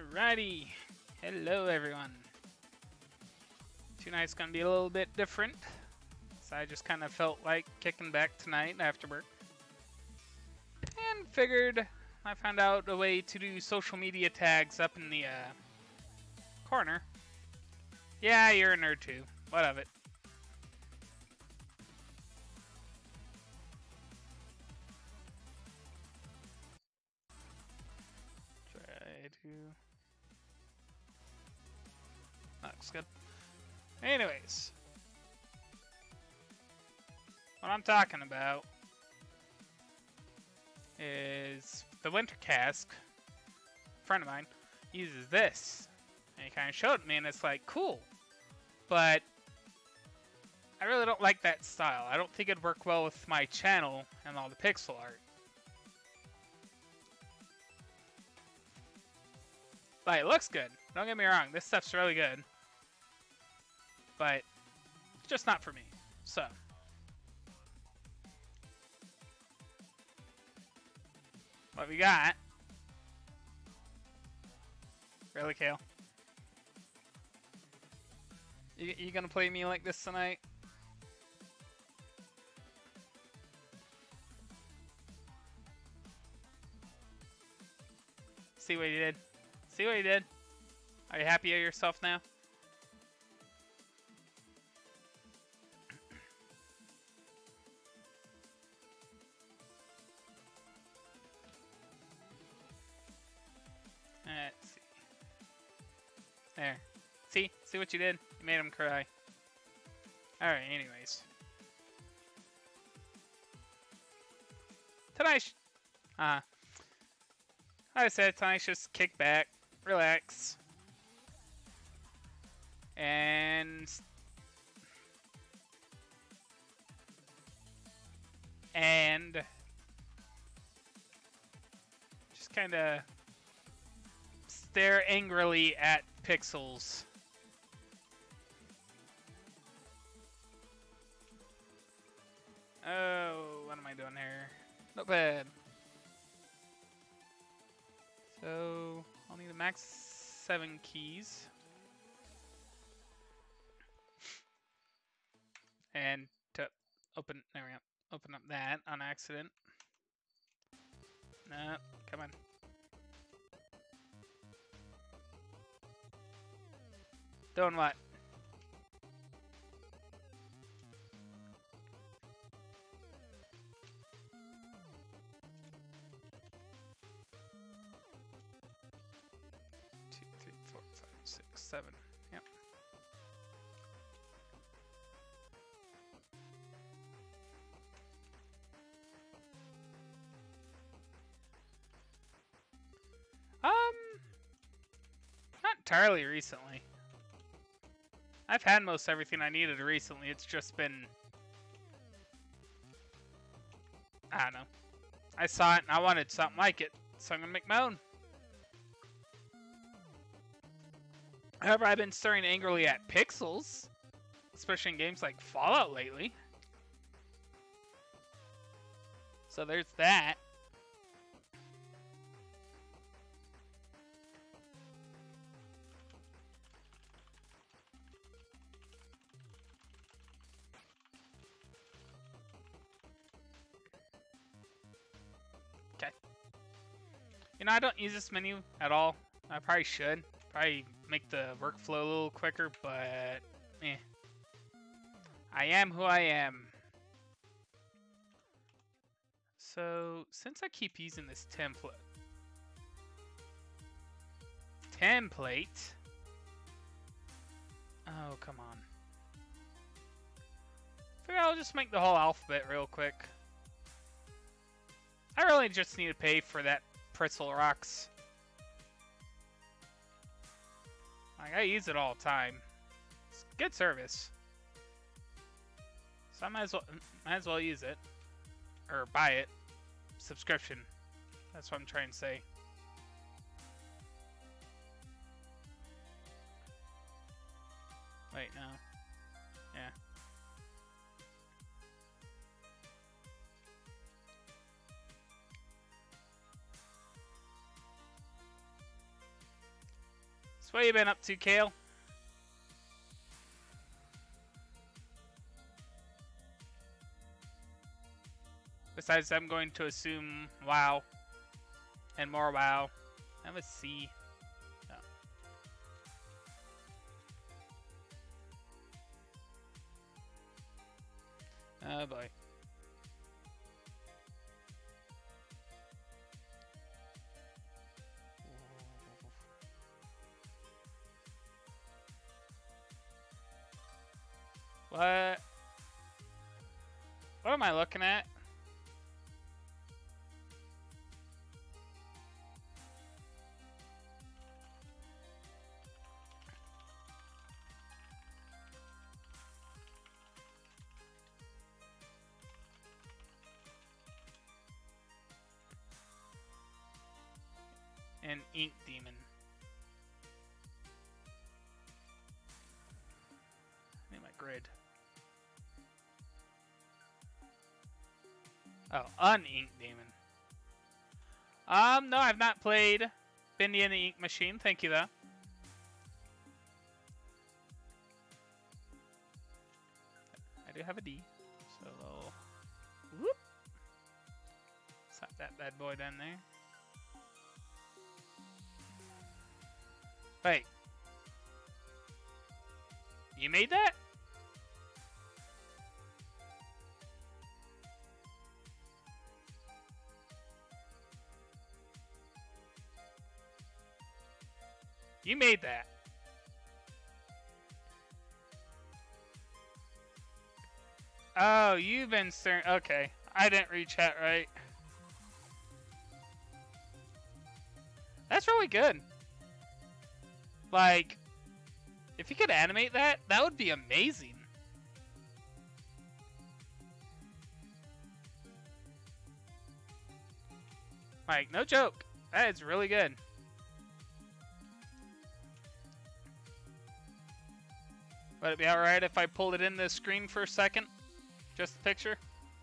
Alrighty, hello everyone. Tonight's gonna be a little bit different, so I just kind of felt like kicking back tonight after work, and figured I found out a way to do social media tags up in the corner. Yeah, you're a nerd too. What of it? Try to. That looks good. Anyways, what I'm talking about is the winter cask. A friend of mine uses this, and he kind of showed me, and it's like cool, but I really don't like that style. I don't think it'd work well with my channel and all the pixel art. Like, it looks good. Don't get me wrong. This stuff's really good. But it's just not for me. So. What we got. Really, Kale? You gonna play me like this tonight? See what you did? See what you did? Are you happy with yourself now? Let's see. There. See what you did? You made him cry. Alright, anyways. Tonight, like I said, tonight's just kick back, relax, and just kind of stare angrily at pixels. Oh, what am I doing here? Not bad. So, I'll need a max 7 keys. And to open, there we go. Open up that on accident. No, come on. Doing what? Two, three, four, five, six, seven. Yep. Not entirely recently. I've had most everything I needed recently. It's just been, I don't know. I saw it and I wanted something like it, so I'm gonna make my own. However, I've been staring angrily at pixels, especially in games like Fallout lately. So there's that. Okay. You know, I don't use this menu at all. I probably should. Probably make the workflow a little quicker, but eh. I am who I am. So, since I keep using this template. Oh, come on. Figure I'll just make the whole alphabet real quick. I really just need to pay for that pretzel rocks. Like, I use it all the time. It's good service. So I might as well use it. Or buy it. Subscription. That's what I'm trying to say. Wait, no. Yeah. So what you been up to, Kale? Besides, I'm going to assume WoW. And more WoW. I have a C. Oh boy. What? What am I looking at? An ink demon. I need my grid. Oh, an ink demon. No, I've not played Bendy and the Ink Machine. Thank you, though. I do have a D. So, whoop. Slap that bad boy down there. Wait. You made that? You made that. Oh, you've been staring. Okay. I didn't read chat right. That's really good. Like, if you could animate that, that would be amazing. Like, no joke. That is really good. Would it be alright if I pulled it in the screen for a second? Just the picture?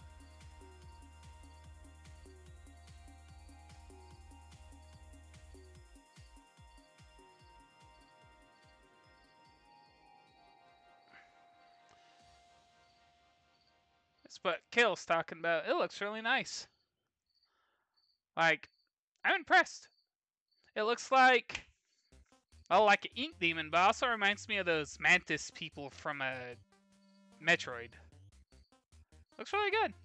That's what Kale's talking about. It looks really nice. Like, I'm impressed. It looks like, well, like an ink demon, but also reminds me of those mantis people from Metroid. Looks really good.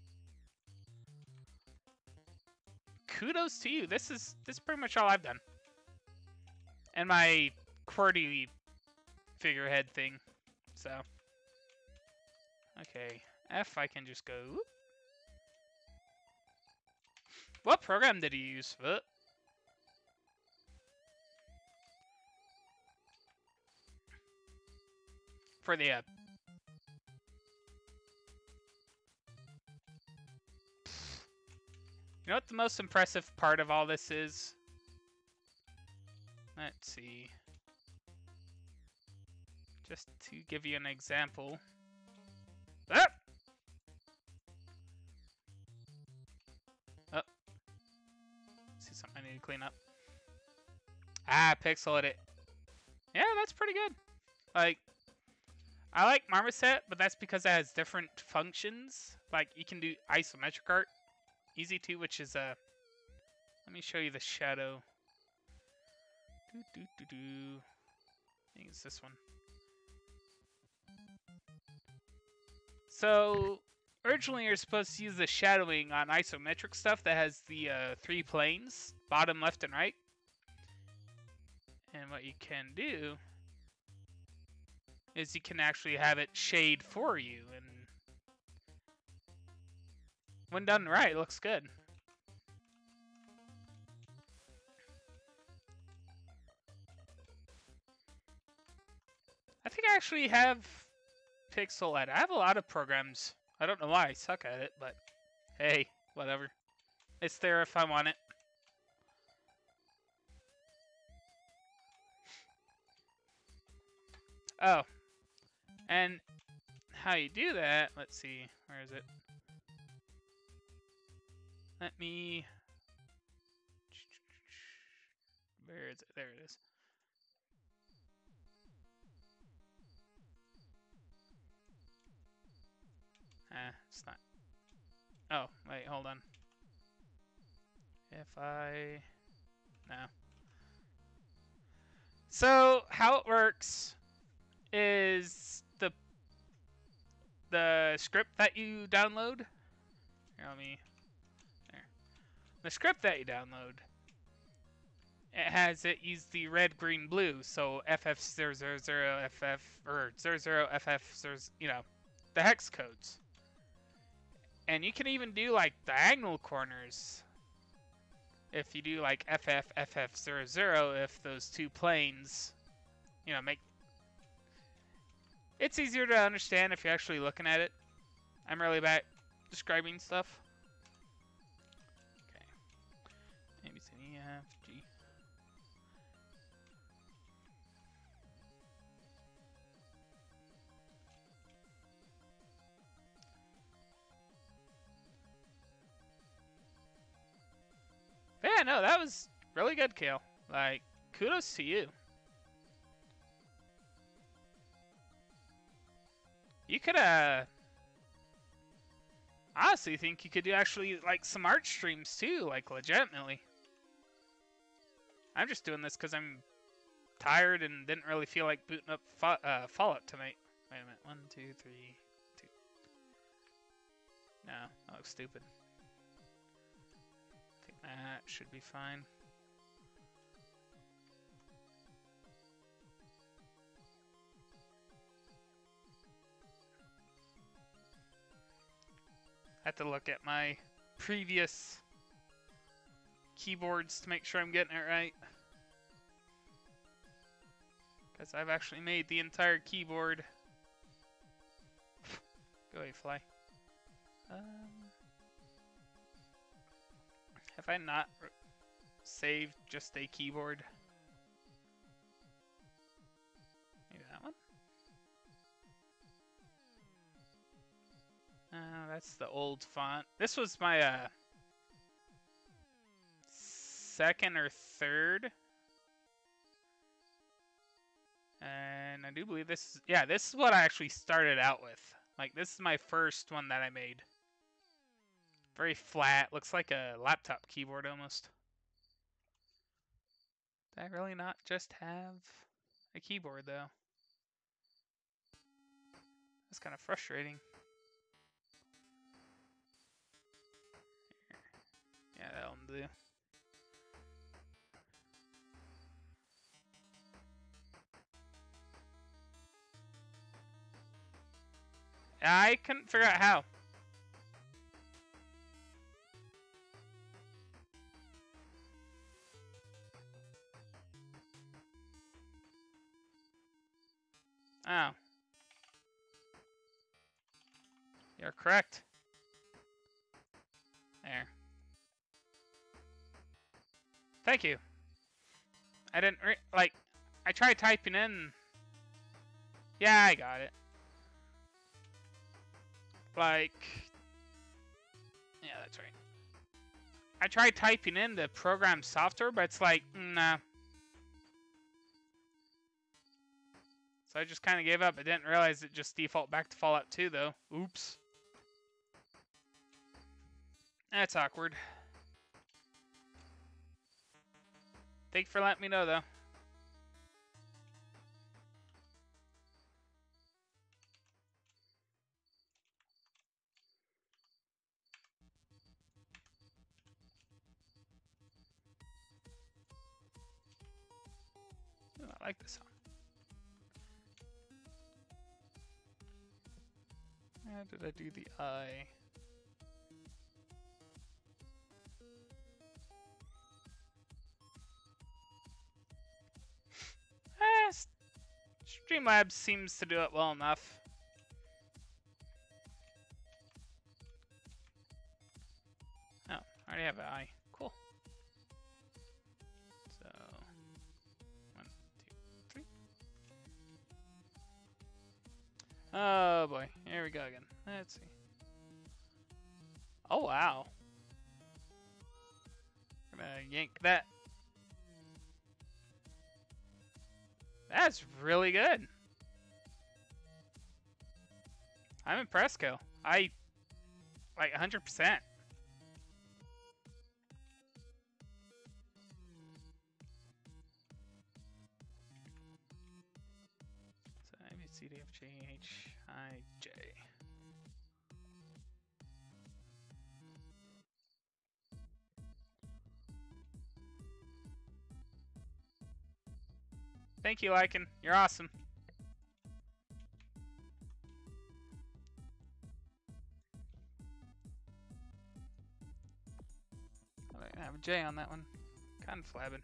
Kudos to you. This is pretty much all I've done. And my QWERTY figurehead thing. So, okay. F, I can just go. What program did he use? For the you know what the most impressive part of all this is? Let's see. Just to give you an example. Ah! Oh. See something I need to clean up. Ah, pixel edit. Yeah, that's pretty good. Like, I like Marmoset, but that's because it has different functions. Like, you can do isometric art. Easy to, which is let me show you the shadow. I think it's this one. So originally you're supposed to use the shadowing on isometric stuff that has the 3 planes, bottom, left, and right. And what you can do is you can actually have it shade for you, and when done right, it looks good. I think I actually have pixel edit. I have a lot of programs. I don't know why I suck at it, but hey, whatever. It's there if I want it. Oh, and how you do that, let's see, where is it? Let me, where is it? There it is. it's not. Oh, wait, hold on. If I... No. So, how it works is the script that you download. Here, let me... There. The script that you download, it has it use the red, green, blue. So FF000FF, or 00FF, you know, the hex codes. And you can even do, like, diagonal corners. If you do like FF00, if those two planes, you know, make... It's easier to understand if you're actually looking at it. I'm really bad at describing stuff. Okay. A, B, C, D, E, F, G. But yeah, no, that was really good, Kale. Like, kudos to you. You could, honestly think you could do actually, like, some art streams, too, like, legitimately. I'm just doing this because I'm tired and didn't really feel like booting up Fallout tonight. Wait a minute. 1, 2, 3, 2. No, that looks stupid. I think that should be fine. I have to look at my previous keyboards to make sure I'm getting it right. Because I've actually made the entire keyboard. Go away, fly. Have I not saved just a keyboard? Maybe that one? That's the old font. This was my second or third. And I do believe this is... Yeah, this is what I actually started out with. Like, this is my first one that I made. Very flat. Looks like a laptop keyboard almost. Did I really not just have a keyboard, though? That's kind of frustrating. Yeah, that'll do. I couldn't figure out how. Oh. You're correct. There. Thank you. I didn't like, I tried typing in. Yeah, I got it. Like, yeah, that's right. I tried typing in the program software, but it's like, nah. So I just kind of gave up. I didn't realize it just default back to Fallout 2, though. Oops. That's awkward. Thank you for letting me know, though. Ooh, I like this song. How did I do the I? Streamlabs seems to do it well enough. Oh, I already have an I. Cool. So, 1, 2, 3. Oh boy, here we go again. Let's see. Oh wow. I'm gonna yank that. That's really good. I'm impressed, Kel. I like 100%. So A, B, C, D, F, G, H, I, J. Thank you, Lycan. You're awesome. I have a J on that one. Kind of flabbing.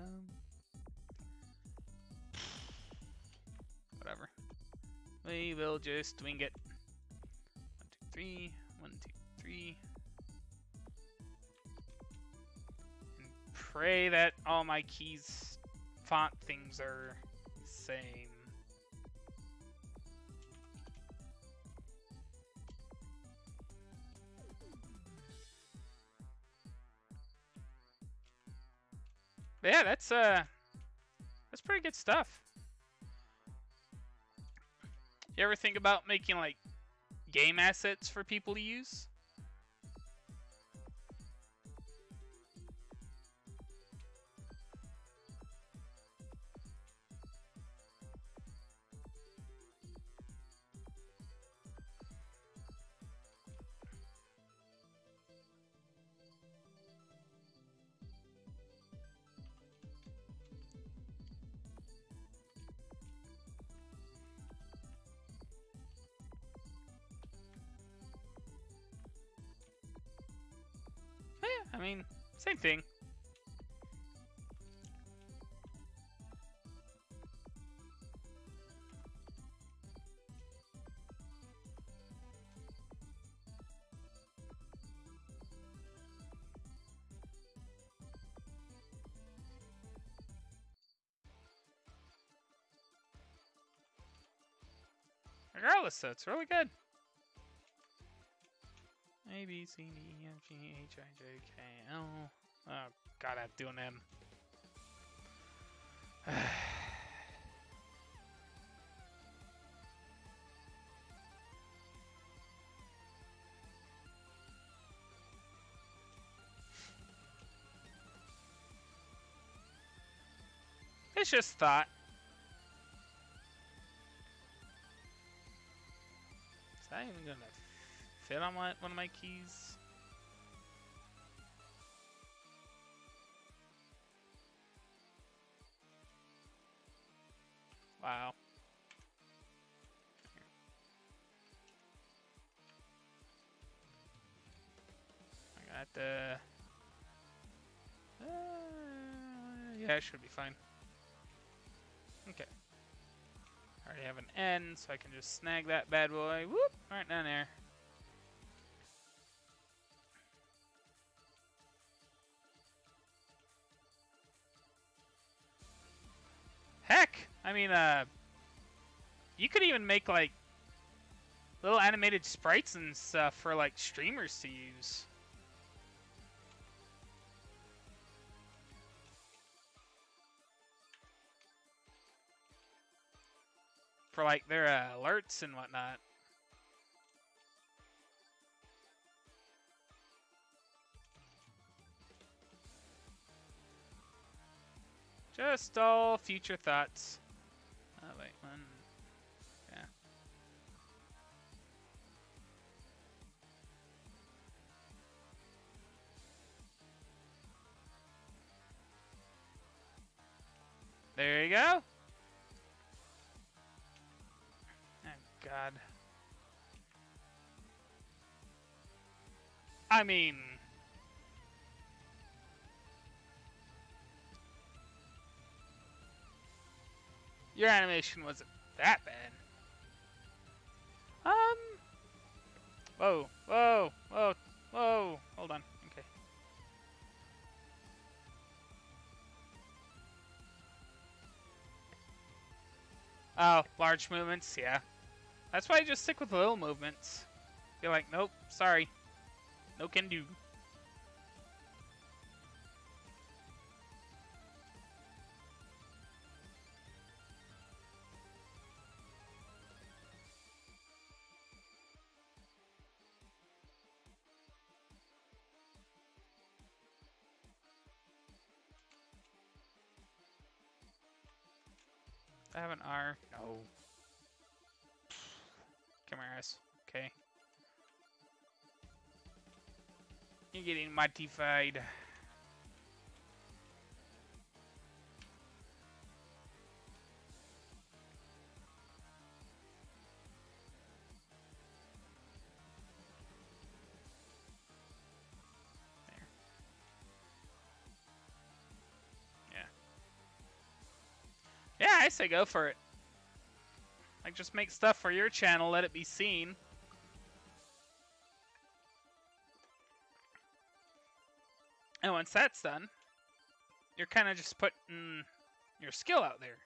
Whatever. We will just wing it. 1, 2, 3. 1, 2, 3. And pray that all my keys, font things are the same. But yeah, that's pretty good stuff. You ever think about making like game assets for people to use? I mean, same thing. Regardless, though, it's really good. A, B, C, D, E, F, G, H, I, J, K, L. Oh, God, I'm doing them. It's just thought. Is that even gonna fit on one of my keys? Wow. I got the... yeah, it should be fine. Okay. I already have an N, so I can just snag that bad boy. Whoop! Right down there. Heck! I mean, you could even make, like, little animated sprites and stuff for, like, streamers to use. For, like, their alerts and whatnot. Just all future thoughts. Oh, wait, one. Yeah. There you go. Oh, God. I mean... your animation wasn't that bad. Whoa, whoa, whoa, whoa. Hold on. Okay. Oh, large movements, yeah. That's why I just stick with little movements. Be like, nope, sorry. No can do. I have an R. No. Come here, S. Okay. You're getting modified. Yeah, I say go for it. Like, just make stuff for your channel, let it be seen. And once that's done, you're kind of just putting your skill out there.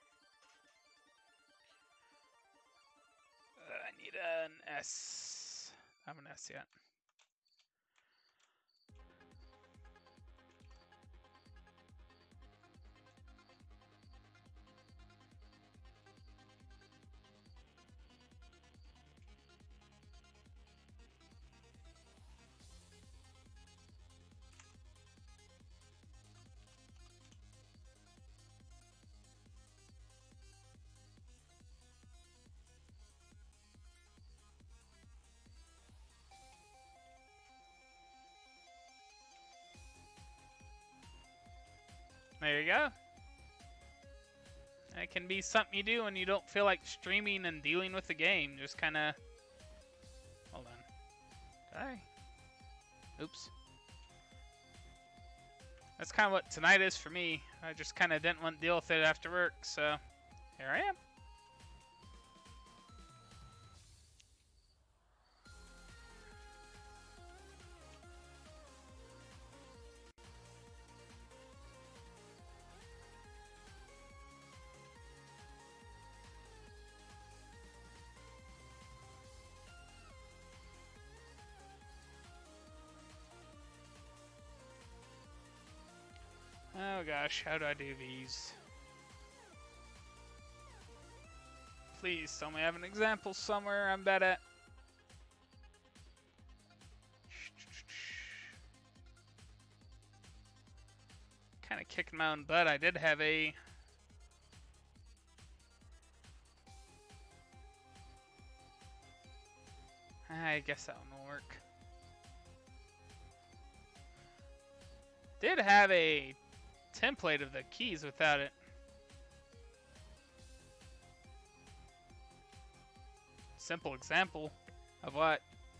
I need an S. I have an S yet. There you go. It can be something you do when you don't feel like streaming and dealing with the game. Just kind of... Hold on. Did I? Oops. That's kind of what tonight is for me. I just kind of didn't want to deal with it after work, so here I am. Oh gosh, how do I do these? Please tell me I have an example somewhere I'm bad at. Kind of kicking my own butt. I did have a... I guess that one will work. Did have a template of the keys without it. Simple example of what?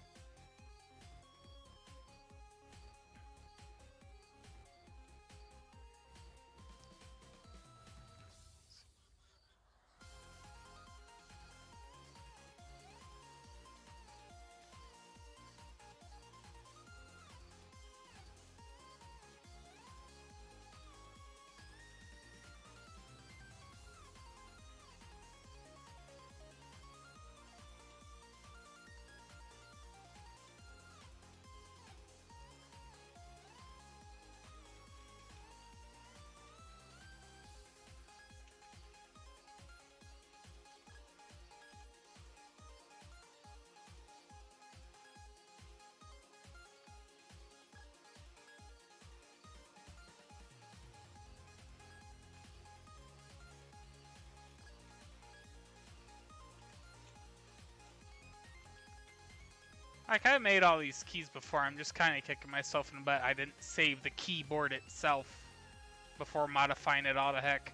Like, I made all these keys before. I'm just kind of kicking myself in the butt. I didn't save the keyboard itself before modifying it all to heck.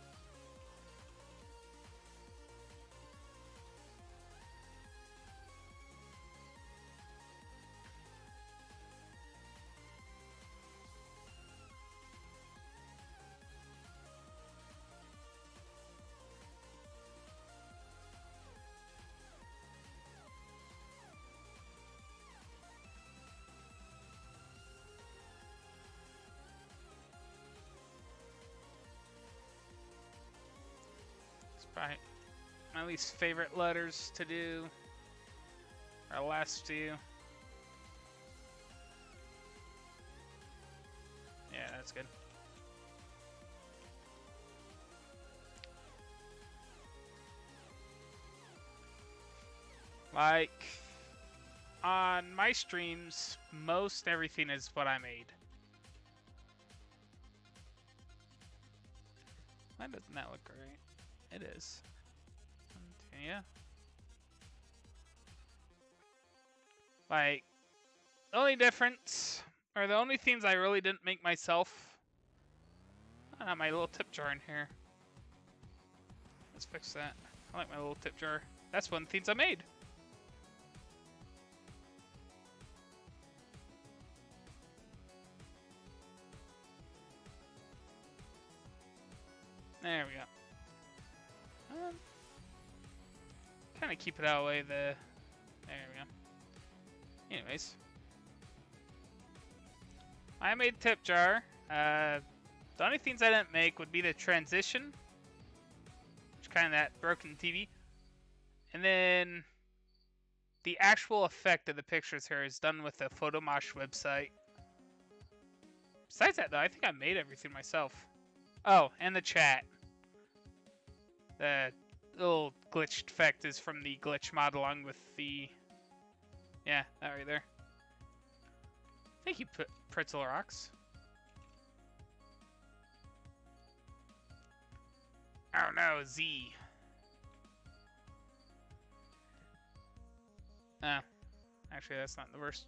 Probably my least favorite letters to do are last two. Yeah, that's good. Like, on my streams, most everything is what I made. Why doesn't that look right? It is. yeah. Like, the only difference, or the only things I really didn't make myself. My little tip jar in here. Let's fix that. I like my little tip jar. That's one of the things I made. There we go. Kind of keep it out of the way. There we go. Anyways, I made tip jar. The only things I didn't make would be the transition, which kind of that broken TV, and then the actual effect of the pictures here is done with the Photomosh website. Besides that, though, I think I made everything myself. Oh, and the chat. The little glitched effect is from the glitch mod along with the... Yeah, that right there. Thank you, Pretzel Rocks. Oh no, Z. Actually, that's not the worst.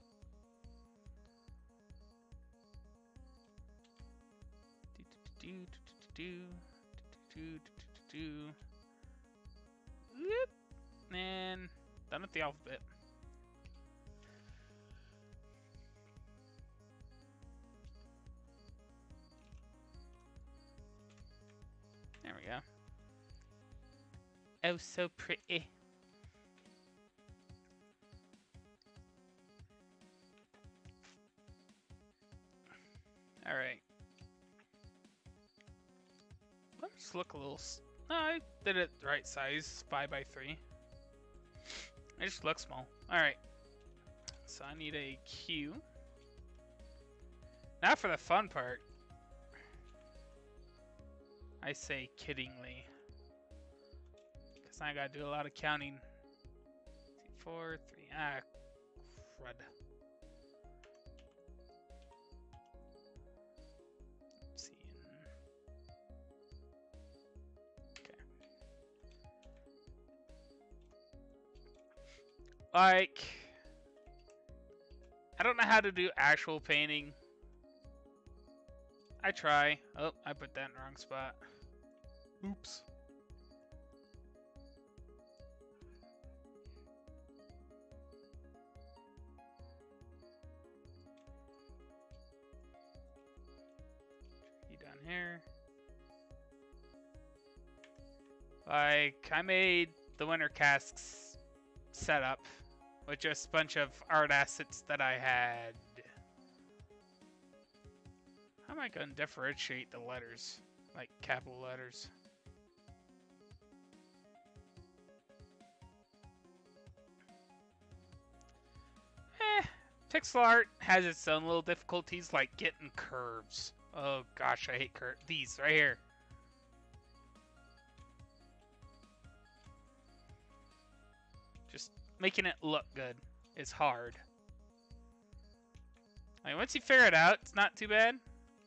And done with the alphabet. There we go. Oh, so pretty. All right. Let's look a little. No, I did it the right size, 5x3. It just looks small. All right. So I need a Q. Now for the fun part. I say kiddingly. Because I gotta do a lot of counting. 2, 4, 3. Ah, crud. Let's see. Okay. Like, I don't know how to do actual painting. I try. Oh, I put that in the wrong spot. Oops. You down here. Like, I made the winter casks setup with just a bunch of art assets that I had. How am I going to differentiate the letters? Like capital letters. Pixel art has its own little difficulties, like getting curves. Oh gosh, I hate these right here. Just making it look good is hard. Like, once you figure it out, it's not too bad.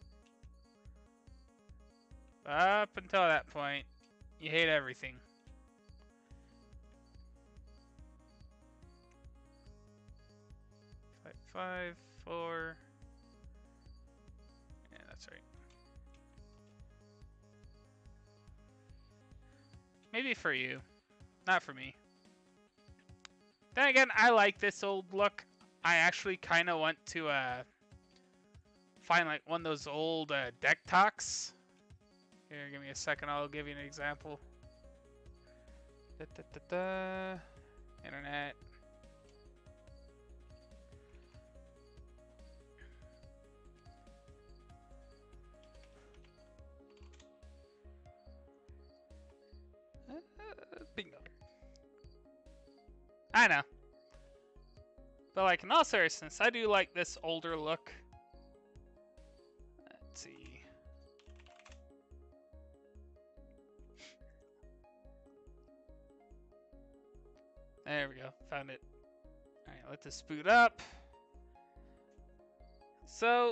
Up until that point, you hate everything. Five, 4. Yeah, that's right. Maybe for you, not for me. Then again, I like this old look. I actually kind of want to find like one of those old deck talks. Here, give me a second. I'll give you an example. Internet. Bingo. I know. But like, in all seriousness, I do like this older look. Let's see. There we go. Found it. Alright, let this boot up. So,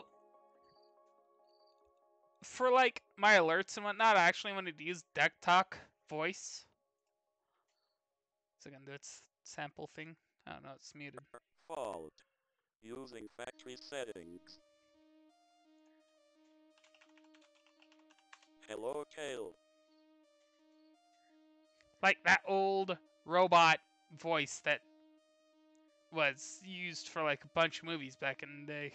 for like my alerts and whatnot, I actually wanted to use Deck Talk voice. What's it gonna do? Its sample thing? I don't know, it's muted. Fault. Using factory settings. Hello, Kale. Like that old robot voice that was used for like a bunch of movies back in the day.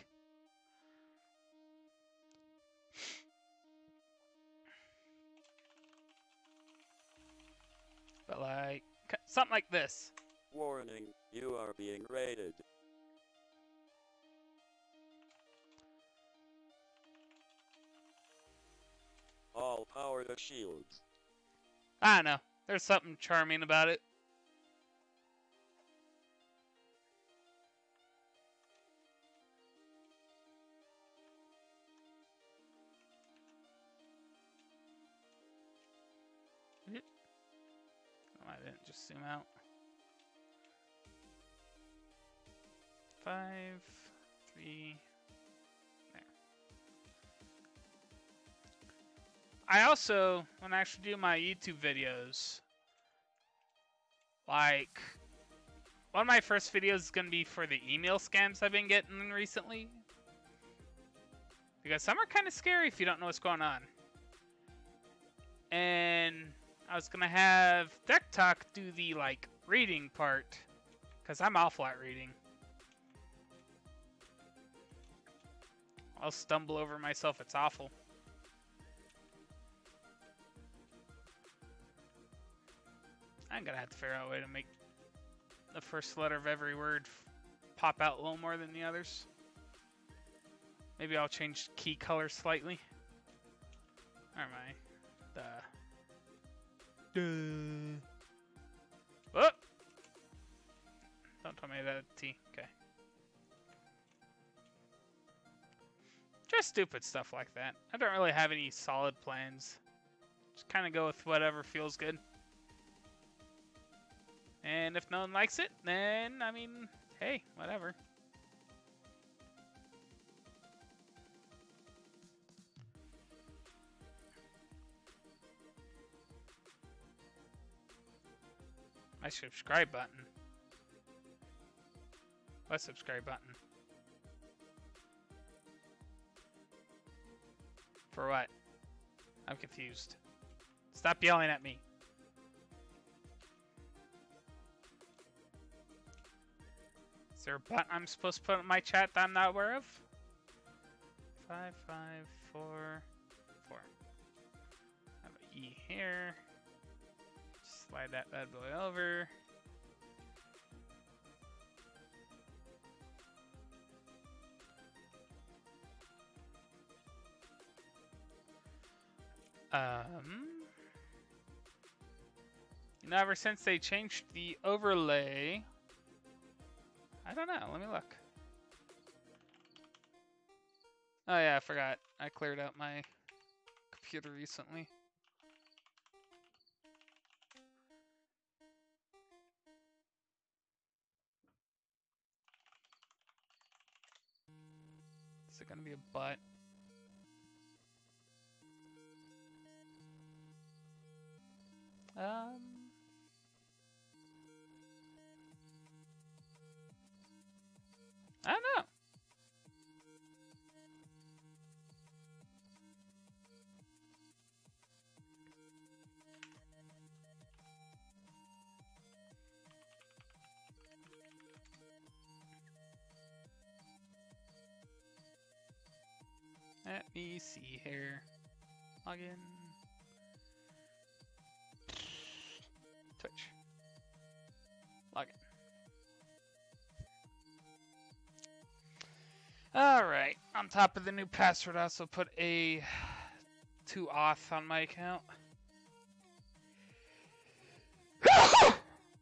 But like, something like this. Warning, you are being raided. All power to shields. I don't know. There's something charming about it. Oh, I didn't just zoom out. 5, 3, there. I also, when I actually do my YouTube videos, like, one of my first videos is going to be for the email scams I've been getting recently. Because some are kind of scary if you don't know what's going on. And I was going to have Deck Talk do the, like, reading part. Because I'm awful at reading. I'll stumble over myself. It's awful. I'm going to have to figure out a way to make the first letter of every word pop out a little more than the others. Maybe I'll change key color slightly. Or am I? Whoop! Don't tell me that T. Okay. Just stupid stuff like that. I don't really have any solid plans. Just kind of go with whatever feels good. And if no one likes it, then, I mean, hey, whatever. My subscribe button. What subscribe button? For what? I'm confused. Stop yelling at me. Is there a button I'm supposed to put in my chat that I'm not aware of? 5, 5, 4, 4. Have an E here. Slide that bad boy over. You know, ever since they changed the overlay, I don't know. Let me look. Oh yeah, I forgot. I cleared out my computer recently. Is it gonna be a butt? I don't know. Let me see here. Login. Twitch. Login. Alright. On top of the new password, I also put a 2auth on my account. I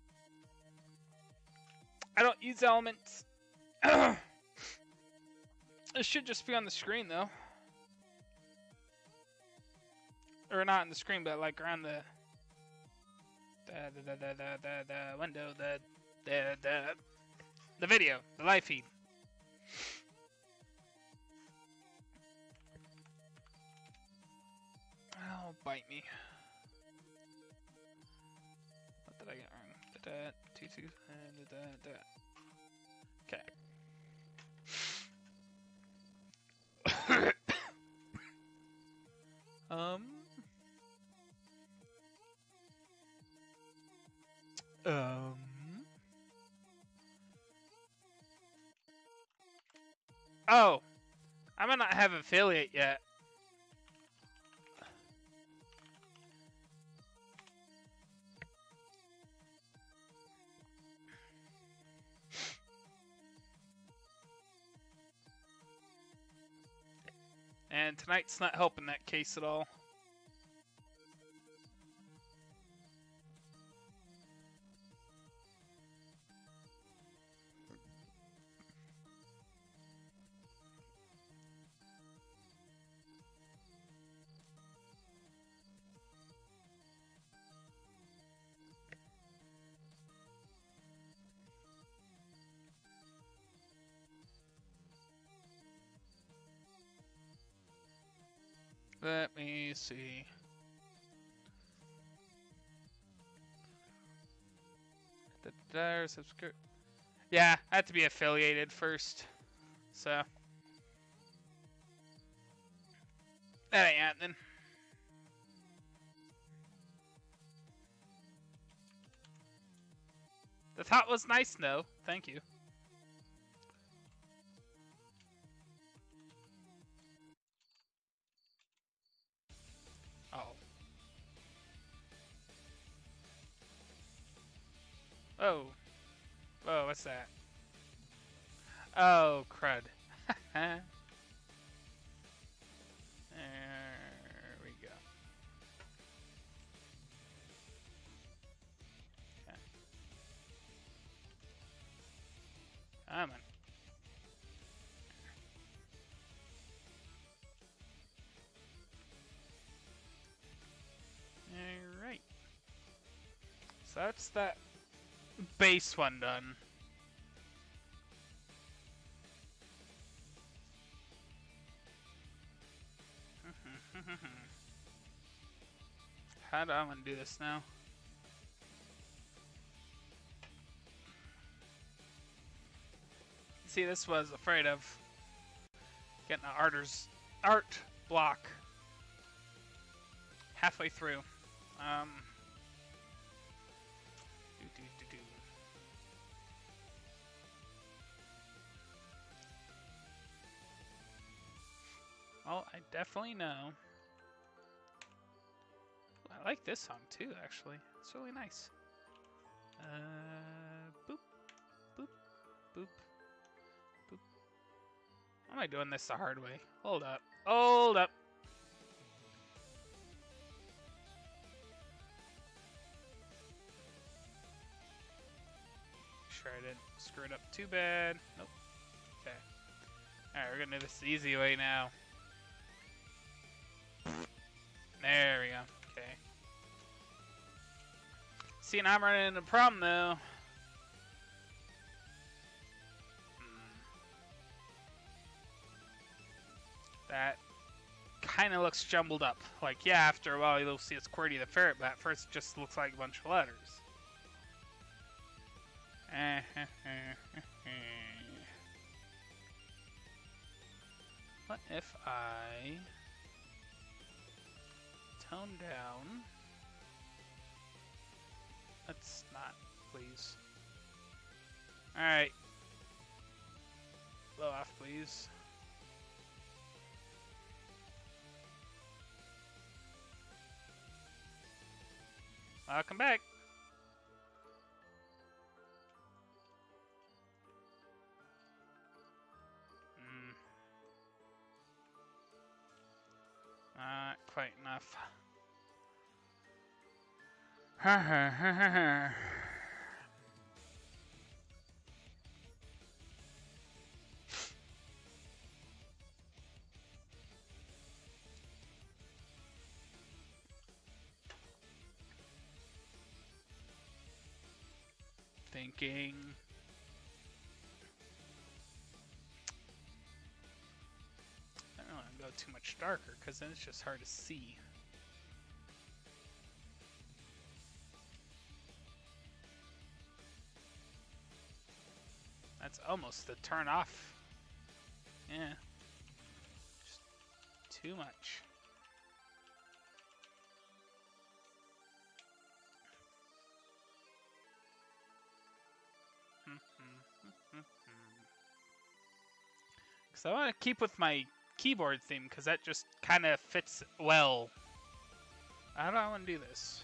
don't use elements. It should just be on the screen though. Or not on the screen, but like around the window, the video, the live feed. Oh, bite me. What did I get wrong? T2. Okay. um. Oh, I might not have affiliate yet. And tonight's not helping that case at all. Let me see. Subscribe. Yeah, I have to be affiliated first. So that ain't happening. The thought was nice, though. Thank you. Oh. Oh. Oh, what's that? Oh, crud. There we go. Okay. Come on. Alright. So that's that base one done. How do I want to do this now? See, this was afraid of getting an art block halfway through. Well, I definitely know. I like this song too, actually. It's really nice. Boop, boop, boop, boop. Why am I doing this the hard way? Hold up. Hold up. Sure I didn't screw it up too bad. Nope. Okay. Alright, we're gonna do this the easy way now. There we go. Okay. See, now I'm running into a problem though. That kind of looks jumbled up. Like, yeah, after a while you'll see it's QWERTY the ferret, but at first it just looks like a bunch of letters. What if I tone down? Let's not, please. Alright. Blow off, please. Welcome back. Not quite enough. Thinking. I don't want to go too much darker because then it's just hard to see. It's almost a turn off. Yeah. Just too much. So I want to keep with my keyboard theme because that just kind of fits well. How do I want to do this?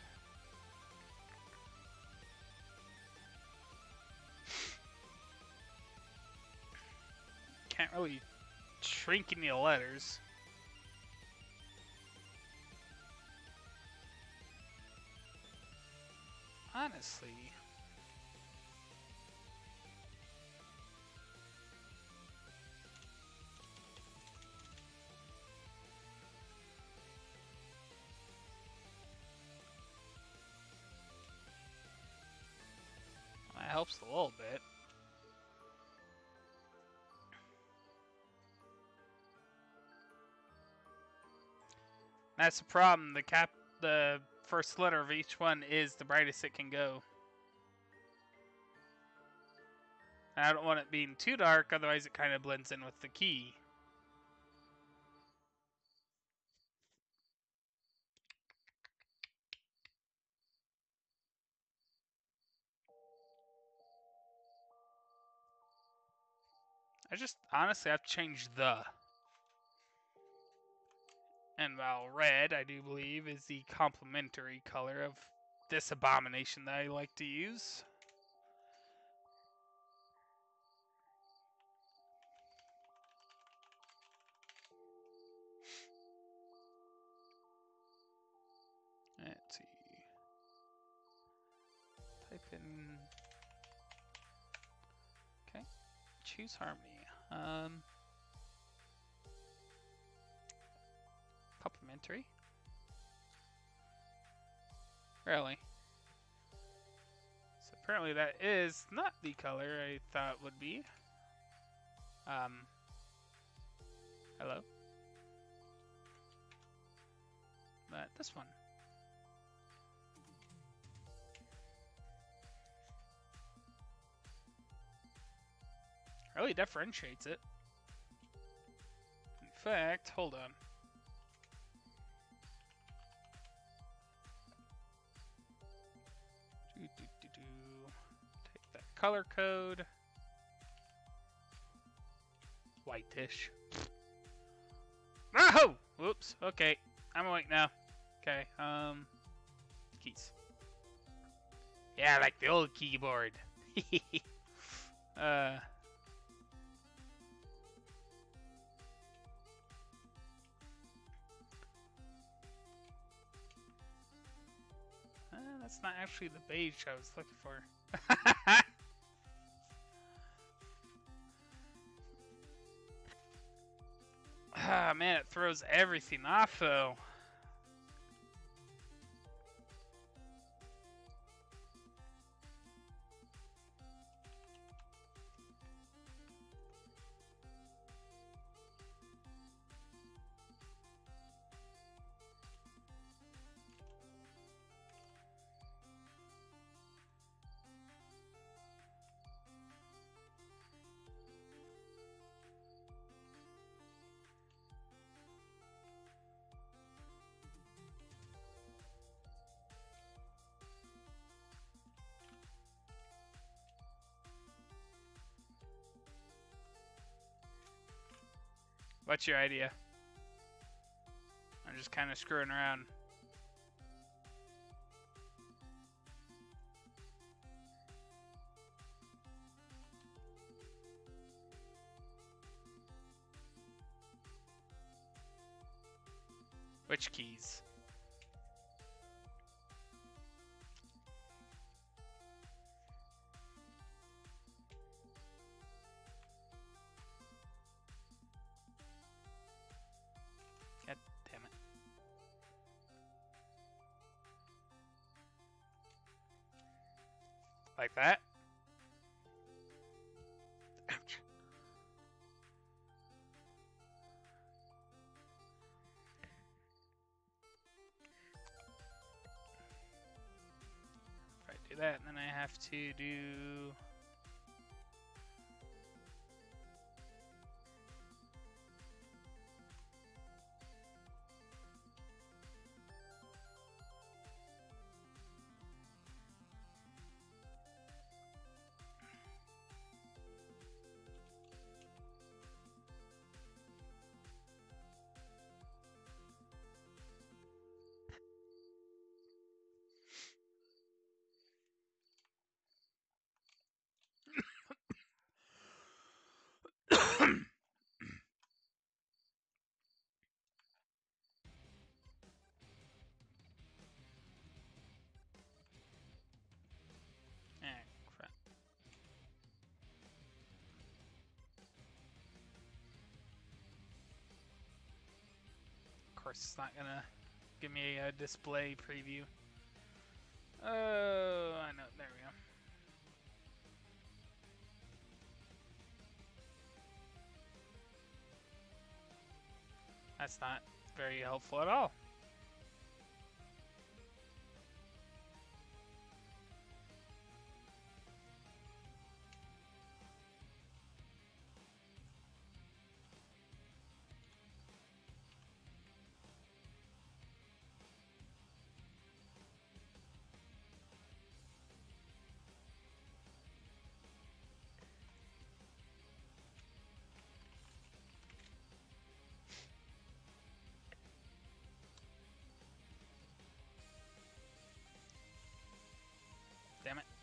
Can't really shrink any letters. Honestly. That helps a little bit. That's the problem. The first letter of each one is the brightest it can go. And I don't want it being too dark, otherwise it kind of blends in with the key. I just honestly have to change the. And while red, I do believe, is the complementary color of this abomination that I like to use. Let's see. Type in. Okay. Choose harmony. Complementary. Really? So apparently that is not the color I thought would be. Hello? But this one. Really differentiates it. In fact, hold on. Take that color code. Whitish. Oh! Whoops. Okay. I'm awake now. Okay. Keys. Yeah, like the old keyboard. That's not actually the beige I was looking for. Ah, man, it throws everything off, though. What's your idea? I'm just kind of screwing around. Which keys? God damn it. Like that? Ouch. If I do that, then I have to do course, it's not gonna give me a display preview. Oh, I know. There we go. That's not very helpful at all. Damn it.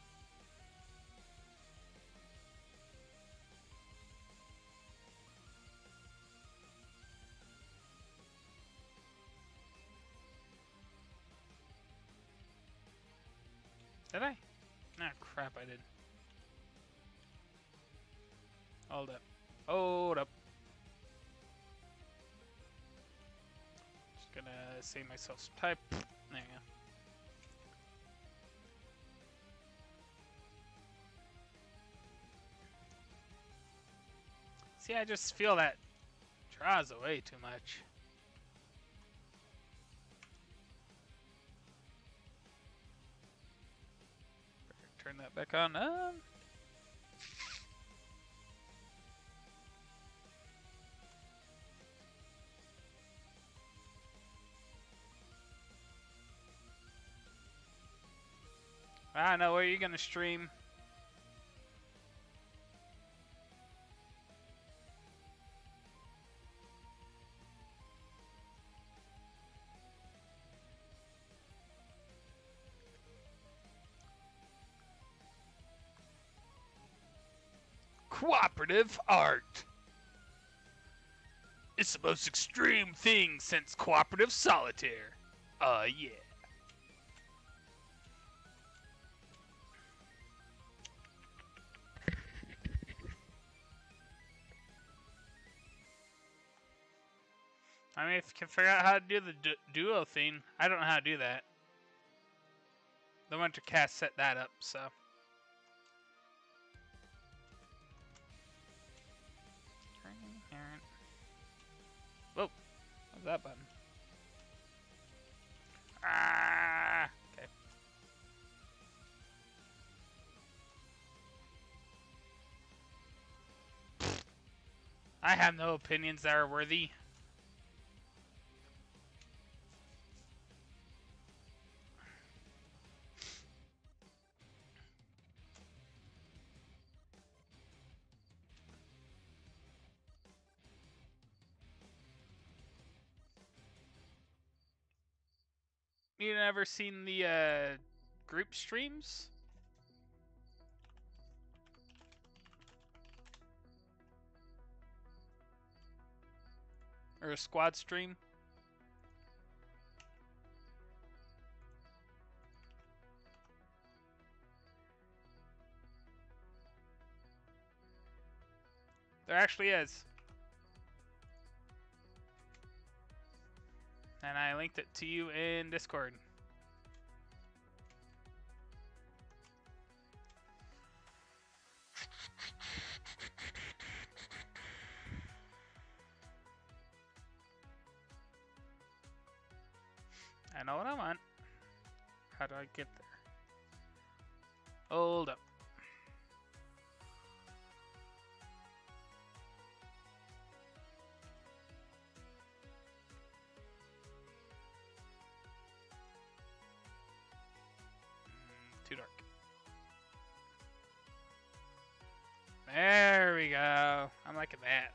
Did I? Ah, crap, I did. Hold up. Hold up. Just gonna save myself some type. There you go. See, I just feel that draws away too much. Better turn that back on. I don't know where you're gonna stream. Cooperative art. It's the most extreme thing since cooperative solitaire. Yeah. I mean, if you can figure out how to do the duo thing, I don't know how to do that. The Winter Cast set that up, so. Whoa, what's that button? Ah, okay. I have no opinions that are worthy. You never seen the group streams? Or a squad stream? There actually is. And I linked it to you in Discord. I know what I want. How do I get there? Hold up. Too dark. There we go. I'm liking that.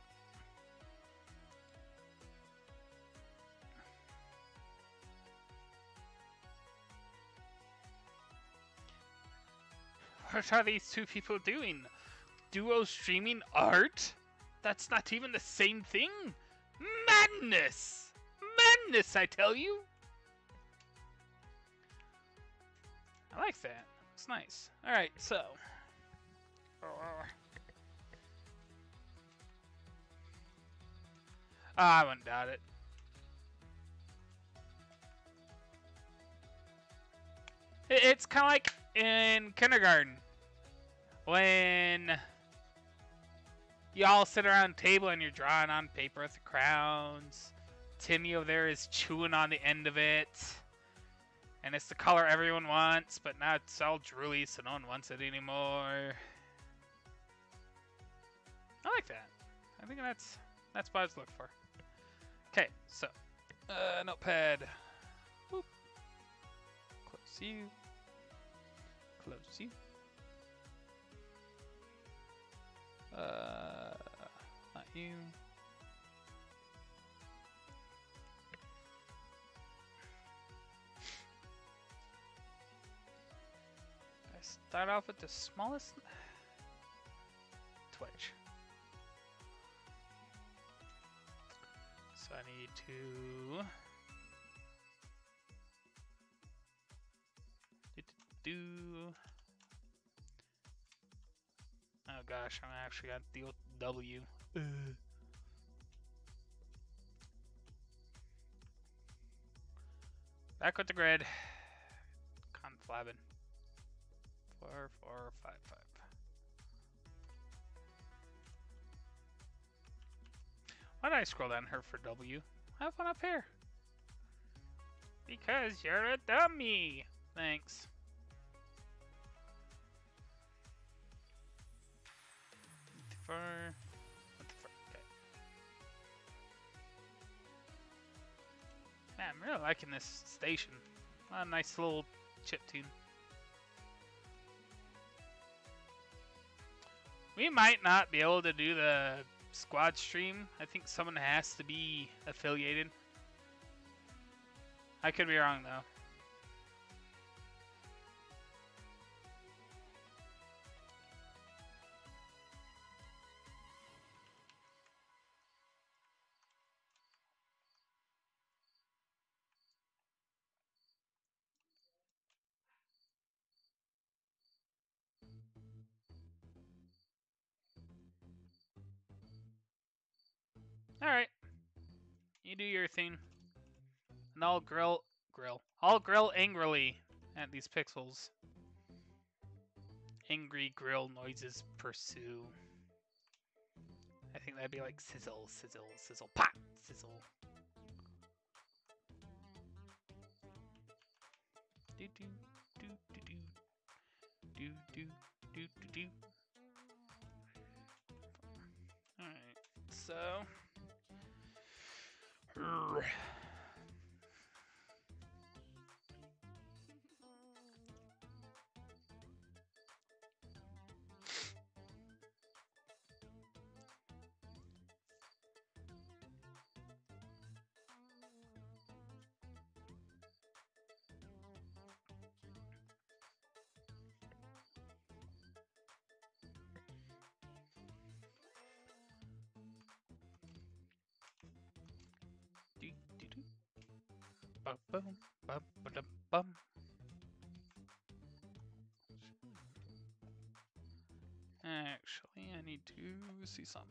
What are these two people doing? Duo streaming art? That's not even the same thing? Madness! Madness, I tell you! I like that. It's nice. Alright, so. I wouldn't doubt it. It's kind of like in kindergarten when you all sit around a table and you're drawing on paper with the crowns. Timmy over there is chewing on the end of it. And it's the color everyone wants, but now it's all drooly, so no one wants it anymore. I like that. I think that's what I was looking for. Okay, so notepad. Boop. Close you. Close you. Not you. I start off with the smallest Twitch. So I need to do. Oh gosh, I'm actually got to deal with W. Back with the grid. Conflabbing. 4, 4, 5, 5. Why did I scroll down here for W? Have fun up here. Because you're a dummy. Thanks. Okay. Man, I'm really liking this station. A nice little chiptune. We might not be able to do the squad stream. I think someone has to be affiliated. I could be wrong though. Alright. You do your thing. And I'll grill angrily at these pixels. Angry grill noises pursue. I think that'd be like sizzle, sizzle, sizzle, pop, sizzle. Do do do do do do do do do. Alright, so bum bum bum bum bum. Actually, I need to see something.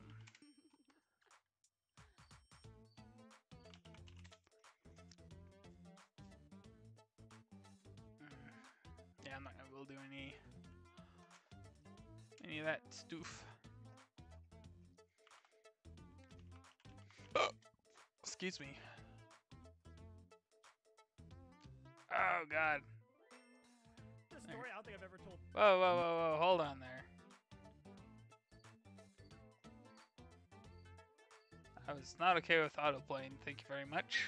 Yeah, I'm not gonna be able to do any of that stuff. Excuse me. Oh God. The story I don't think I've ever told. Whoa, whoa, whoa, whoa! Hold on there. I was not okay with autoplaying. Thank you very much.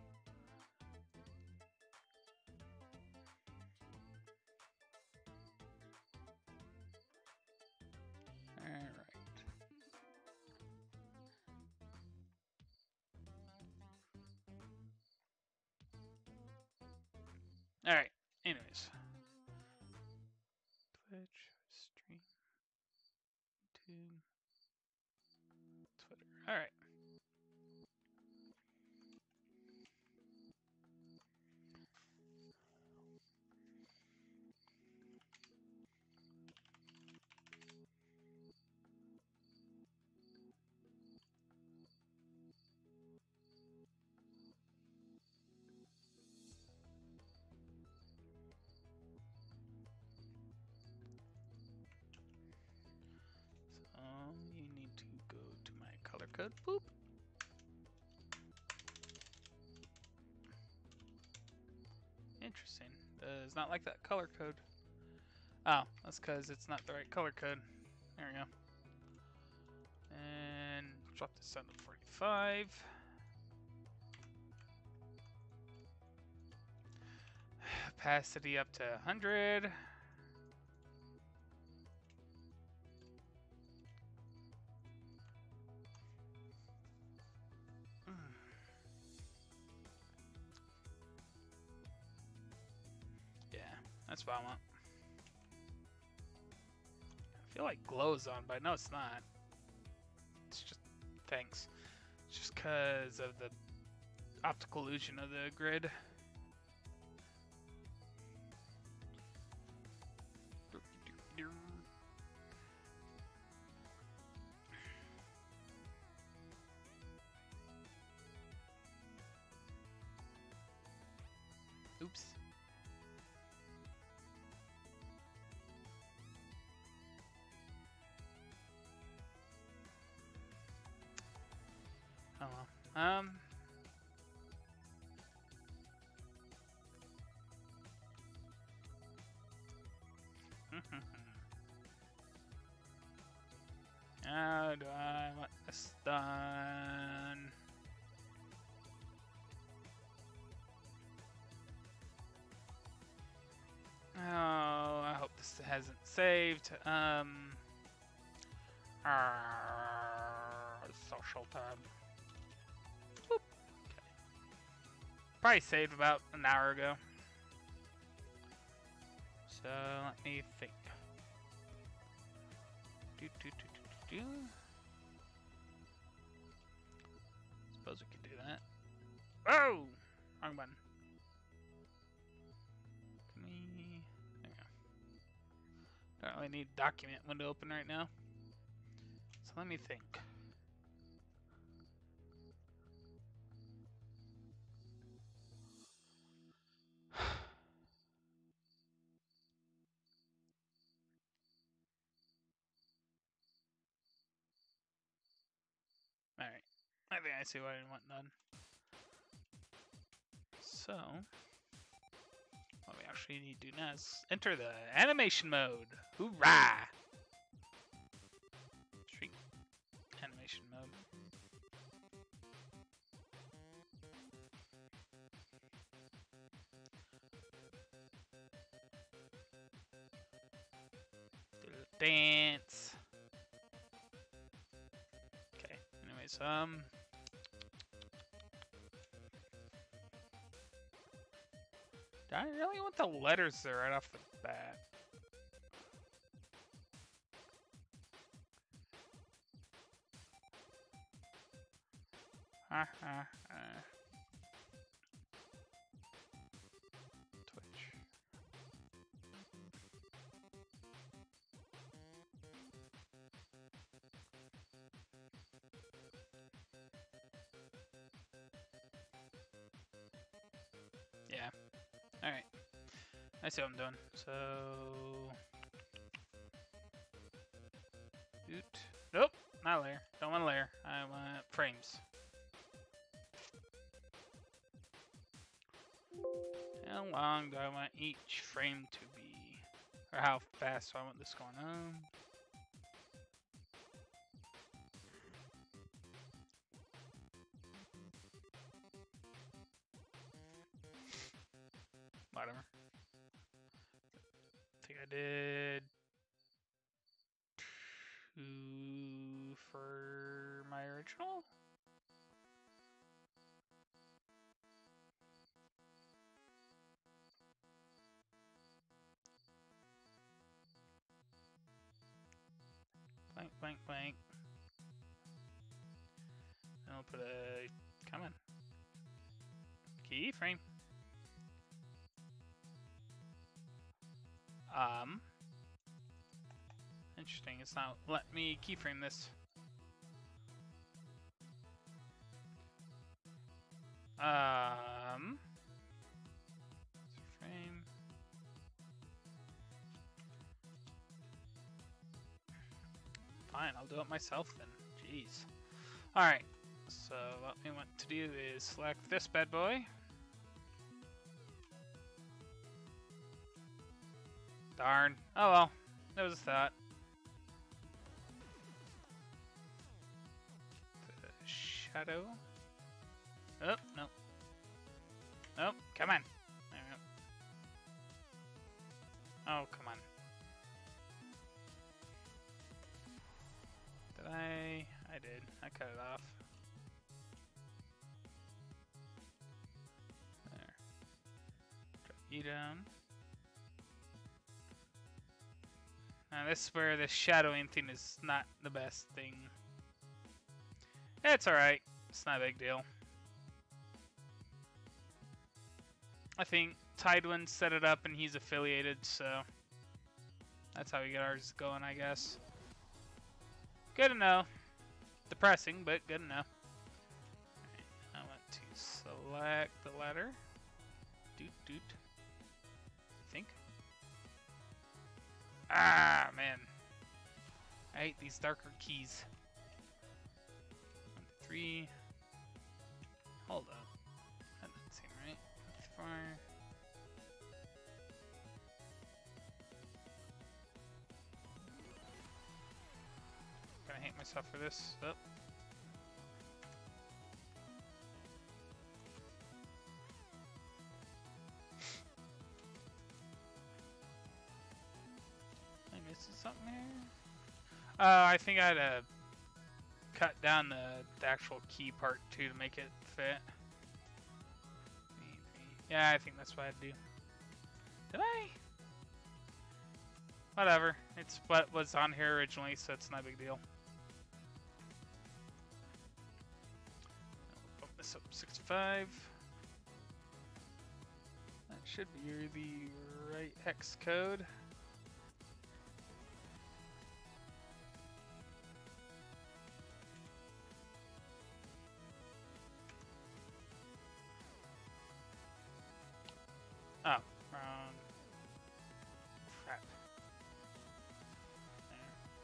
Alright, anyways. Twitch, stream, YouTube, Twitter. Alright. code. Boop. Interesting. Does not like that color code. Oh, that's because it's not the right color code. There we go. And drop this down to 45. Opacity up to 100. Yeah, that's what I want. I feel like glow's on, but no, it's not. It's just, thanks. It's just because of the optical illusion of the grid. Oops. Oh well. How do I want this done? Oh, I hope this hasn't saved. Social tab. Boop. Okay. Probably saved about an hour ago. So let me think. Suppose we could do that. Oh! Wrong button. Can we... There we go. Don't really need document window open right now. So let me think. Alright. I think I see what I want done. So, what we actually need to do now is enter the animation mode. Hoorah! Street animation mode. Do a little dance. Okay, anyways, do I really want the letters there right off the bat? Twitch. Yeah. Alright. I see what I'm doing. So... Oot. Nope. Not layer. Don't want a layer. I want frames. How long do I want each frame to be? Or how fast do I want this going on? Whatever. I think I did 2 for my original. Blank, blank, blank. And I'll put a, come on, keyframe. Interesting, it's not let me keyframe this. Frame. Fine, I'll do it myself then. Jeez. Alright, so what we want to do is select this bad boy. Darn. Oh well, that was a thought. The shadow. Oh, no. Oh, come on. There we go. Oh, come on. Did I? I did. I cut it off. There. Drop you down. Now this is where the shadowing thing is not the best thing. It's alright. It's not a big deal. I think Tidewind set it up and he's affiliated, so that's how we get ours going, I guess. Good to know. Depressing, but good to know. Alright, I want to select the ladder. Doot doot. I think. Ah, man. I hate these darker keys. 1, 2, 3. Hold up. That doesn't seem right. 4. Gonna hate myself for this. Oh. Am I missing something here? I think I had to cut down the actual key part too to make it fit. Yeah, I think that's what I'd do. Did I? Whatever. It's what was on here originally, so it's not a big deal. Bump this up 65. That should be the right hex code. Oh, wrong. Crap. There.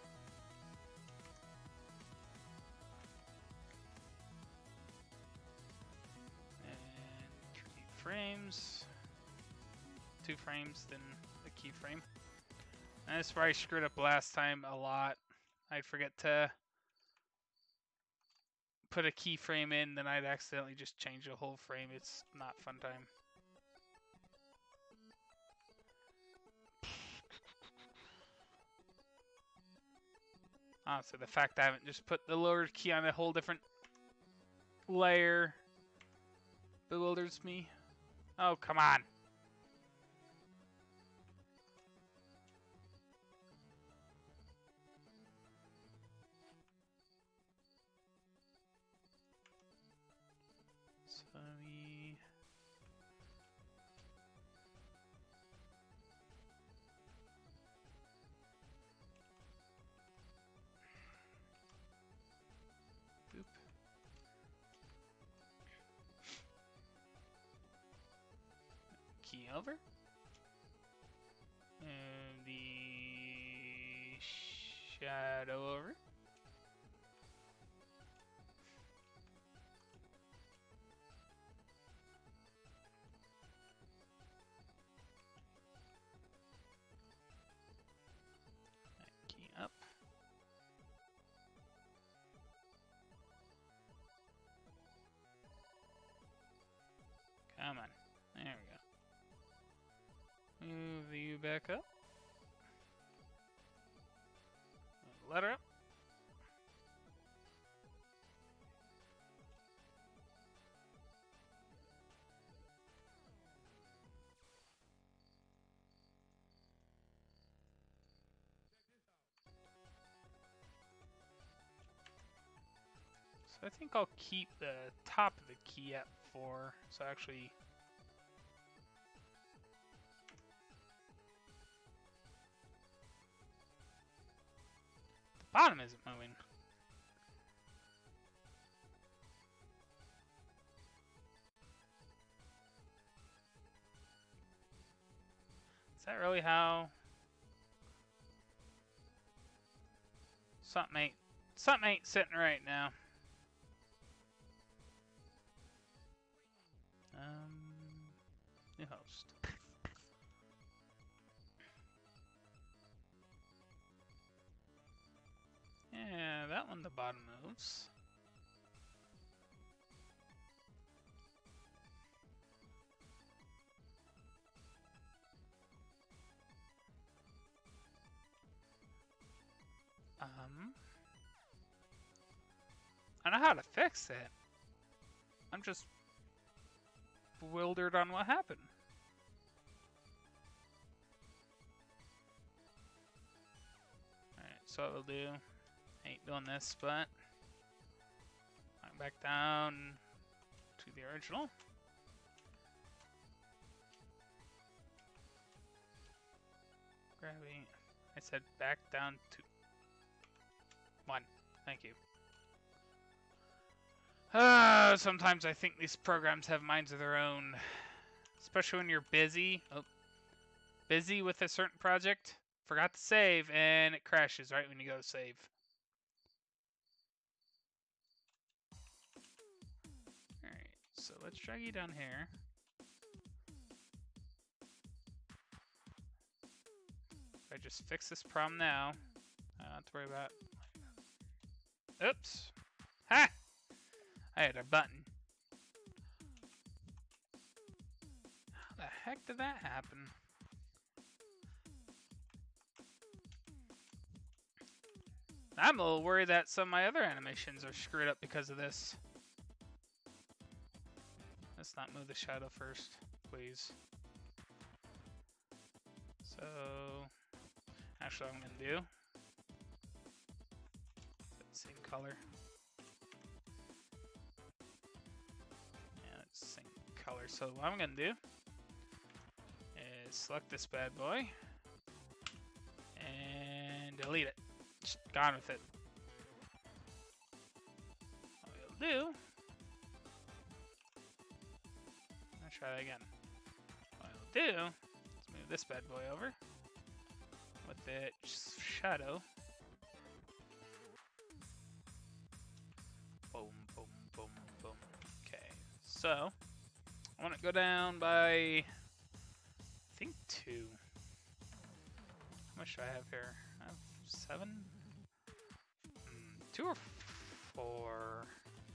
And 3 frames. 2 frames, then the keyframe. And that's where I screwed up last time a lot. I'd forget to put a keyframe in, then I'd accidentally just change the whole frame. It's not fun time. So the fact I haven't just put the lower key on a whole different layer bewilders me. Oh, come on. So we... Boop. Key over. And the shadow over. Key up. Come on. There we go. Move the U back up. Letter up. So I think I'll keep the top of the key at 4. So actually... the bottom isn't moving. Is that really how... Something ain't sitting right now. new host. Yeah, that one the bottom moves. I know how to fix it. I'm just bewildered on what happened. Alright, so what we'll do, I ain't doing this, but I'm back down to the original. Grabbing, I said back down to 1. Thank you. Sometimes I think these programs have minds of their own. Especially when you're busy. Oh, busy with a certain project. Forgot to save, and it crashes right when you go to save. Alright, so let's drag you down here. If I just fix this problem now, I don't have to worry about. Oops! Ha! I had a button. How the heck did that happen? I'm a little worried that some of my other animations are screwed up because of this. Let's not move the shadow first, please. So, actually, what I'm gonna do, same color. Yeah, it's same color. So what I'm gonna do is select this bad boy and delete it. Just gone with it. What we'll do, I'll try that again. What we'll do, let's move this bad boy over with the shadow. Boom, boom, boom, boom. Okay, so I want to go down by, I think 2. How much do I have here? I have 7? 2 or 4?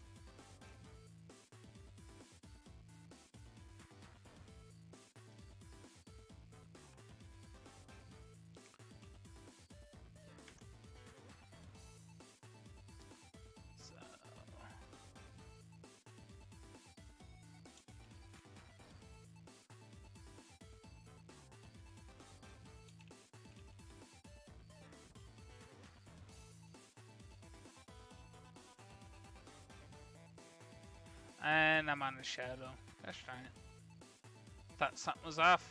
And I'm on the shadow. Gosh darn it. Thought something was off.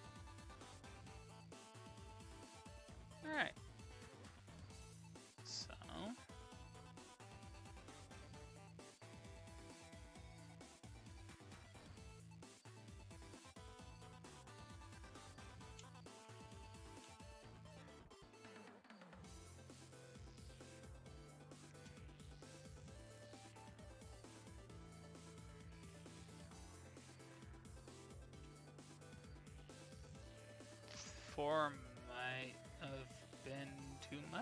Alright. So. Four might have been too much.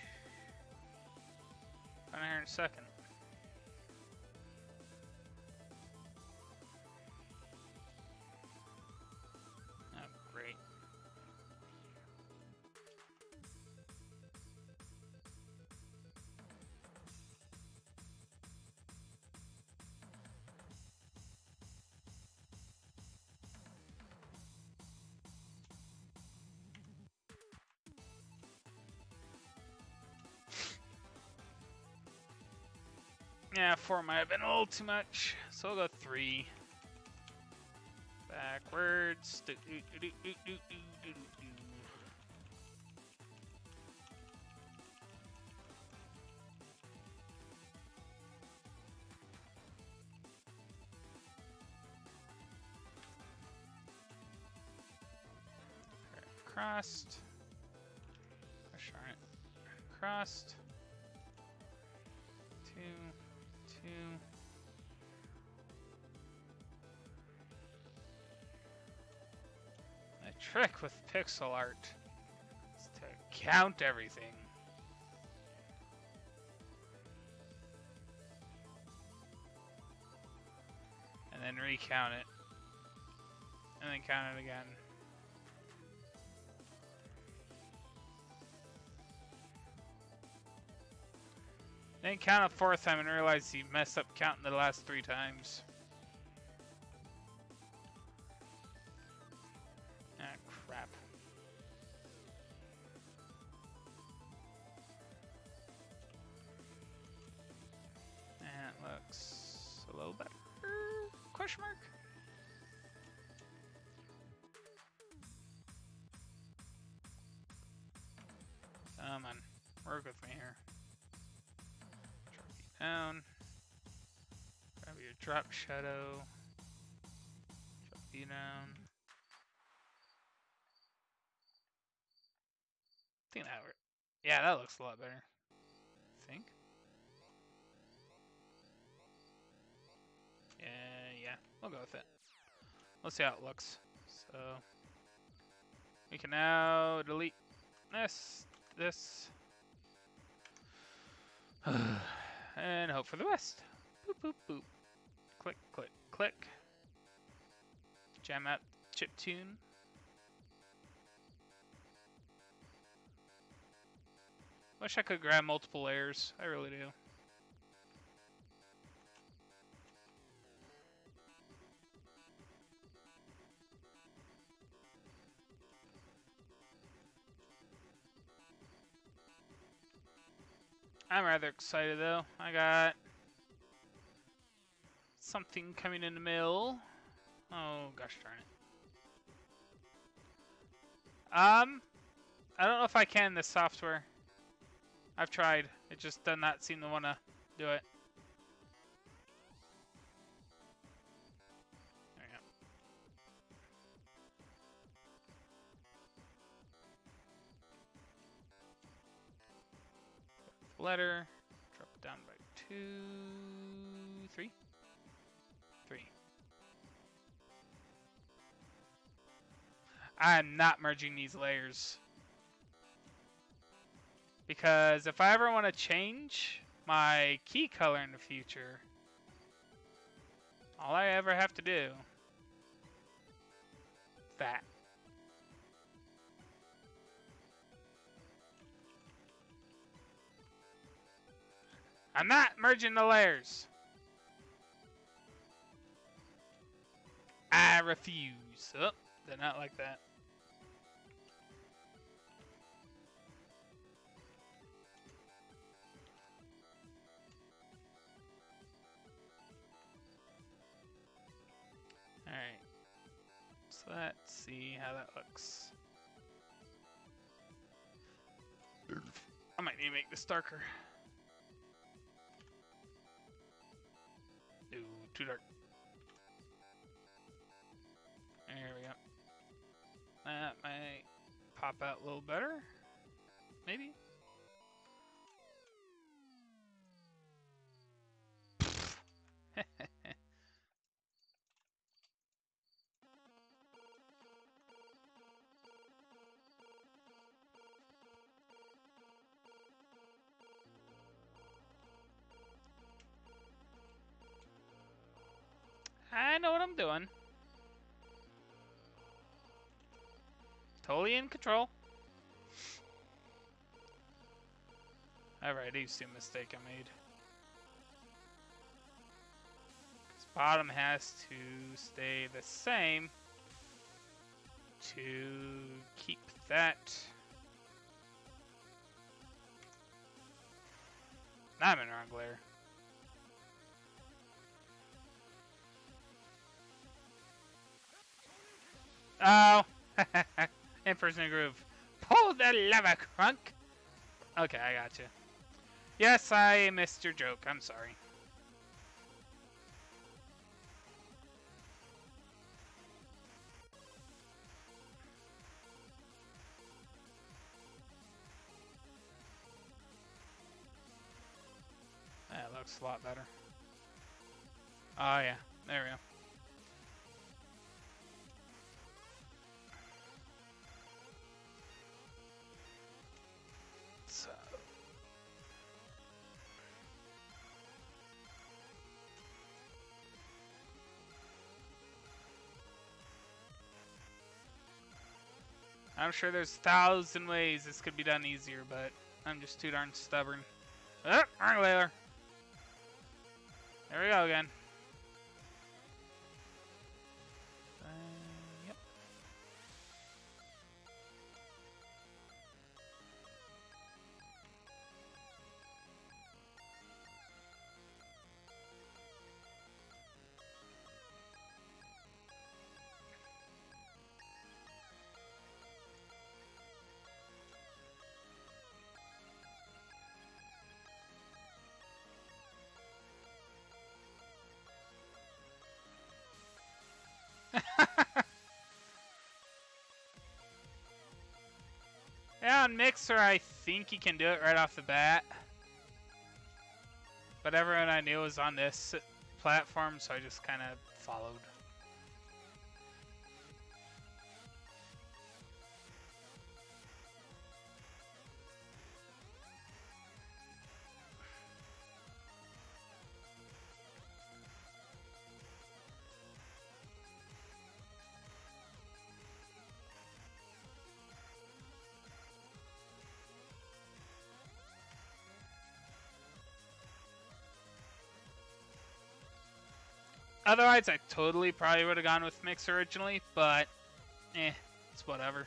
Find out here in a second. Oh, great. Yeah, 4 might have been a little too much, so we'll go 3. Backwards. Do, do, do, do, do, do, do, do, do. Crossed. Gosh darn it. Crossed. 2, 2. trick with pixel art is to count everything. And then recount it. And then count it again. Then count a fourth time and realize you messed up counting the last 3 times. Ah, crap. That looks a little better. Question mark? Come on, work with me here. Drop you down. Grab your drop shadow. Drop you down. I think that worked. Yeah, that looks a lot better. I think. Yeah, we'll go with it. Let's see how it looks. So we can now delete this, and hope for the best. Boop, boop, boop. Click, click, click. Jam out chiptune. Wish I could grab multiple layers. I really do. I'm rather excited though. I got something coming in the mail. Oh gosh darn it. I don't know if I can this software. I've tried. It just does not seem to want to do it. There we go. Letter. Drop it down by 2, 3. 3. I'm not merging these layers. Because if I ever want to change my key color in the future, all I ever have to do is that. I'm not merging the layers. I refuse. Oh, they're not like that. Alright, so let's see how that looks. I might need to make this darker. No, too dark. There we go. That might pop out a little better. Maybe. I know what I'm doing. Totally in control. Alright, I see a mistake I made. This bottom has to stay the same to keep that. Now I'm in the wrong layer. Oh, Emperor's New Groove. Pull the lever, crunk. Okay, I got you. Yes, I missed your joke. I'm sorry. That looks a lot better. Oh yeah, there we go. I'm sure there's 1,000 ways this could be done easier, but I'm just too darn stubborn. Oh, wrong layer. There we go again. Yep. Yeah, on Mixer, I think you can do it right off the bat. But everyone I knew was on this platform, so I just kind of followed. Otherwise, I totally probably would have gone with Mix originally, but it's whatever.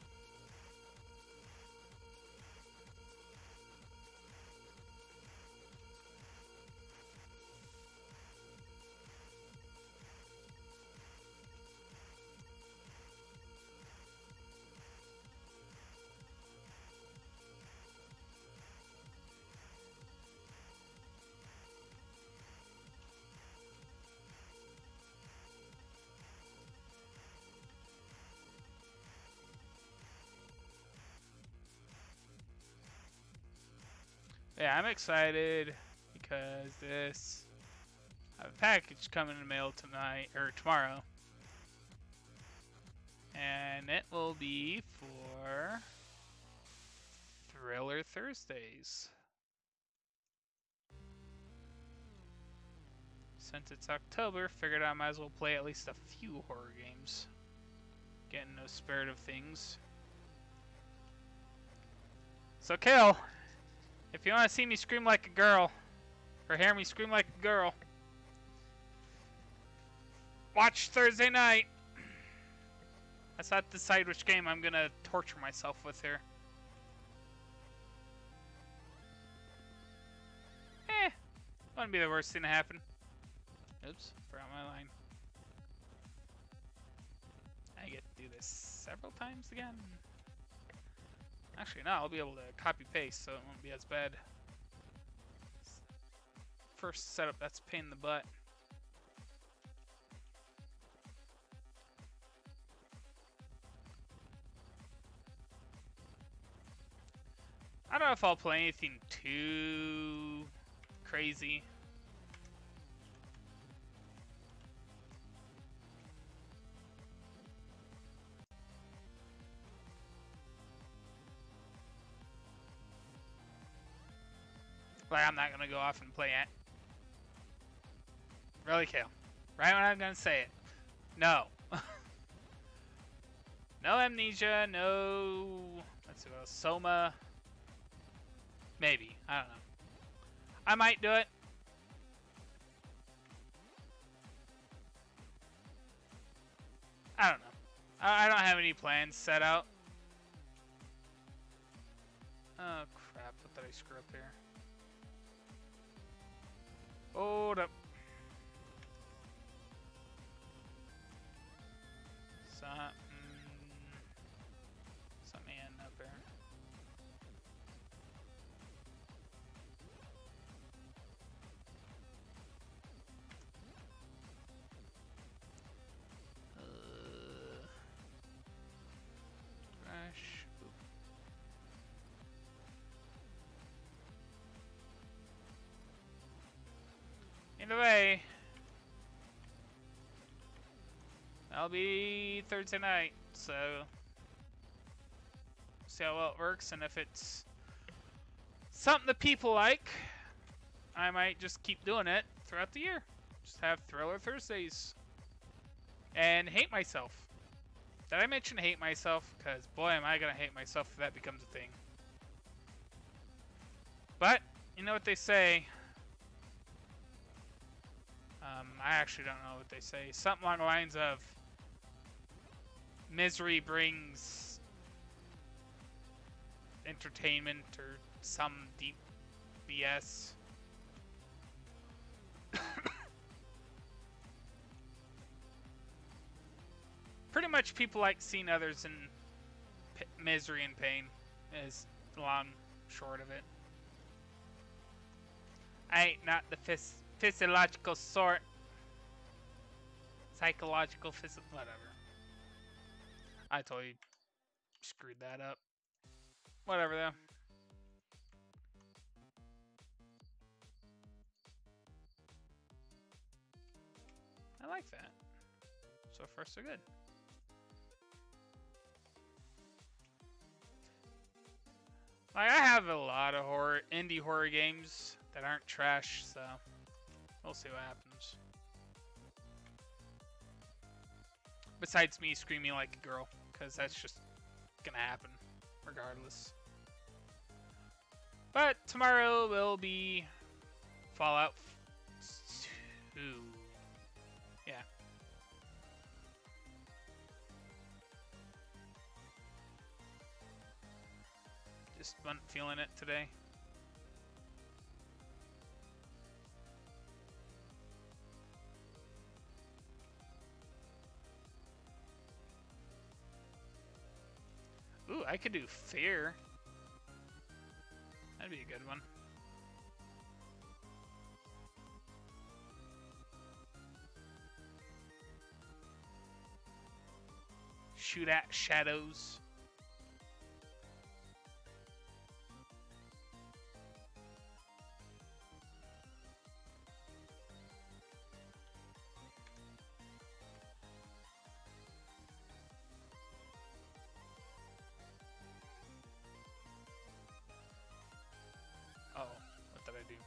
Yeah, I'm excited because I have a package coming in the mail tonight or tomorrow. And it will be for Thriller Thursdays. Since it's October, figured I might as well play at least a few horror games. Get in the spirit of things. So, Kale, if you want to see me scream like a girl, or hear me scream like a girl, watch Thursday night. I still have to decide which game I'm going to torture myself with here. Wouldn't be the worst thing to happen. Oops, forgot my line. I get to do this several times again. Actually, no, I'll be able to copy paste, so it won't be as bad. First setup, that's a pain in the butt. I don't know if I'll play anything too crazy. Like, I'm not gonna go off and play it. Really, Kale? Right when I'm gonna say it. No. No Amnesia, no... Let's see what else. Soma. Maybe. I don't know. I might do it. I don't know. I don't have any plans set out. Oh, crap. What did I screw up here? Hold up. Something up there. Crash. Boop. Either way, that'll be Thursday night, so see how well it works, and if it's something that people like, I might just keep doing it throughout the year. Just have Thriller Thursdays and hate myself. Did I mention hate myself? Because boy, am I gonna hate myself if that becomes a thing. But you know what they say. I actually don't know what they say. Something along the lines of misery brings entertainment or some deep BS. Pretty much people like seeing others in misery and pain is the long short of it. I ain't not the physiological sort. Psychological, whatever. I totally screwed that up. Whatever though. I like that. So far so good. Like, I have a lot of indie horror games that aren't trash, so we'll see what happens. Besides me screaming like a girl, because that's just gonna happen regardless. But tomorrow will be Fallout 2. Yeah. Just wasn't feeling it today. Ooh, I could do Fear. That'd be a good one. Shoot at shadows. Uh-oh, what did I do?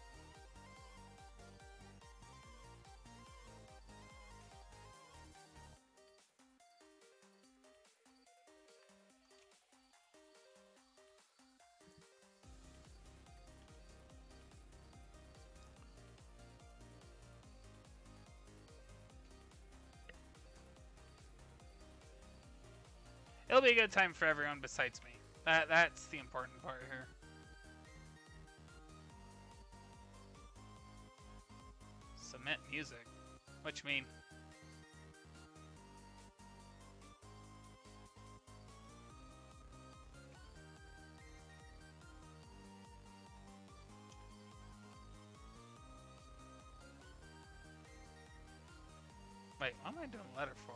It'll be a good time for everyone besides me. That's the important part here. Submit music. What you mean? Wait, what am I doing letter for?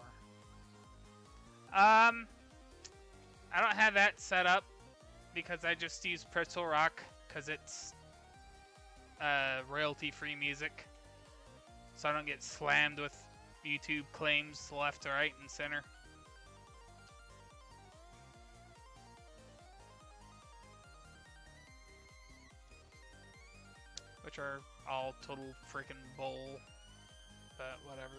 I don't have that set up because I just use Pretzel Rock because it's royalty-free music, so I don't get slammed with YouTube claims left to right and center. Which are all total freaking bull, but whatever.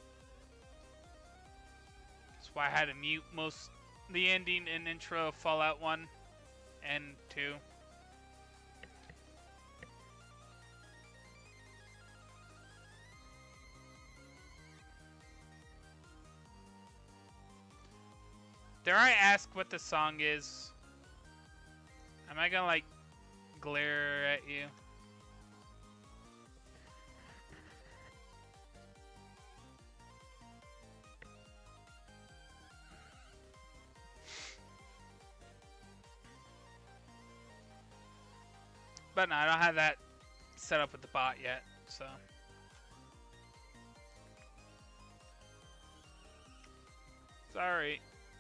That's why I had to mute the ending and intro of Fallout 1 and 2. Dare I ask what the song is? Am I gonna like glare at you? But no, I don't have that set up with the bot yet, so. Sorry.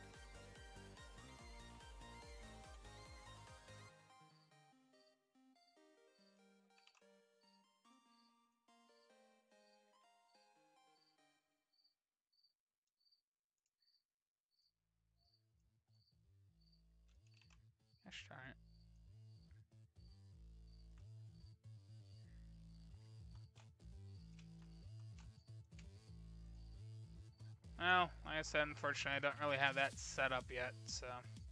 Let's try it. Well, I Like I said, unfortunately, I don't really have that set up yet, so.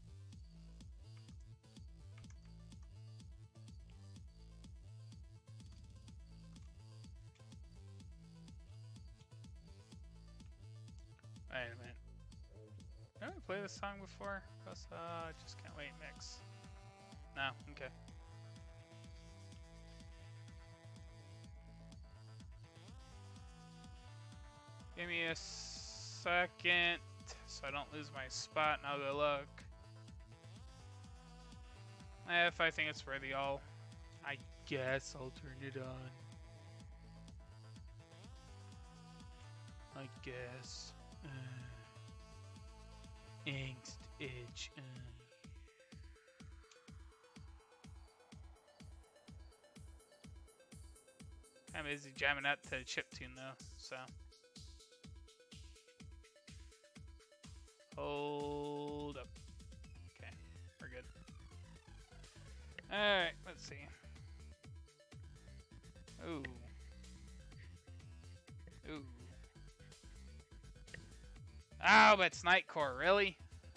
Wait a minute. Did I play this song before? Just Can't Wait mix. No? Okay. Give me a second so I don't lose my spot and I'll go look. If I think it's worthy, I guess I'll turn it on. I guess. Angst, itch, I'm busy jamming out to the chip tune though, so. Hold up. Okay, we're good. Alright, let's see. Ooh. Ooh. Oh, but it's Nightcore, really?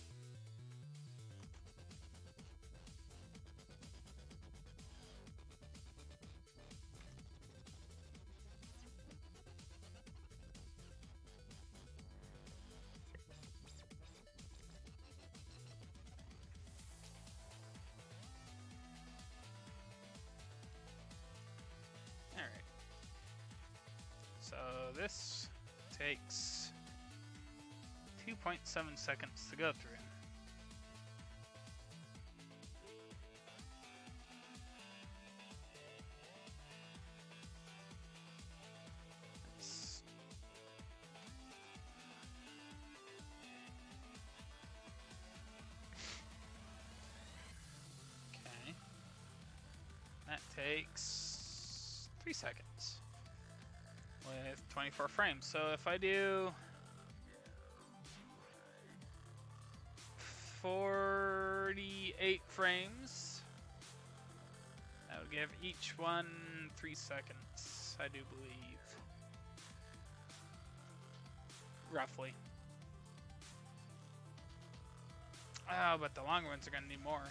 Alright. So this takes 2.7 seconds to go through. Okay. That takes 3 seconds with 24 frames. So if I do 48 frames, that would give each one 3 seconds, I do believe. Roughly. Oh, but the long ones are gonna need more.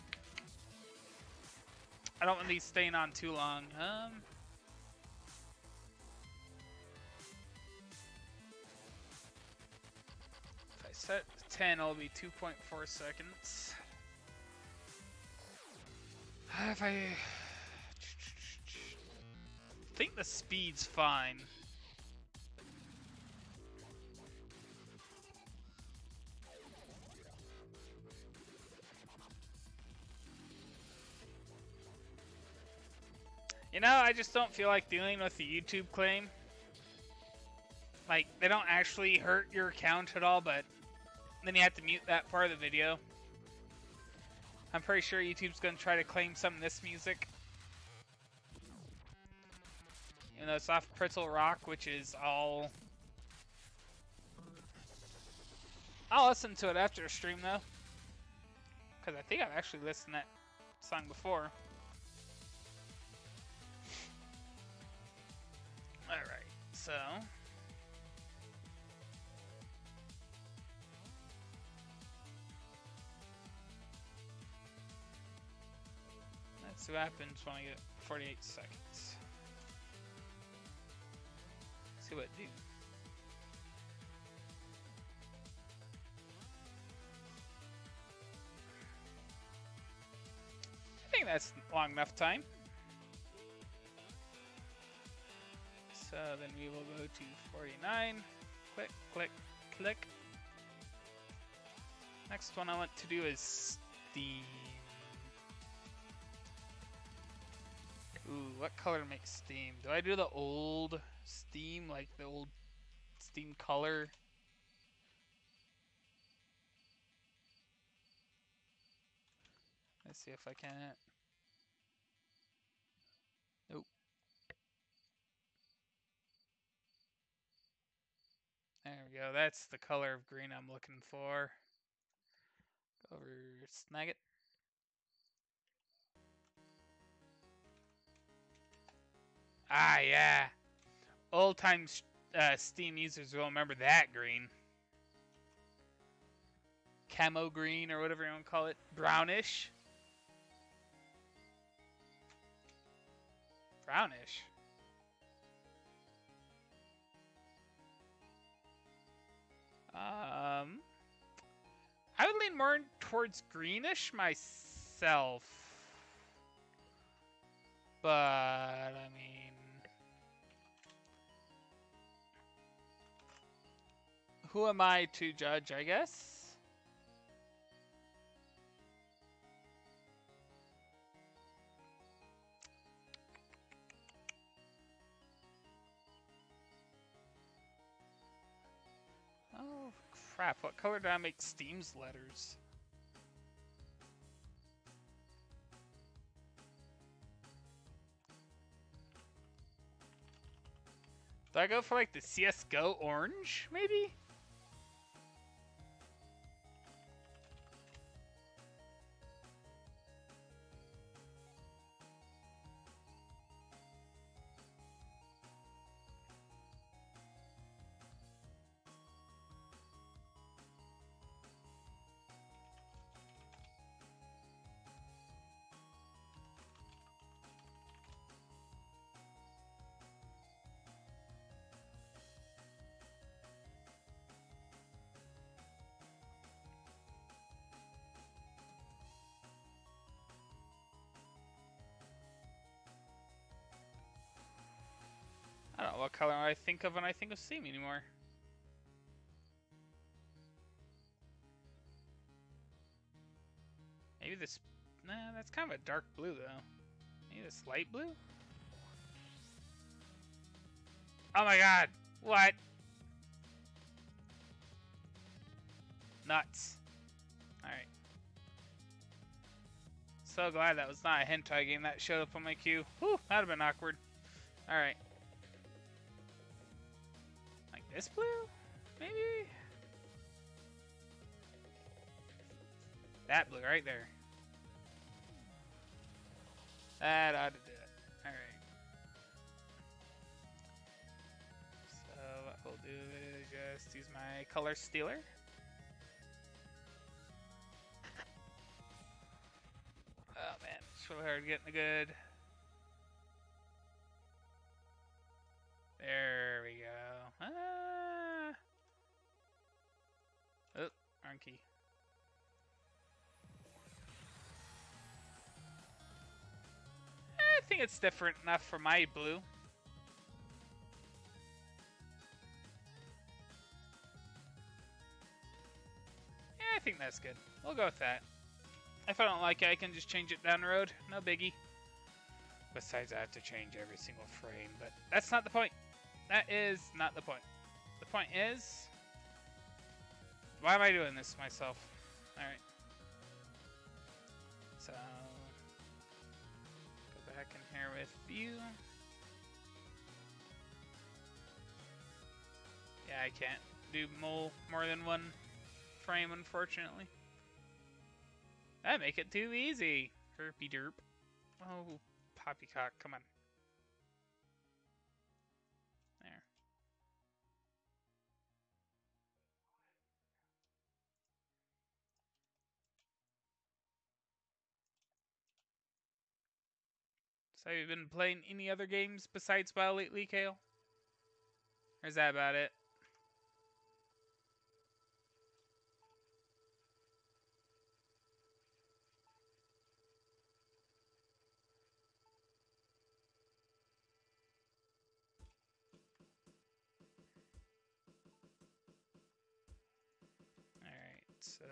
I don't want these staying on too long. If I set 10, it'll be 2.4 seconds. If I think the speed's fine. You know, I just don't feel like dealing with the YouTube claim. Like, they don't actually hurt your account at all, but then you have to mute that part of the video. I'm pretty sure YouTube's gonna try to claim some of this music. You know, it's off Pretzel Rock, which is all... I'll listen to it after the stream, though. Because I think I've actually listened to that song before. Alright, so... Let's see what happens when I get 48 seconds. See what it do. I think that's long enough time. So then we will go to 49. Click, click, click. Next one I want to do is Steam. Ooh, what color makes Steam? Do I do the old Steam, like the old Steam color? Let's see if I can. Nope. There we go. That's the color of green I'm looking for. Go over, snag it. Ah, yeah. Old time Steam users will remember that green. camo green or whatever you want to call it. Brownish. Brownish. I would lean more towards greenish myself. But, I mean... who am I to judge, I guess? Oh, crap. What color did I make Steam's letters? Do I go for like the CSGO orange, maybe? I don't know what color I think of when I think of Steam anymore. Maybe this... Nah, that's kind of a dark blue, though. Maybe this light blue? Oh my god! What? Nuts. Alright. So glad that was not a hentai game that showed up on my queue. Whew, that'd have been awkward. Alright. Like this blue? Maybe? That blue right there. That ought to do it. Alright. So what we'll do is just use my color stealer. Oh man, it's really hard getting a good... There we go. Ah! Oh, wrong key. I think it's different enough for my blue. Yeah, I think that's good. We'll go with that. If I don't like it, I can just change it down the road. No biggie. Besides, I have to change every single frame, but that's not the point. That is not the point. The point is, why am I doing this to myself? Alright. So, go back in here with view. Yeah, I can't do more than one frame, unfortunately. That make it too easy. Herpy derp. Oh, poppycock, come on. There. So have you been playing any other games besides WoW lately, Kale? Or is that about it? Alright, so...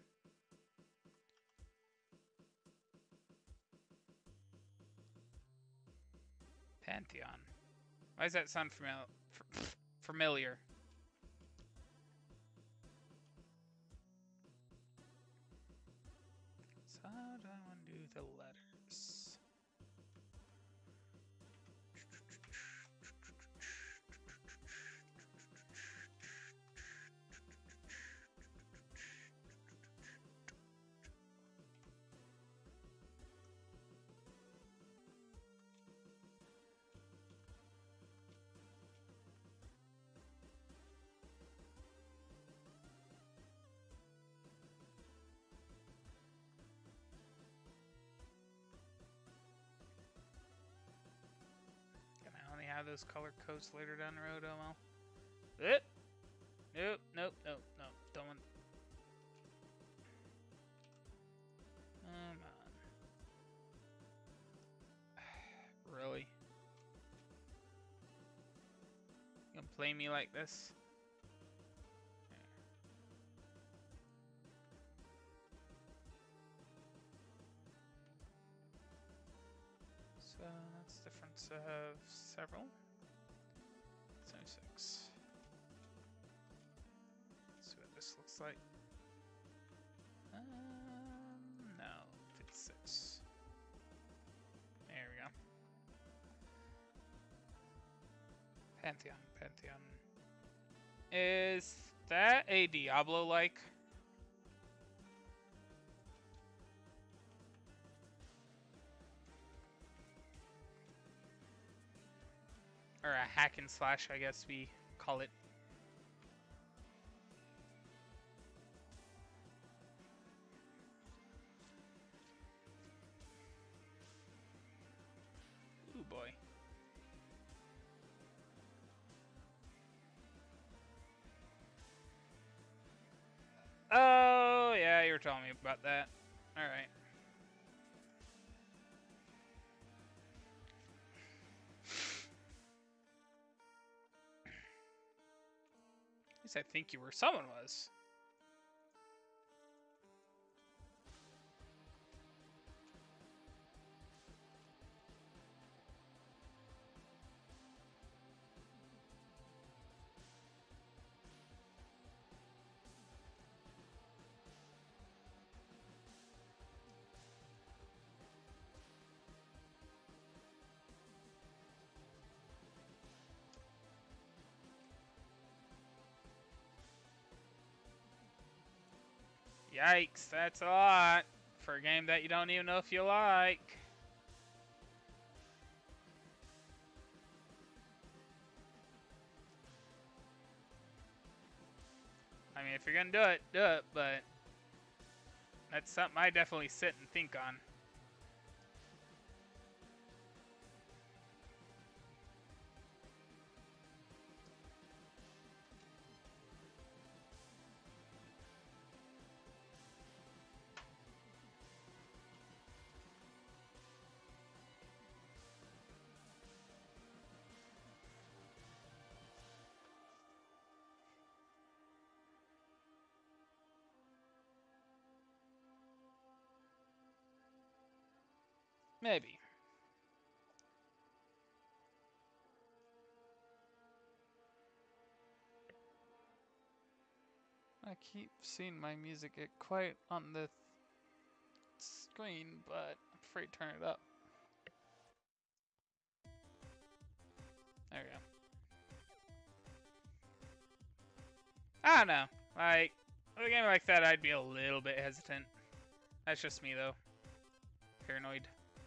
Pantheon. Why does that sound familiar? So how do I want to do the letters? those color codes later down the road. Oh well. Nope, nope, nope, nope. Don't want. Come on. Really? You gonna play me like this? So that's the difference of several. 76. Let's see what this looks like. No, 56. There we go. Pantheon, Pantheon. Is that a Diablo-like? Or a hack and slash, I guess we call it. Ooh boy. Oh, yeah, you were telling me about that. Alright. At least I think you were. Someone was. Yikes, that's a lot for a game that you don't even know if you like. I mean, if you're gonna do it, but that's something I definitely sit and think on. Maybe. I keep seeing my music get quiet on the screen, but I'm afraid to turn it up. There we go. I don't know. Like, with a game like that, I'd be a little bit hesitant. That's just me, though. Paranoid.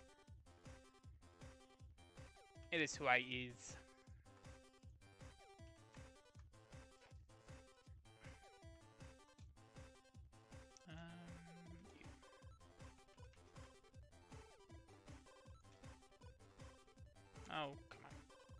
It is who I is. You. Oh, come on.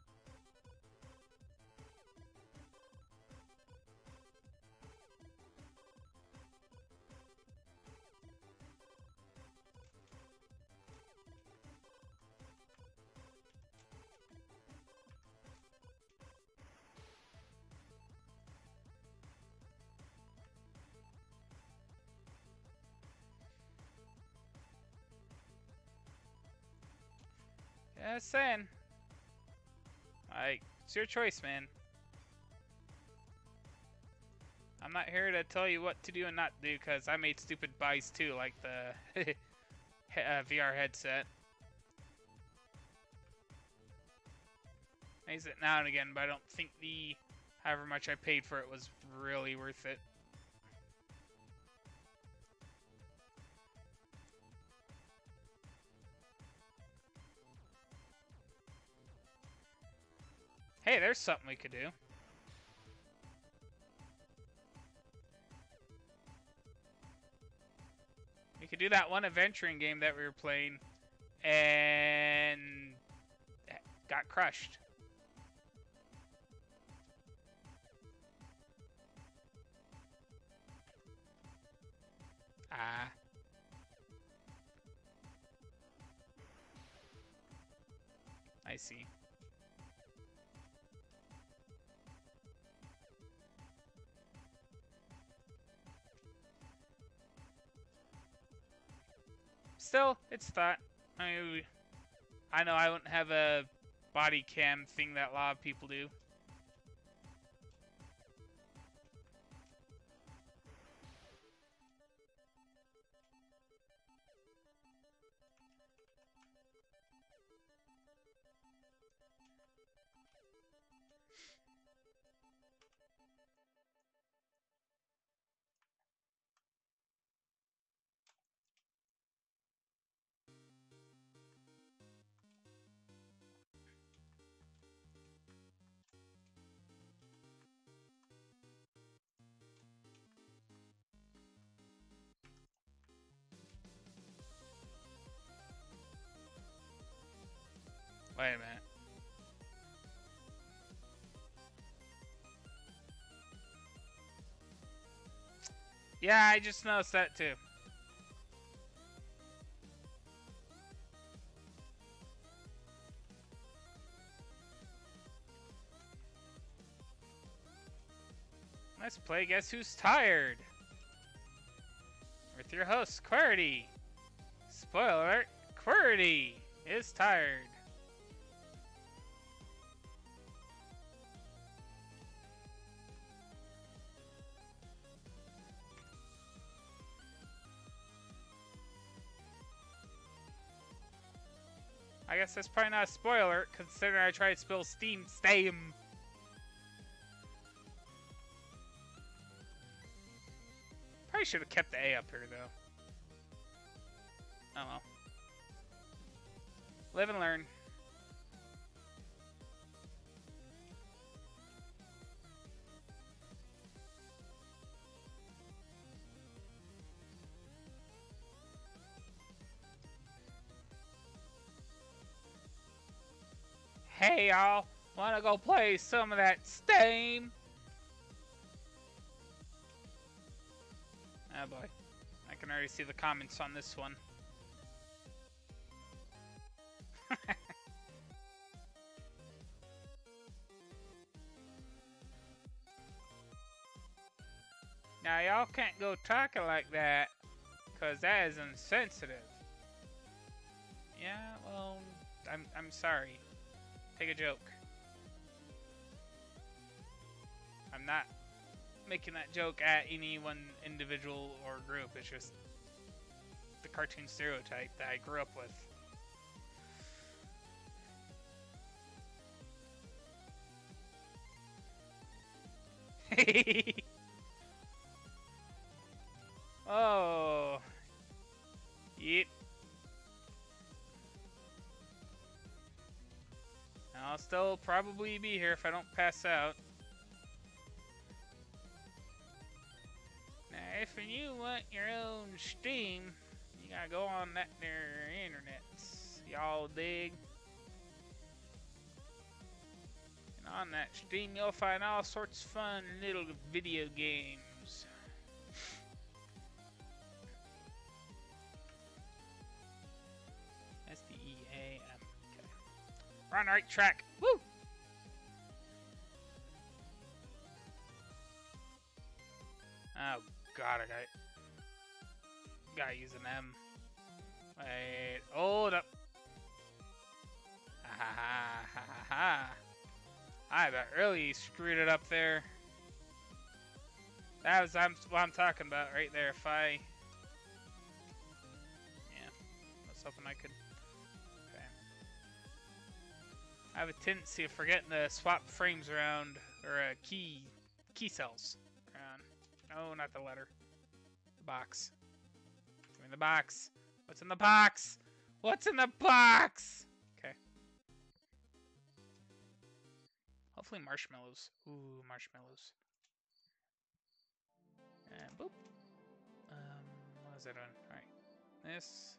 Yeah, saying. Like, it's your choice, man. I'm not here to tell you what to do and not do, because I made stupid buys too, like the VR headset. I use it now and again, but I don't think the however much I paid for it was really worth it. Hey, there's something we could do. We could do that one adventuring game that we were playing and got crushed. I see. Still, it's thought. I know I wouldn't have a body cam thing that a lot of people do. Wait a minute. Yeah, I just noticed that too. Let's play Guess Who's Tired? With your host, QWERTY. Spoiler alert, QWERTY is tired. I guess that's probably not a spoiler, considering I tried to spell Steam. Probably should have kept the A up here, though. Oh well. Live and learn. Hey y'all, wanna go play some of that Steam? Oh boy, I can already see the comments on this one. Now y'all can't go talking like that, cause that is insensitive. Yeah, well, I'm sorry. Take a joke. I'm not making that joke at any one individual or group. It's just the cartoon stereotype that I grew up with. Oh. Yep. I'll still probably be here if I don't pass out. Now, if you want your own Steam, you gotta go on that there internet. Y'all dig? And on that Steam, you'll find all sorts of fun little video games. S-D-E-A-M. Okay. We're on the right track. Woo! Oh god, I gotta use an M. Wait, hold up. Ha ha ha ha ha ha. I bet really screwed it up there. That was what I'm talking about right there. If I... Yeah, I was hoping I could... Okay. I have a tendency of forgetting to swap frames around, or key cells around. No, not the letter. The box. Give me the box. What's in the box? What's in the box? Okay. Hopefully marshmallows. Ooh, marshmallows. And boop. What was that on? Alright. This.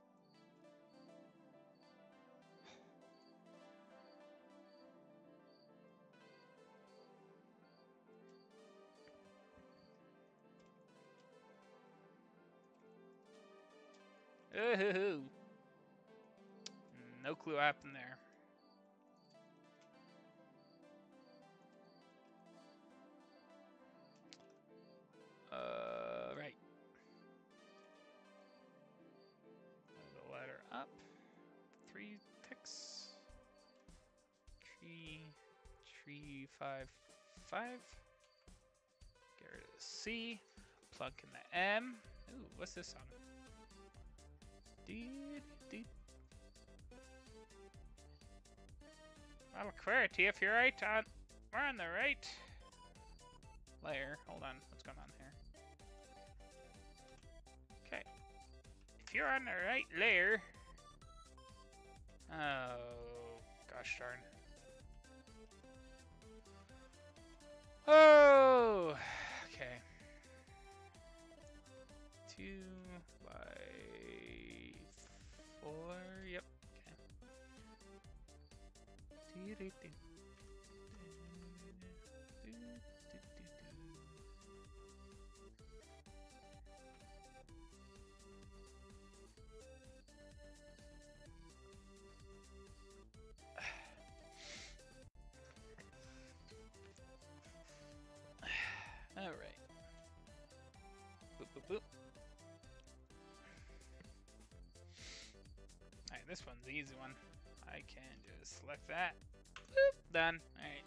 Ooh. No clue what happened there. 5, 5. Get rid of the C. Plug in the M. Ooh, what's this on it? Well, clarity, if you're right on, we're on the right layer. Hold on, what's going on here? Okay, if you're on the right layer. Oh, gosh darn. Oh, okay. 2 by 4. Yep. Okay. All right. Boop, boop, boop. All right, this one's the easy one. I can just select that. Boop, done. All right.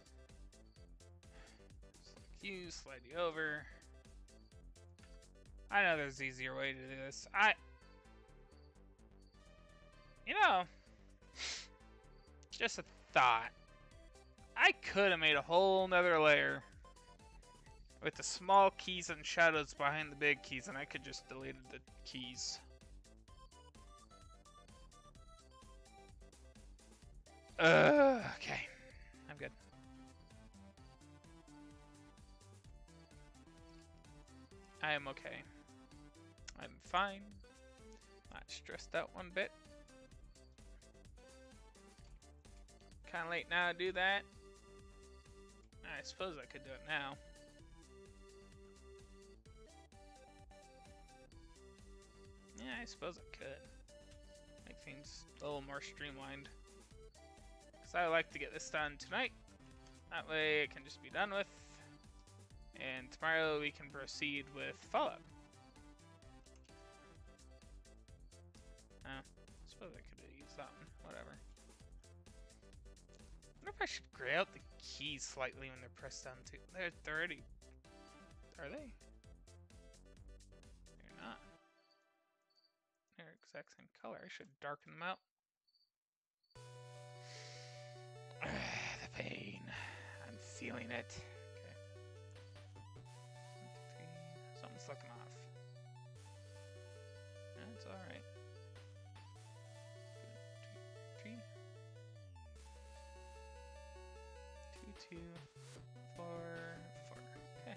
Select you, slide you over. I know there's an easier way to do this. You know, just a thought. I could have made a whole nother layer with the small keys and shadows behind the big keys, and I could just delete the keys. Okay. I'm good. I am okay. I'm fine. Not stressed out one bit. Kinda late now to do that. I suppose I could do it now. Yeah, I suppose I could. Make things a little more streamlined. Because I like to get this done tonight. That way it can just be done with. And tomorrow we can proceed with Fallout. I suppose I could have used that one. Whatever. I wonder if I should gray out the keys slightly when they're pressed down too. They're already... Are they? They're not. They're exact same color. I should darken them out. The pain. I'm feeling it. Okay. 1, 2, 3. Something's looking off. That's alright. 2, 3. 2, 2, 4, 4. Okay.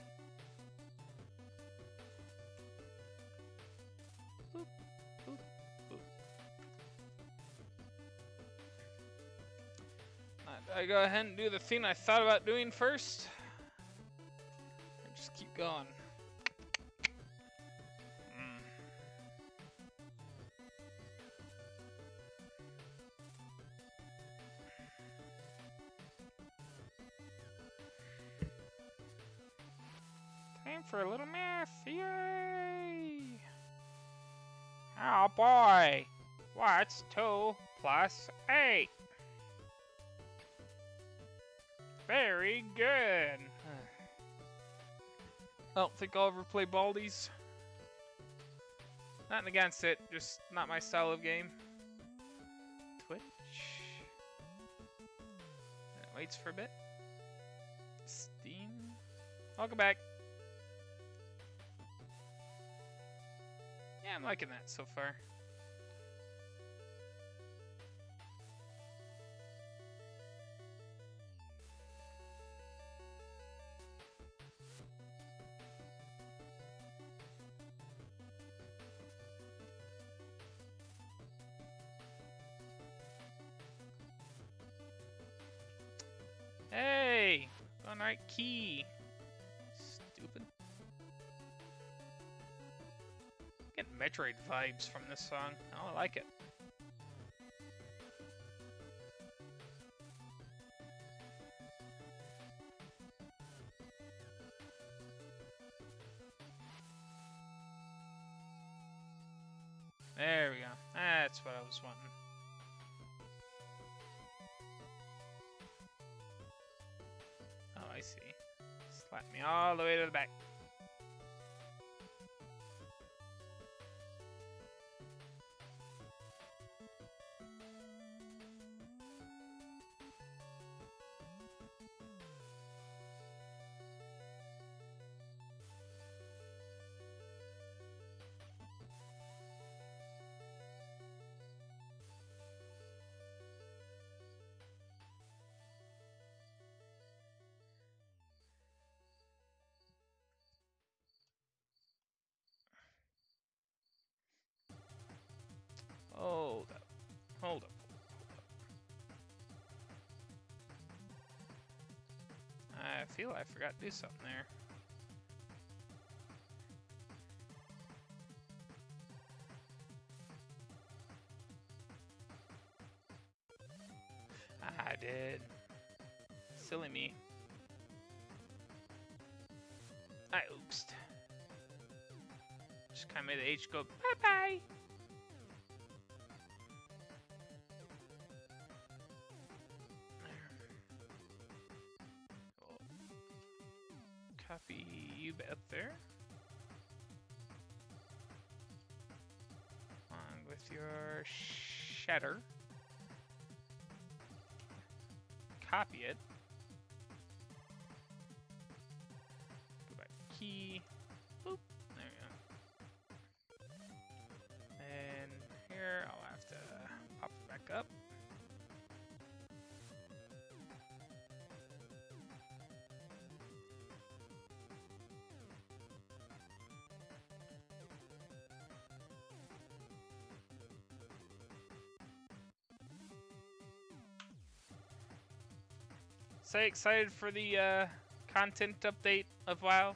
Boop, boop, boop. I go ahead and do the thing I thought about doing first. And just keep going. Time for a little math. Yay! Oh boy! What's 2 plus 8? Very good. I don't think I'll ever play Baldies. Nothing against it, just not my style of game. Twitch. And it waits for a bit. Steam. Welcome back. Yeah, I'm liking that so far. Hey! On the right key. Stupid. Get Metroid vibes from this song. Oh, I like it. There we go. That's what I was wanting. I see. Slap me all the way to the back. Hold up. Hold up. I feel I forgot to do something there. I did. Silly me. I oopsed. Just kind of made the H go bye-bye. Copy you up there. Along with your shatter. Copy it. Go back key. Boop. There we go. And here I'll have to pop it back up. So excited for the content update of WoW.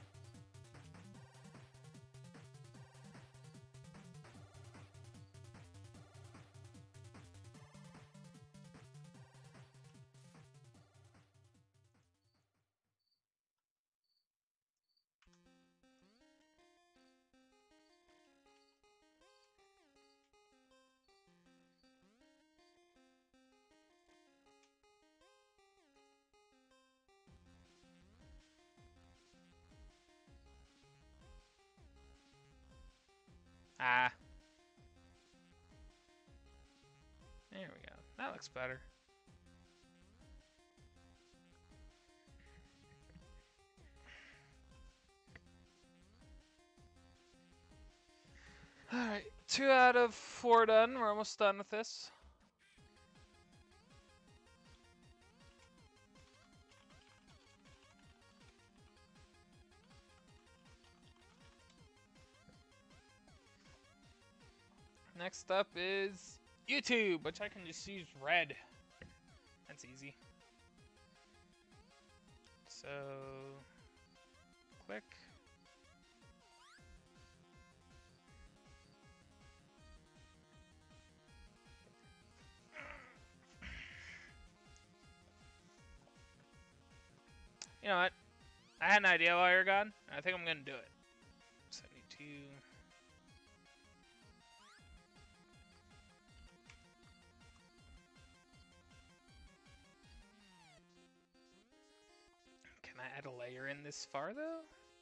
Ah. There we go. That looks better. Alright, 2 out of 4 done. We're almost done with this. Next up is YouTube, which I can just use red. That's easy. So, click. You know what? I had an idea while you were gone. I think I'm going to do it. 72. Can I add a layer in this far, though?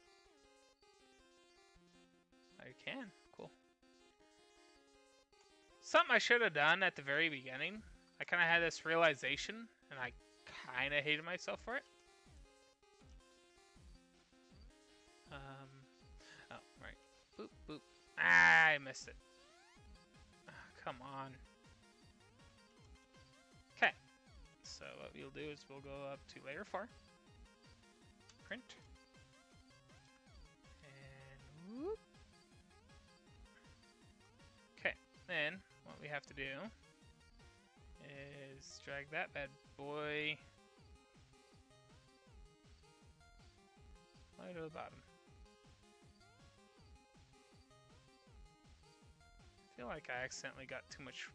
I can. Cool. Something I should have done at the very beginning. I kind of had this realization, and I kind of hated myself for it. Oh, right. Boop, boop. Ah, I missed it. Oh, come on. Okay. So what we'll do is we'll go up to layer 4. Print. And whoop. Okay. Then what we have to do is drag that bad boy right to the bottom. I feel like I accidentally got too much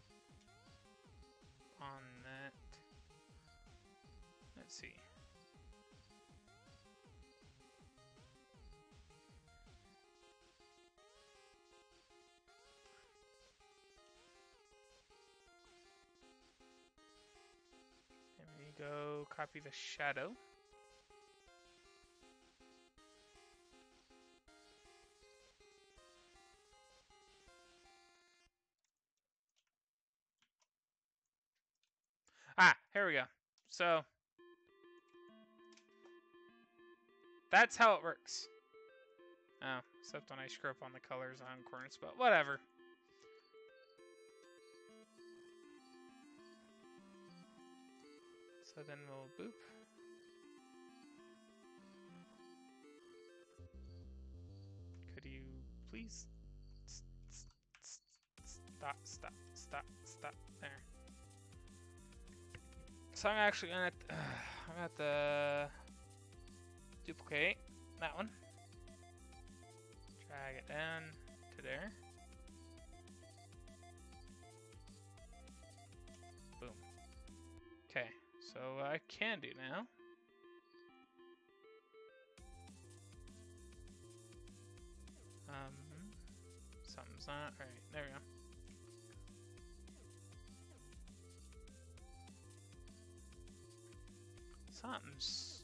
on that. Let's see. There we go. Copy the shadow. Ah, here we go. So that's how it works. Oh, except when I screw up on the colors on corners, but whatever. So then we'll boop. Could you please stop there. So I'm actually gonna duplicate that one. Drag it down to there. Boom. Okay, so what I can do now something's not right. There we go. Something's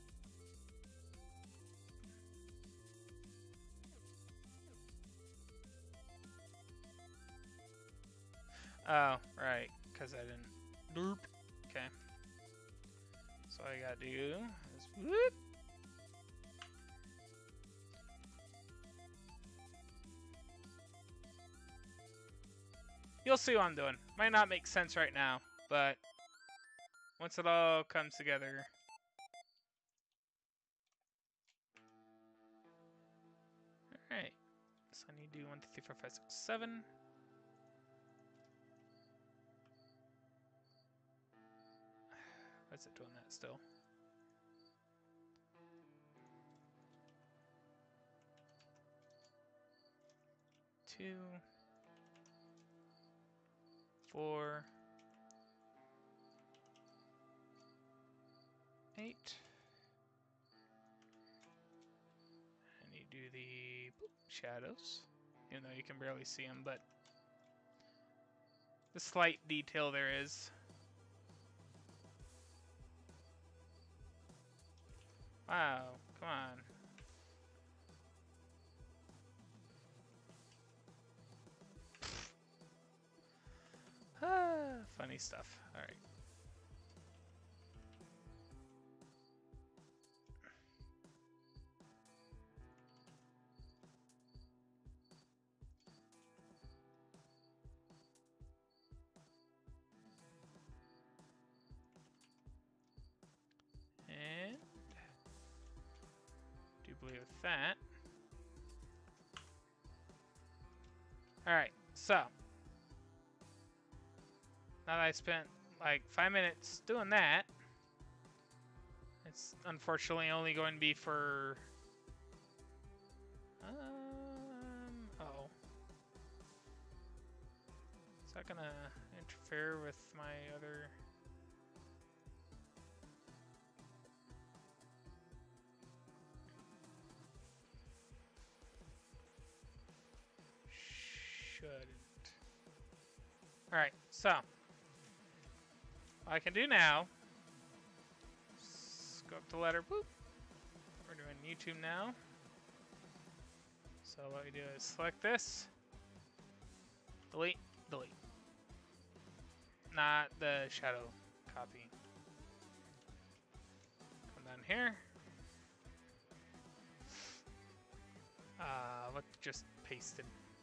oh, right, because I didn't doop. Okay. So all I gotta do is whoop. You'll see what I'm doing. Might not make sense right now, but once it all comes together. Alright. So I need to do 1, 2, 3, 4, 5, 6, 7. Why is it doing that still? Two, 4, 8. And you do the shadows, even though you can barely see them, but the slight detail there is. Wow, come on. Funny stuff. All right. And duplicate with that. All right. So now that I spent like 5 minutes doing that, it's unfortunately only going to be for oh. Is that gonna interfere with my other? Shouldn't. Alright, so what I can do now is go up to letter boop. We're doing YouTube now. So what we do is select this, delete, delete. Not the shadow copy. Come down here. What just pasted?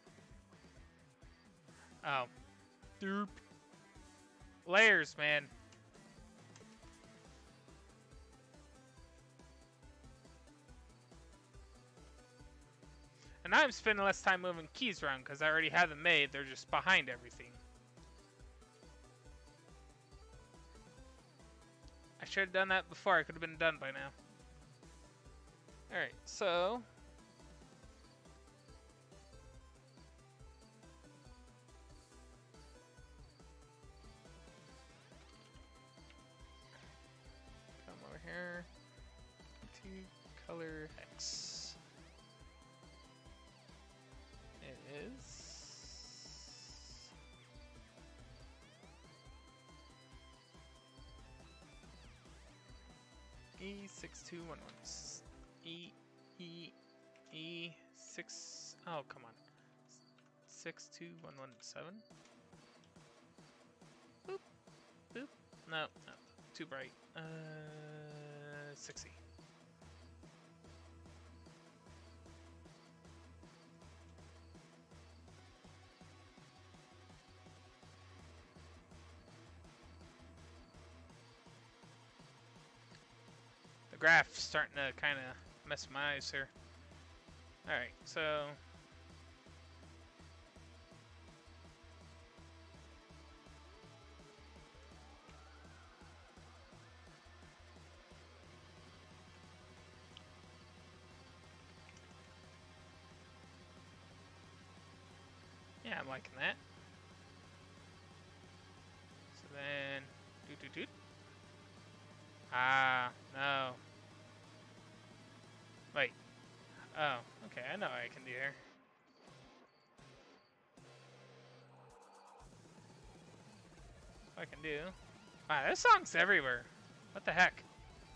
Oh. Doop. Layers, man. And now I'm spending less time moving keys around because I already have them made. They're just behind everything. I should have done that before. I could have been done by now. Alright, so come over here to color hex. It is E6211. E6. Oh, come on. 62117. Boop. Boop. No, no. too bright. 60. The graph's starting to kind of mess my eyes here. Alright, so... yeah, I'm liking that. So then... Doot. Ah, no. Wait. Oh, okay, I know what I can do here. What I can do... wow, this song's everywhere. What the heck?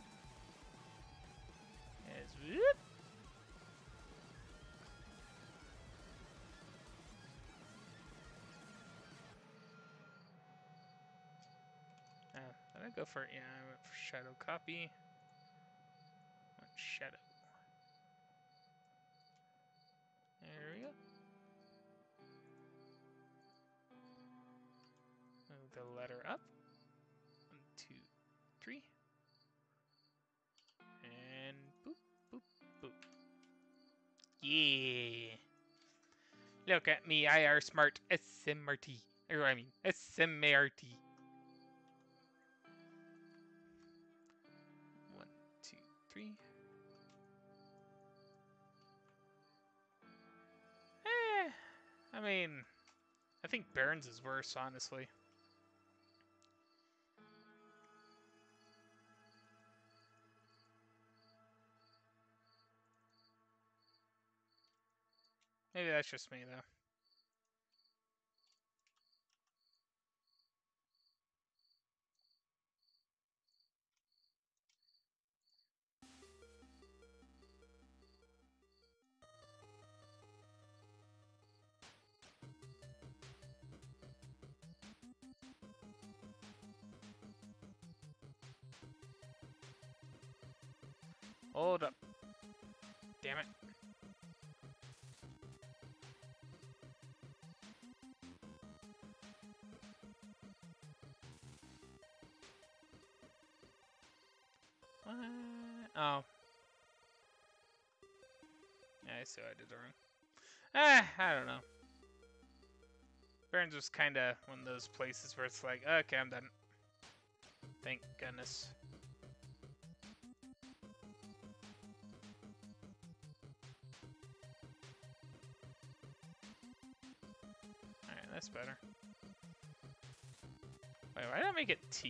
Is whoop. Did I go for it? Yeah, I went for shadow copy. Went shadow. There we go. Move the letter up. 1, 2, 3. And boop, boop, boop. Yeah. Look at me, I are smart. SMRT. Or I mean, SMART. 1, 2, 3. I mean, I think Barons is worse, honestly. Maybe that's just me, though. Hold up. Damn it. What? Oh. Yeah, I see what I did wrong. I don't know. Barons was kind of one of those places where it's like, okay, I'm done. Thank goodness. Alright, that's better. Wait, why did I make it T?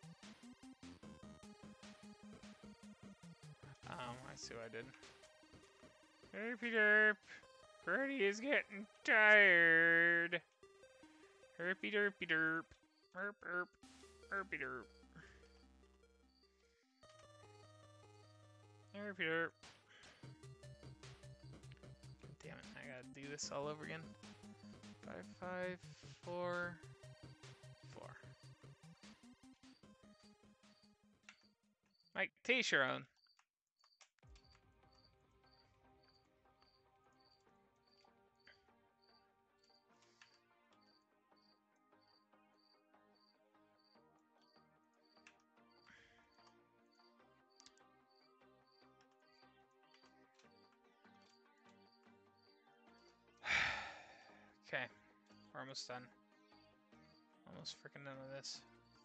I see what I did. Herpy derp. Birdie is getting tired. Herpy derpy derp. Herp herp. Herpy derp. Herpy derp. Damn it, I gotta do this all over again. 5, 5, 4, 4. Mike, taste your own. Okay, we're almost done. Almost freaking done with this.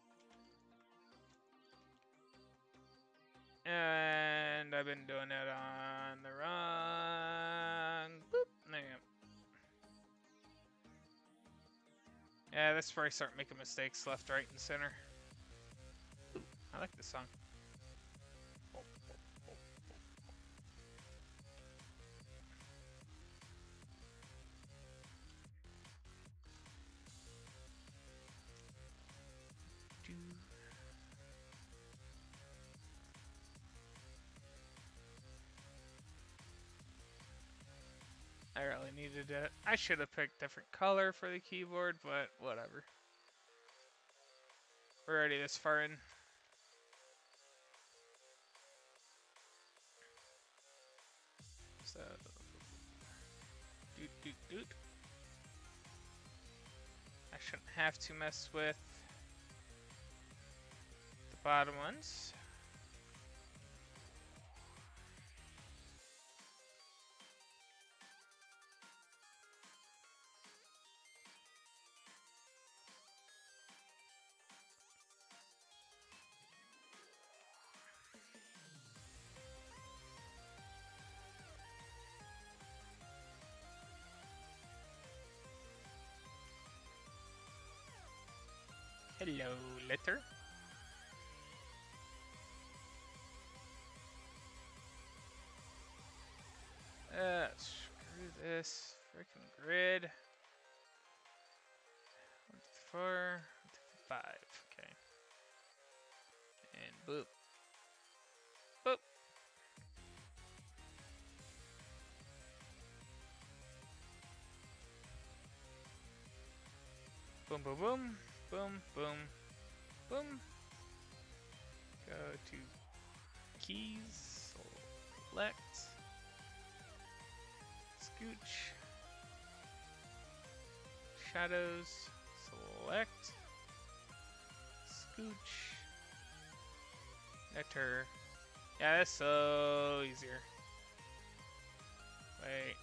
And I've been doing it on the wrong. Boop. There you go. Yeah, that's where I start making mistakes left, right, and center. I like this song. I really needed it. I should have picked different color for the keyboard, but whatever. We're already this far in. shouldn't have to mess with the bottom ones. Hello, litter. Screw this freaking grid. 154, 155, okay. And boop. Boop. Boom, boom, boom. Boom, boom, boom. Go to keys, select, scooch, shadows, select, scooch, netter. Yeah, that's so easier. Wait.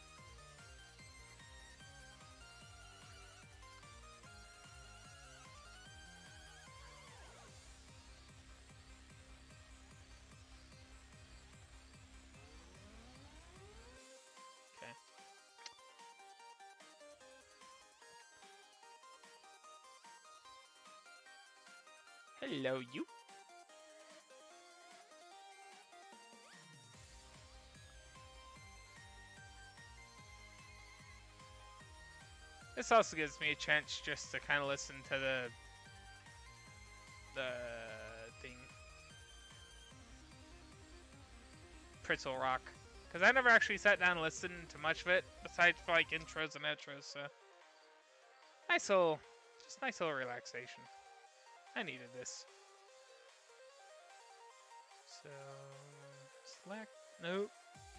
Hello, you. This also gives me a chance just to kind of listen to the thing, Pretzel Rock, because I never actually sat down and listened to much of it besides for like intros and outros. So nice little relaxation. I needed this. So select, nope.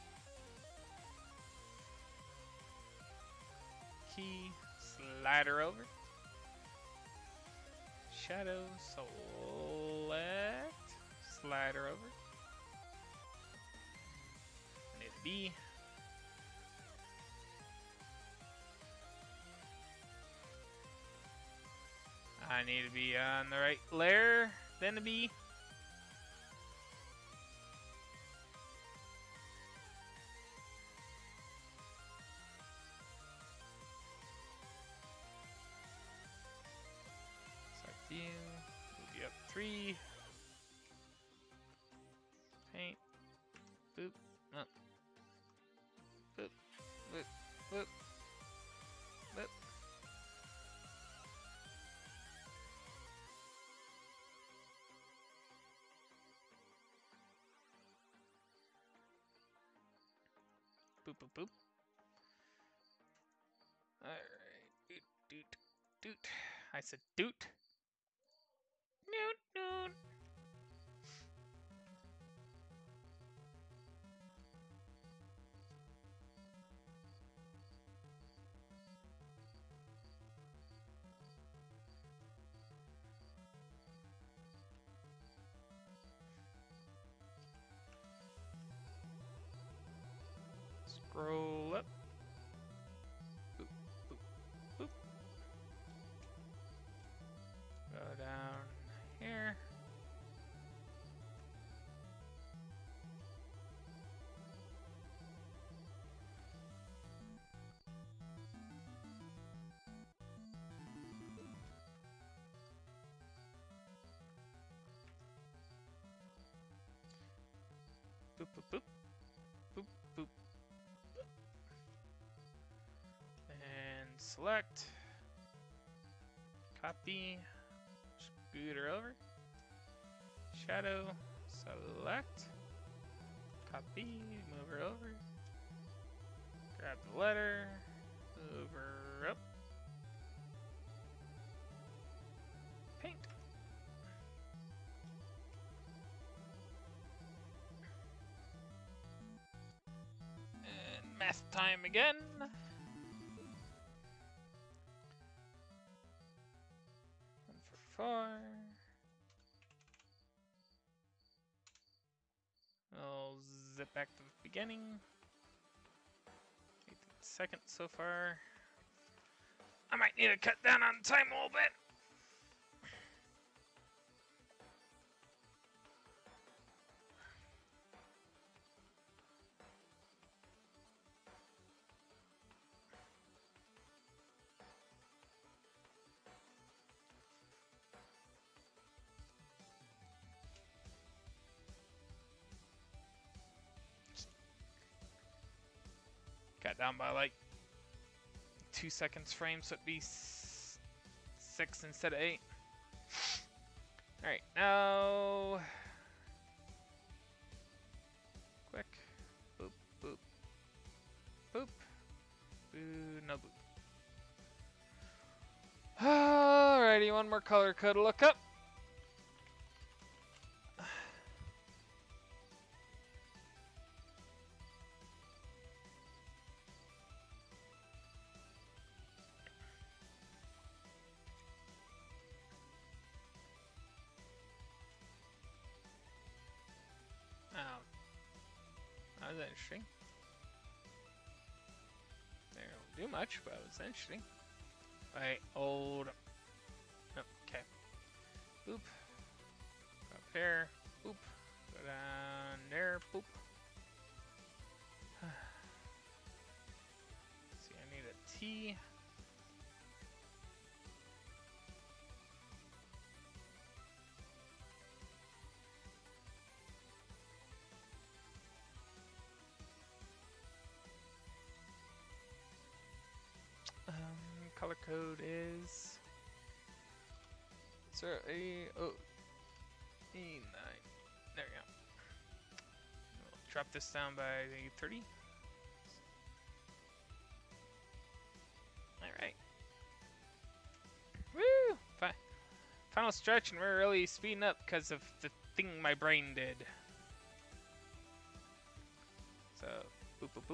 Key, slider over. Shadow, select, slider over. I need a B. I need to be on the right layer, then a B. Select view, move you up 3. Paint, boop, up, boop, boop, boop, boop. Boop, boop, boop. Alright. Doot, doot, doot. I said doot. Noot, noot. Scroll up. Boop, boop, boop. Go down here. Boop, boop, boop. Boop, boop. And select. Copy. Scoot her over. Shadow. Select. Copy. Move her over. Grab the letter. Move her up. Paint. And math time again. far. I'll zip back to the beginning. 18 seconds so far. I might need to cut down on time a little bit. Got down by like 2 seconds frame, so it'd be 6 instead of 8. Alright, now... Quick. Boop, boop. Boop. Boo, no boop. Alrighty, one more color code to look up. That was interesting. They don't do much, but it was interesting. Wait, hold up. Oh, okay. Boop. Go up here. Boop. Go down there. Boop. See, I need a T. Color code is 0A0E9. There we go. We'll drop this down by 30. Alright. Woo! Final stretch, and we're really speeding up because of the thing my brain did. So, boop, boop, boop.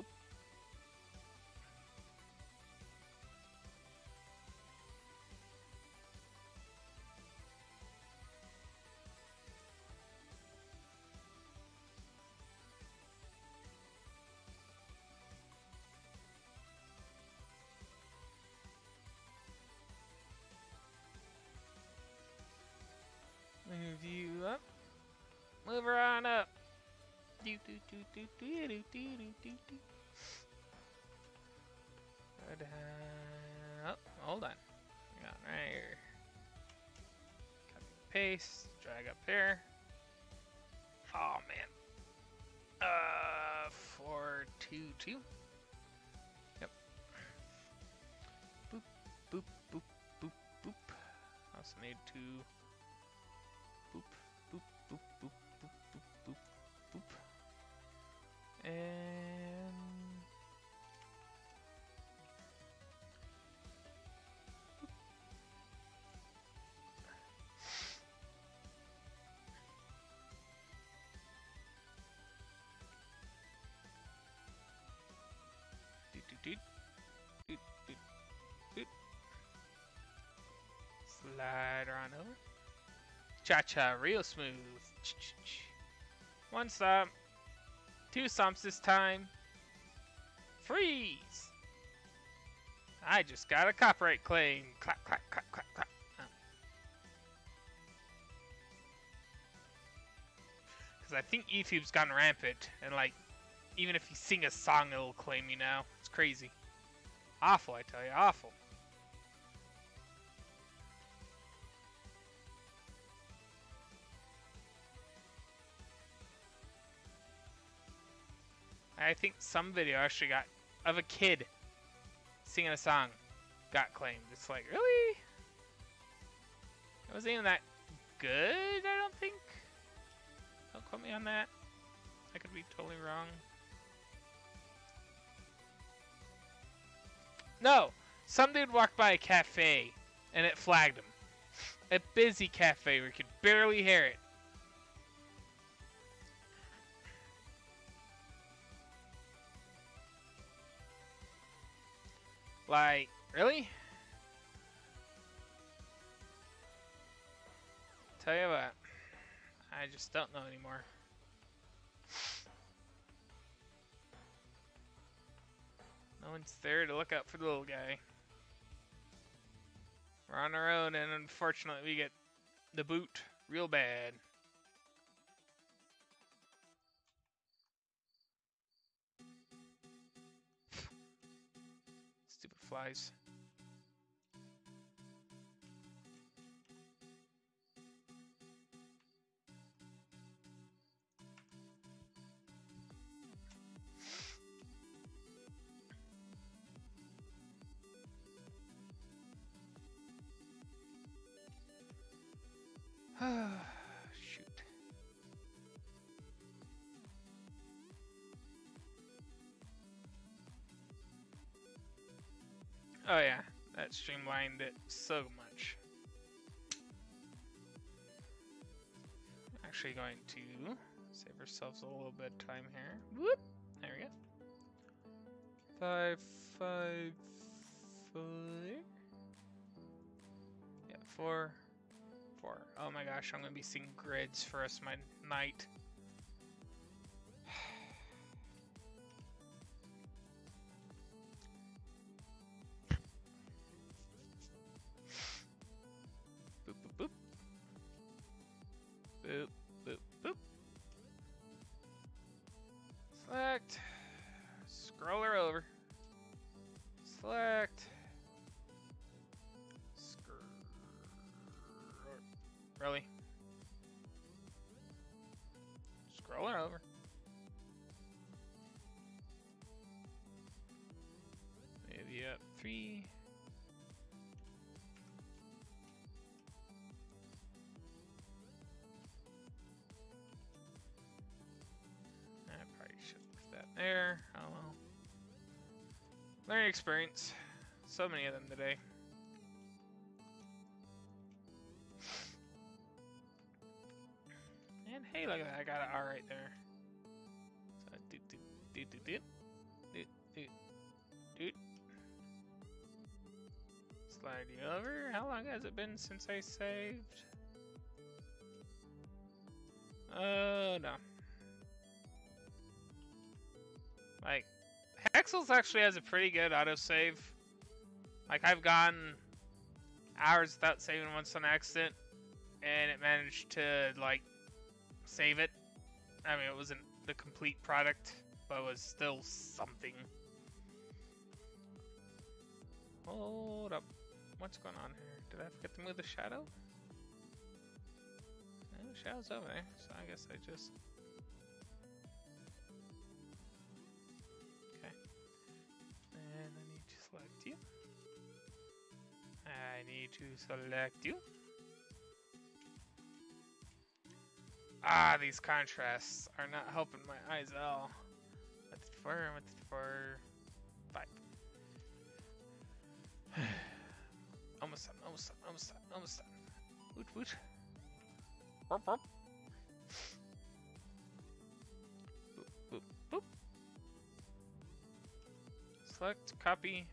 Move you up. Move her on up. Do do do do do do do do do do. Oh, hold on. Hang on, right here. Copy, paste, drag up here. Oh man. 422. Yep. Boop boop boop boop boop. Also need to. Boop, boop, boop, boop, boop, boop, boop, boop. And... Boop. Doot, doot, doot. Doot, doot, doot. Slide on over. Cha-cha, real smooth. One stop. 2 stomps this time. Freeze! I just got a copyright claim. Clap, clap, clap, clap, clap. Because I think YouTube's gone rampant. And like, even if you sing a song, it'll claim you now. It's crazy. Awful, I tell you. Awful. I think some video actually got of a kid singing a song got claimed. It's like, really? It wasn't even that good, I don't think. Don't quote me on that. I could be totally wrong. No! Some dude walked by a cafe and it flagged him. A busy cafe where you could barely hear it. Like, really? Tell you what, I just don't know anymore. No one's there to look out for the little guy. We're on our own, and unfortunately, we get the boot real bad. Stupid flies. Shoot. Oh yeah, that streamlined it so much. Actually going to save ourselves a little bit of time here. Whoop! There we go. 5, 5, 4. Yeah, 4, 4. Oh my gosh, I'm gonna be seeing grids for us my night. Boop, boop, boop. Boop, boop, boop. Select. Scroll her over. Select. Really? Scroll her over. Maybe up 3. I probably should put that there. Oh well. Learning experience. So many of them today. And hey, look at that. I got an R right there. So do. Slide you over. How long has it been since I saved? Oh no. Like, Hexels actually has a pretty good autosave. Like, I've gone hours without saving once on accident, and it managed to, like, save it. I mean, it wasn't the complete product, but it was still something. Hold up. What's going on here? Did I forget to move the shadow? No, the shadow's over there, so I guess I just... Okay. And I need to select you. I need to select you. Ah, these contrasts are not helping my eyes at all. What's it for? What's it for? 5. Almost done, almost done, almost done, almost done. Woot woot. Burp burp. Boop boop boop. Select, copy.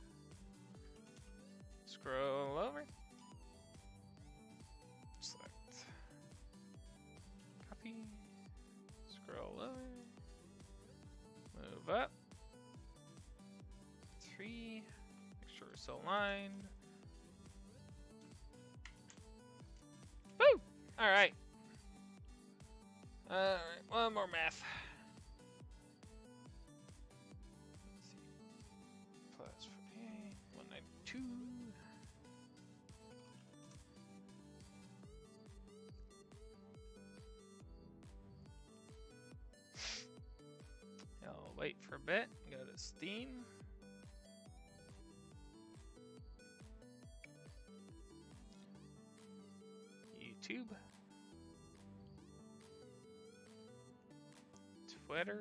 Scroll over. Select. Copy. Scroll over. Move up. 3. Make sure it's aligned. Woo! Alright. Alright, one more math. Let's see. Plus 48, 192. I'll wait for a bit. Go to Steam. YouTube. Twitter.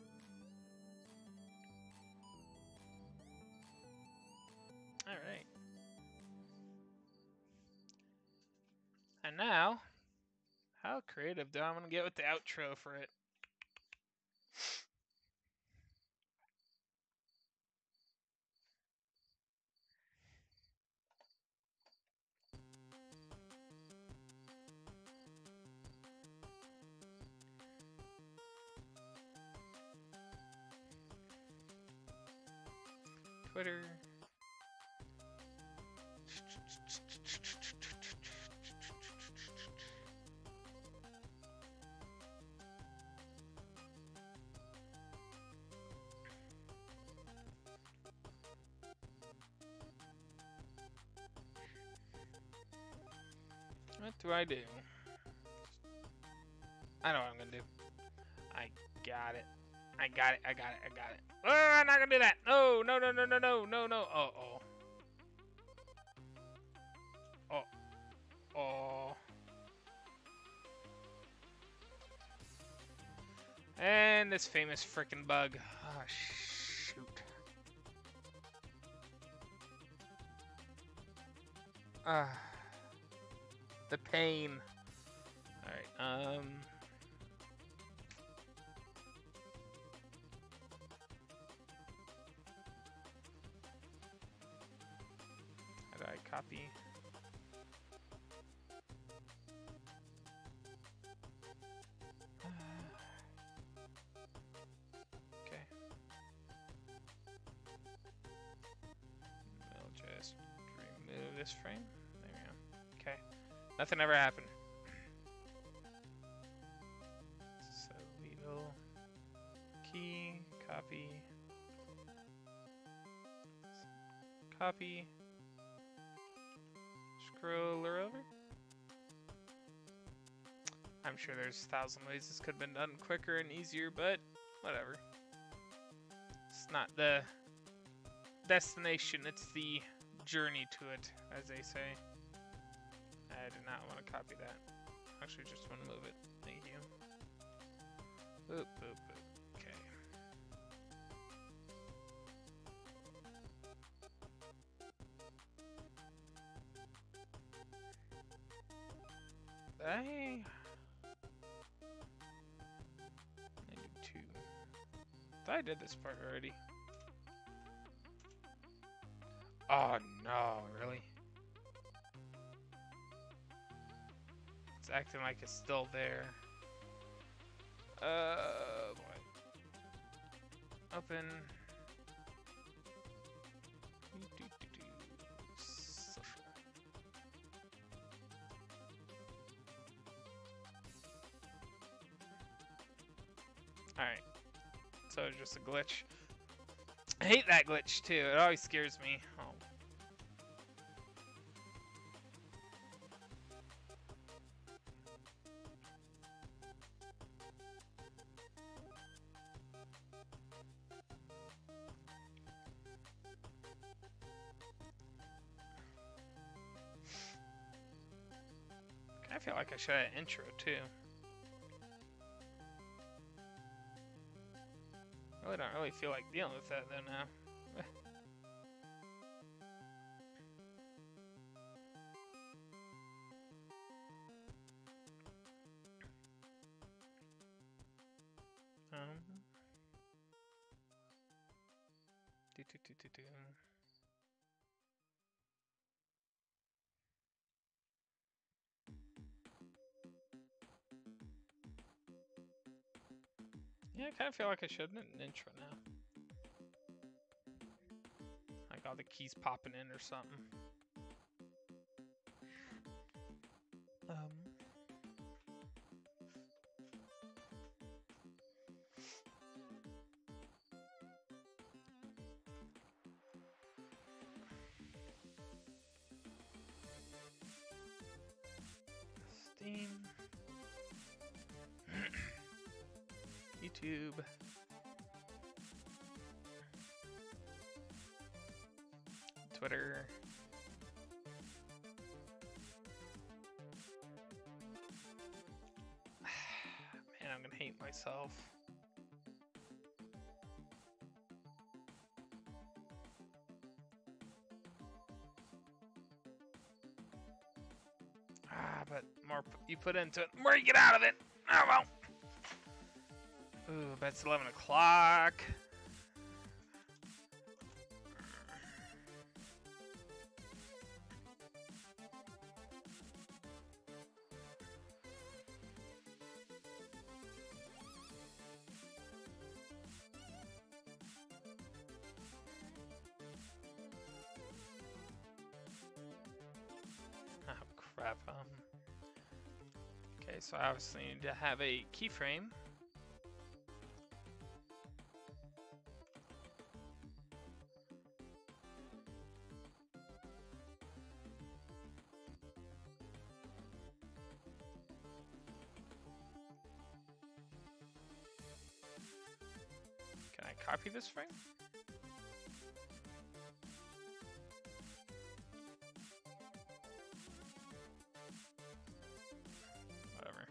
All right. And now, how creative do I want to get with the outro for it? Twitter. What do I do? I know what I'm gonna do. I got it. I got it. I got it. I got it. Oh, I'm not gonna do that. No, no, no, no, no, no, no, no. Oh, oh. Oh. Oh. And this famous frickin' bug. Oh, shoot. The pain. Alright, How do I copy? Okay. We'll just remove this frame. There we go. Okay. Nothing ever happened. So we will key, copy, copy, scroll her over. I'm sure there's 1,000 ways this could have been done quicker and easier, but whatever. It's not the destination, it's the journey to it, as they say. I do not want to copy that. Actually, just want to move it. Thank you. Boop, boop, boop. Okay. I do two. Thought I did this part already. Oh no, really? It's acting like it's still there. Boy. Open. Social. Alright. So it's just a glitch. I hate that glitch too. It always scares me. Oh. I feel like I should have an intro too. I really don't really feel like dealing with that though now. Do. Yeah, I kind of feel like I should have an intro now. Like all the keys popping in or something. Steam. YouTube. Twitter. Man, I'm gonna hate myself. But more you put into it, the more you get out of it. Oh well. Ooh, bet it's 11 o'clock. Okay, so I obviously need to have a keyframe. Can I copy this frame? Whatever.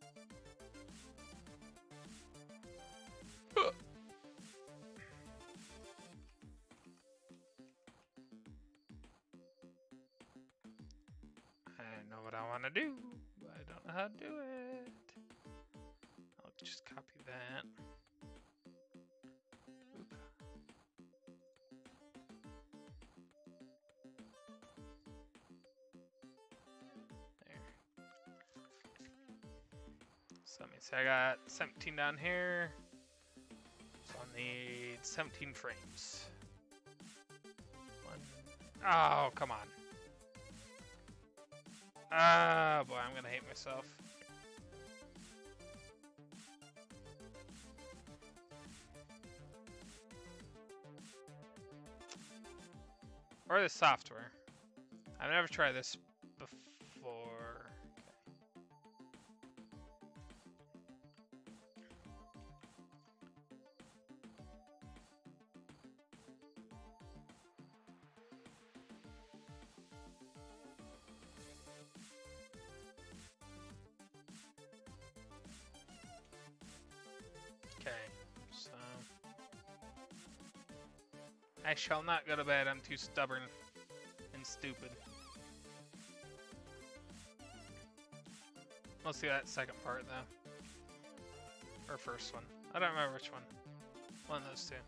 I know what I want to do, but I don't know how to do it. I'll just copy that. Oop. There. So let me see, I got 17 down here. So I'll need 17 frames. Oh, come on. Ah, boy, I'm gonna hate myself. Or the software. I've never tried this before. Okay, so I shall not go to bed. I'm too stubborn and stupid. Mostly that second part, though. Or first one. I don't remember which one. One of those two.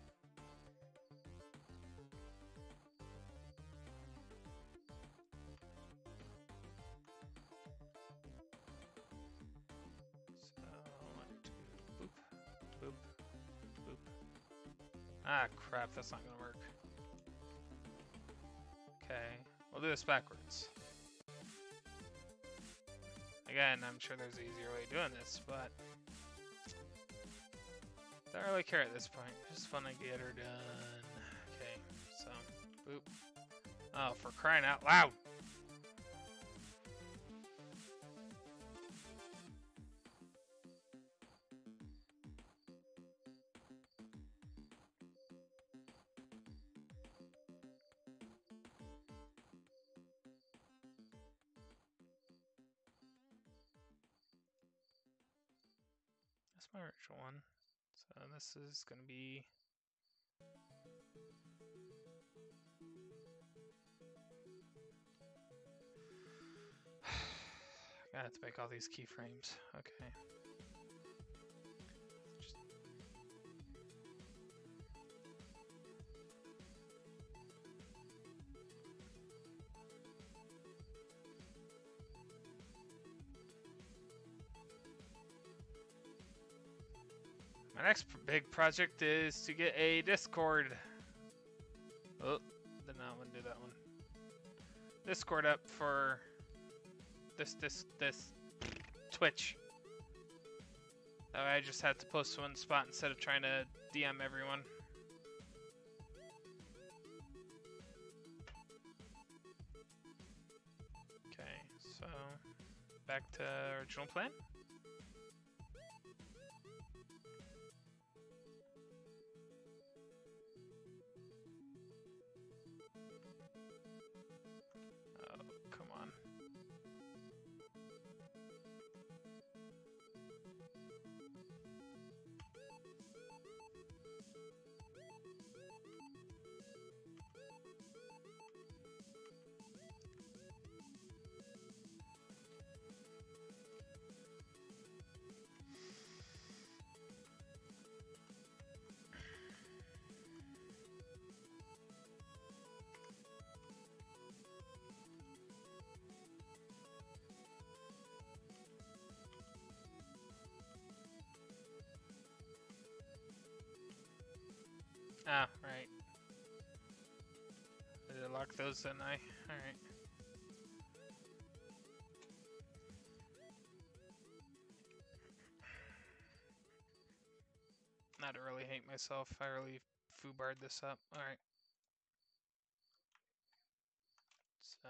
So, 1, 2, boop, boop, boop. Ah, crap, that's not gonna work. Okay, we'll do this backwards. Again, I'm sure there's an easier way of doing this, but don't really care at this point. Just want to get her done. Okay, so boop. Oh, for crying out loud! That's my original one. So this is going to be... I have to make all these keyframes. Okay. My next big project is to get a Discord. Oh, did not want to do that one. Discord up for this Twitch. That way I just had to post to one spot instead of trying to DM everyone. Okay, so back to original plan. Ah, right. I did lock those, didn't I? Alright. Not to really hate myself. I really foobarred this up. Alright. So...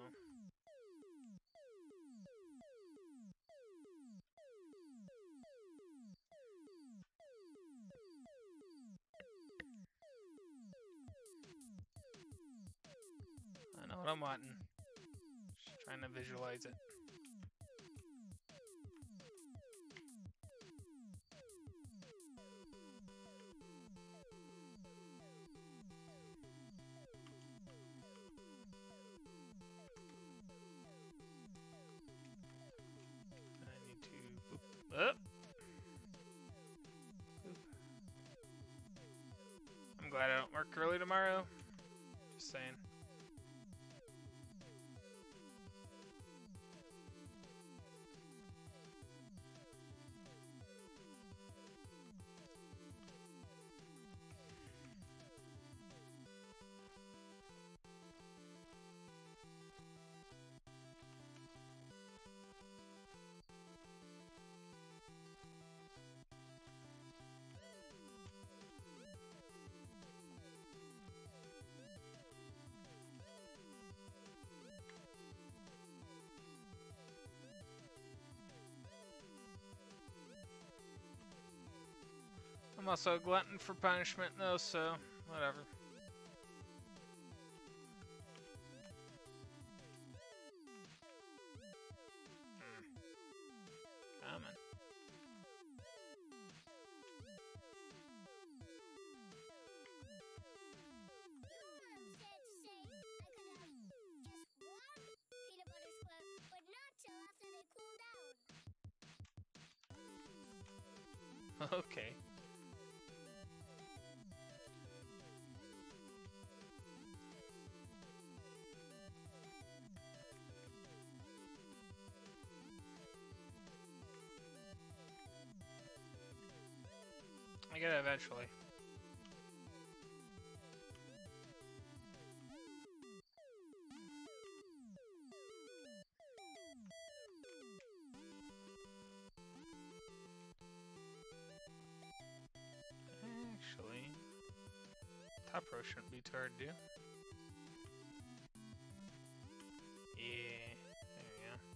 I know what I'm wanting. Just trying to visualize it. I need to boop. Up. Boop. I'm glad I don't work early tomorrow. Just saying. I'm also a glutton for punishment though, so whatever. Come on. Okay. I get it eventually. Actually, top row shouldn't be too hard to do. Yeah, there we go.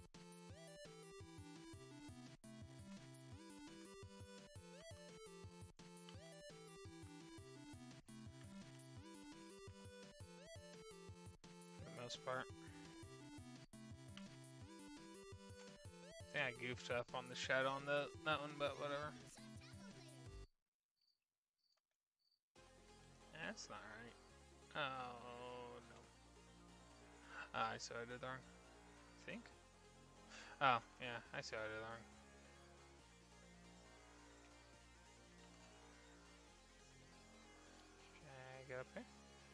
For the most part. I think I goofed up on the shadow on that one, but whatever. That's not right. Oh, no. I see what I did wrong. I think? Oh, yeah, I see what I did wrong. Can I get up here?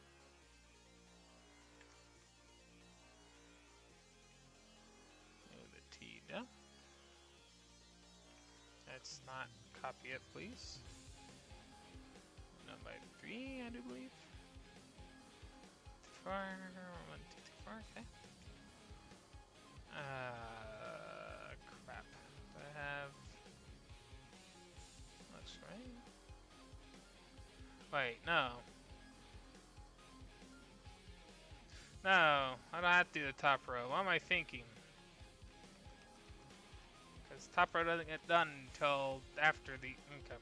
Move the T down. Let's not copy it, please. 1 by 3, I do believe. Too far. 1, 2, 3, 4. Okay. Crap. Do I have? Looks right. Wait, no. No, I don't have to do the top row. What am I thinking? Because top row doesn't get done until after the. Okay.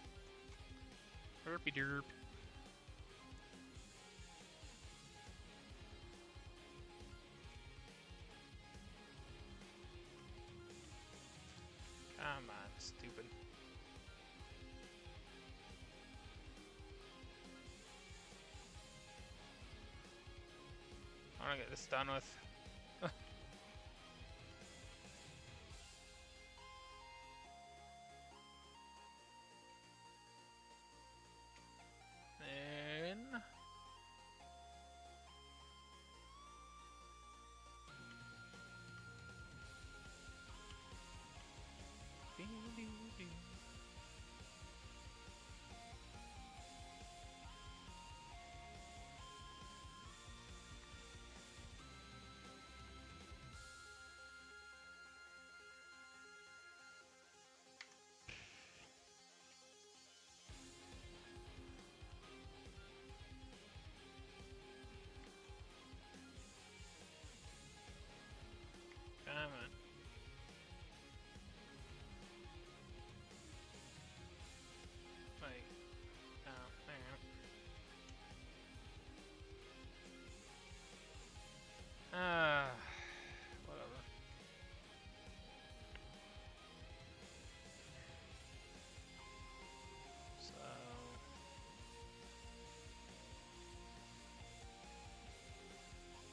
Derpy derp. Come on, stupid. I want to get this done with. Then.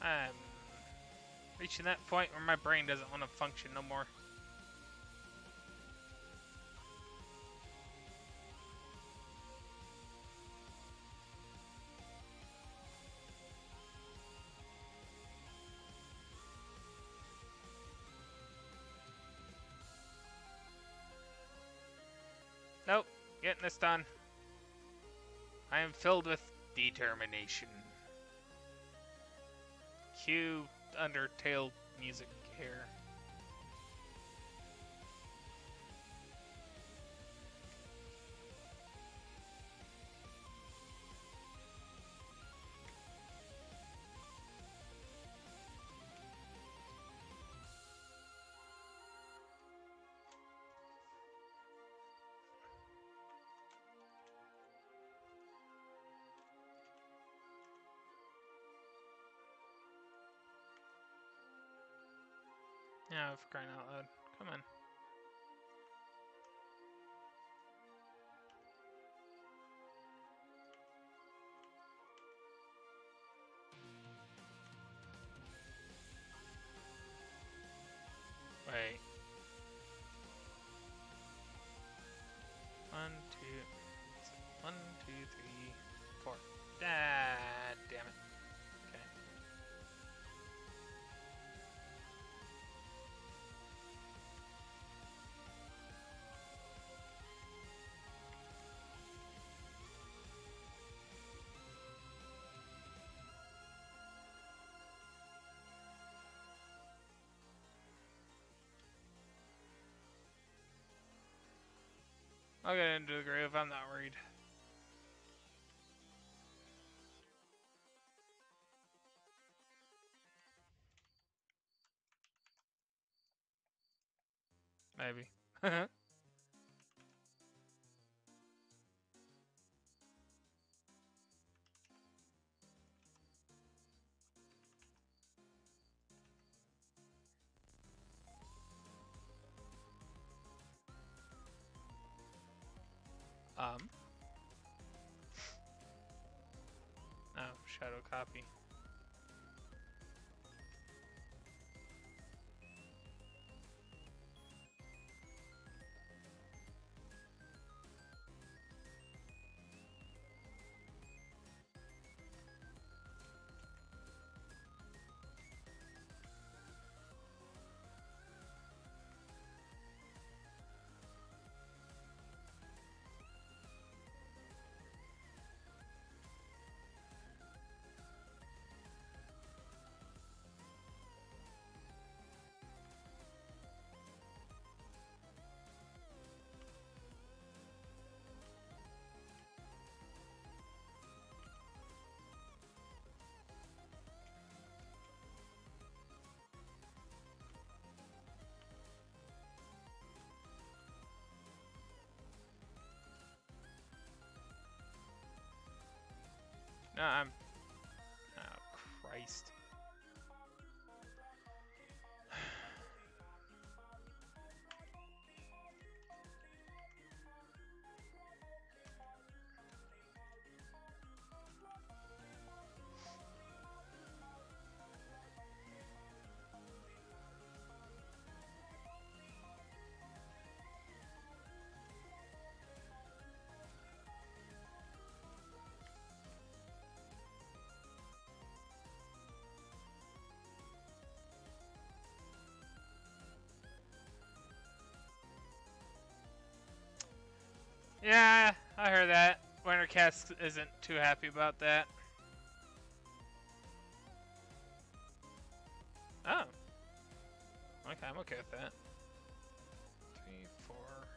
I'm reaching that point where my brain doesn't want to function no more. Nope, getting this done. I am filled with determination. Cue Undertale music here. Yeah, for crying out loud. Come on. Wait. 1, 2, 1, 2, 3, 4. Ah, damn it. Okay. I'll get into the grave, I'm not worried. Maybe. Oh, shadow copy. No, I'm... Oh, Christ. Yeah, I heard that. Wintercast isn't too happy about that. Oh. Okay, I'm okay with that. 3, 4.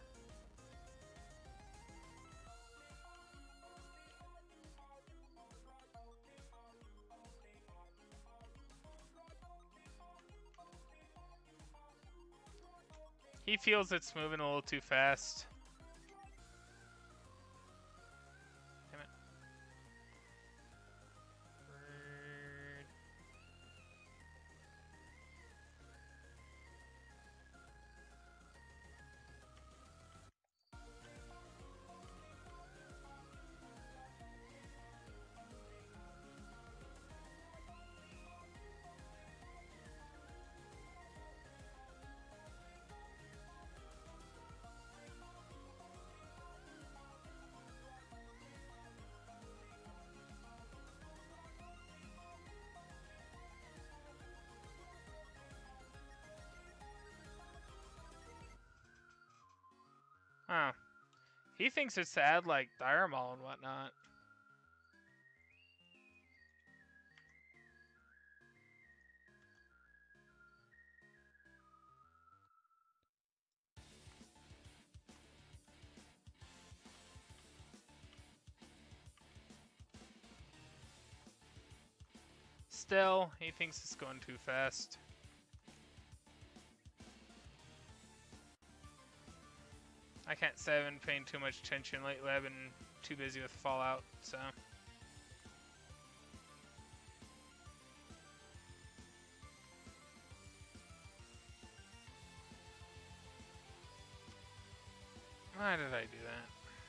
He feels it's moving a little too fast. Damn it. Bird. He thinks it's to add like Diarmol and whatnot. Still, he thinks it's going too fast. I can't say I've been paying too much attention lately. I've been too busy with Fallout, so. Why did I do that?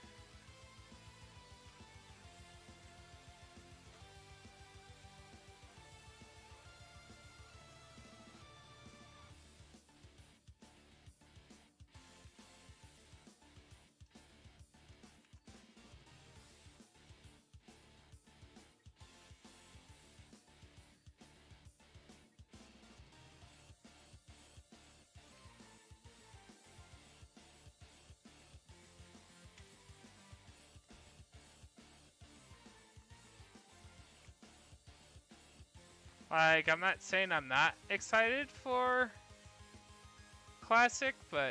Like, I'm not saying I'm not excited for Classic, but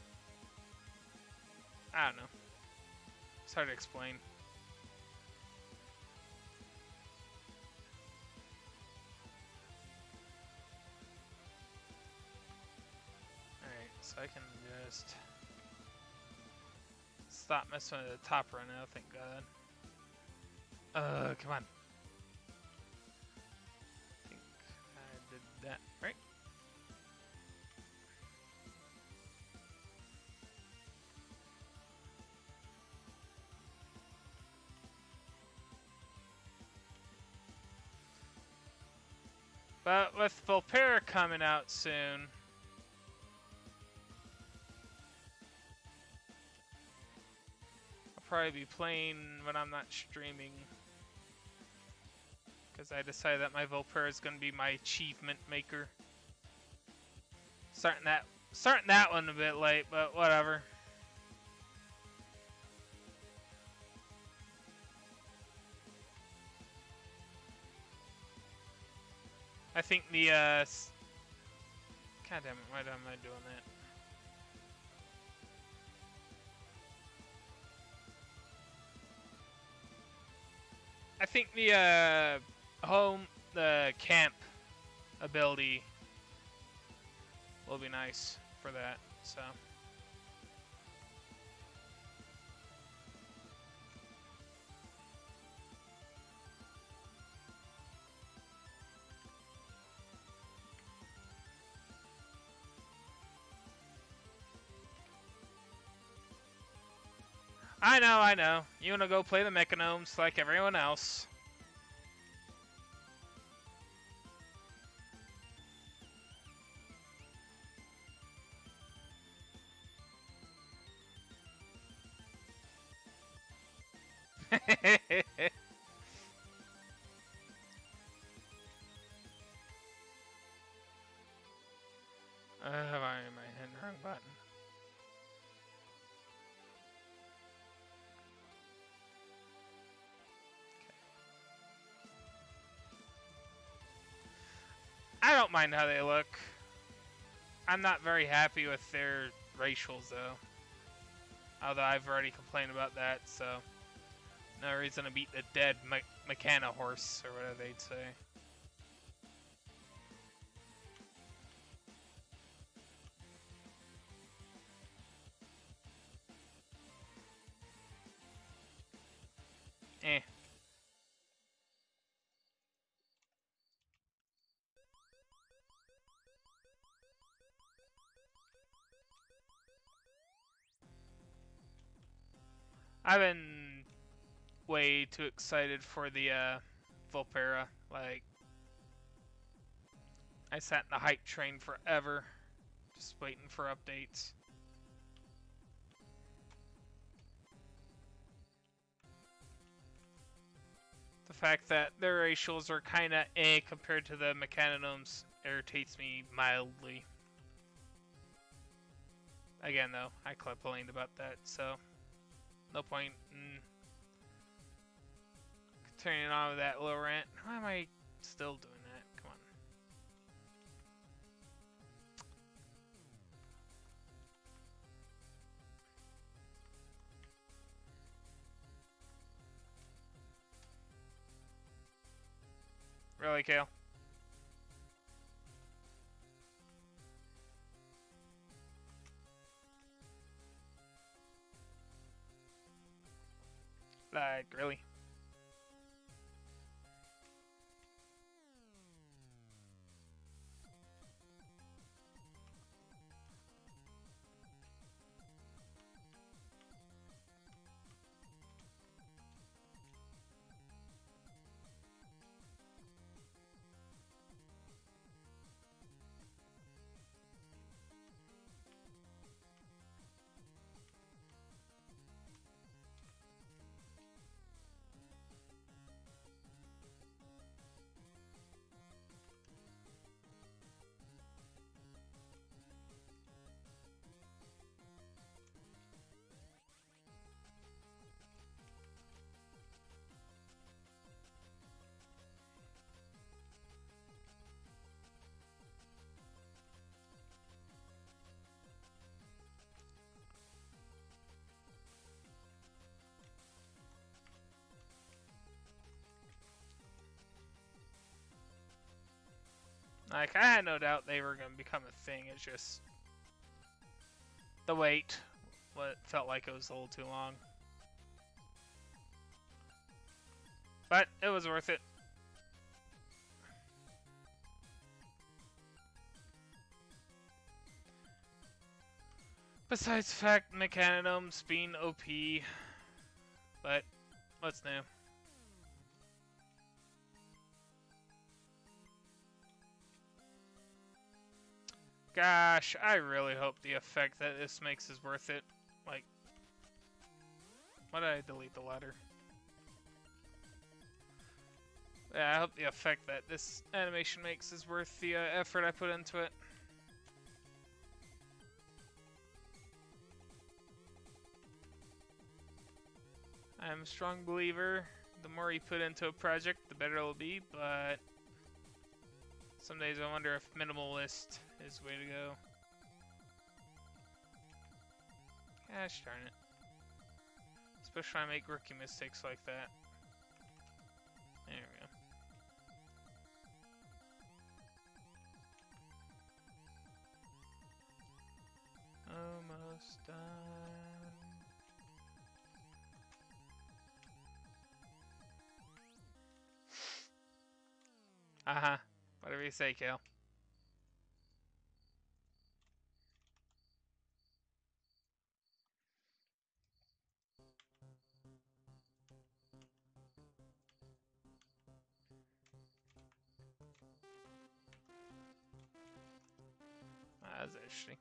I don't know. It's hard to explain. Alright, so I can just stop messing with the top right now, thank God. Come on. I think I did that right. But with Volpera coming out soon, I'll probably be playing when I'm not streaming. Because I decided that my Volpera is going to be my achievement maker. Starting that one a bit late, but whatever. I think the God damn it, why am I doing that? I think the the camp ability will be nice for that, so. I know. You wanna go play the Mechanomes like everyone else. Why am I hitting the wrong button? I don't mind how they look. I'm not very happy with their racials though. Although I've already complained about that, so no reason to beat the dead Mechana horse or whatever they'd say. Eh. I've been way too excited for the Volpera. Like, I sat in the hype train forever, just waiting for updates. The fact that their racials are kinda compared to the Mechanomes irritates me mildly. Again though, I complained about that, so. no point in turning on with that little rant. Why am I still doing that? Come on. Really, Kale? Like, really? Like, I had no doubt they were going to become a thing. It's just the wait. What felt like it was a little too long. But it was worth it. Besides the fact Mechanidoms being OP. But what's new? Gosh, I really hope the effect that this makes is worth it. Like, why did I delete the letter? Yeah, I hope the effect that this animation makes is worth the effort I put into it. I'm a strong believer. The more you put into a project, the better it'll be, but some days I wonder if minimalist is the way to go. Gosh darn it. Especially when I make rookie mistakes like that. There we go. Almost done. Uh-huh. Whatever you say, Kale. That's interesting.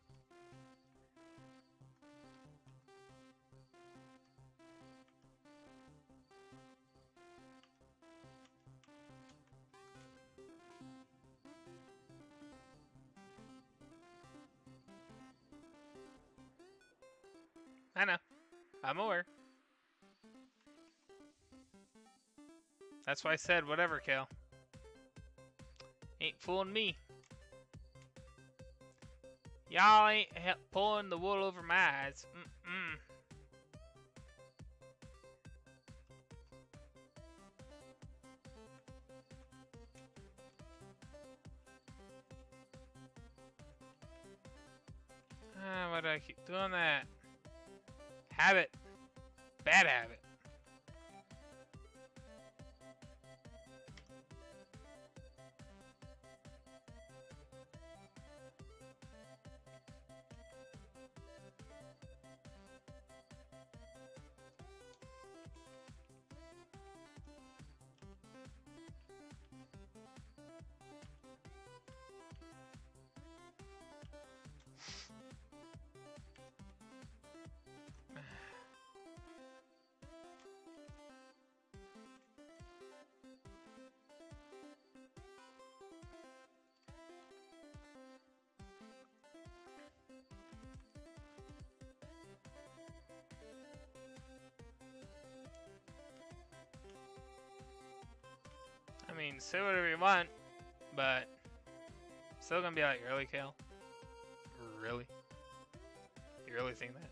I know. I'm aware. That's why I said whatever, Kale. Ain't fooling me. Y'all ain't pulling the wool over my eyes. Mm-mm. Why do I keep doing that? Habit. Bad habit. mean, say whatever you want, but still gonna be like, really, Kale? Really? You really think that?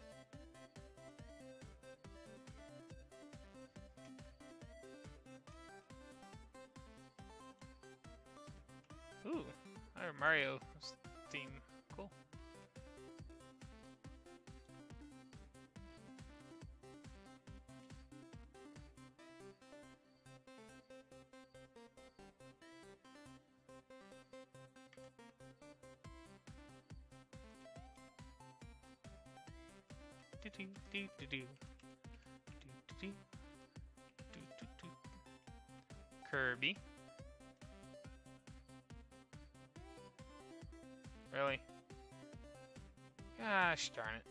Ooh, our Mario theme. Cool. Kirby. Really? Gosh darn it.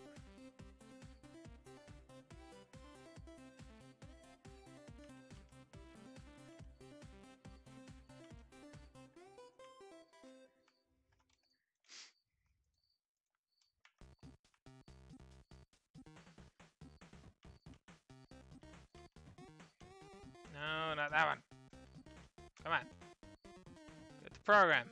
No, not that one. Come on. Get the program.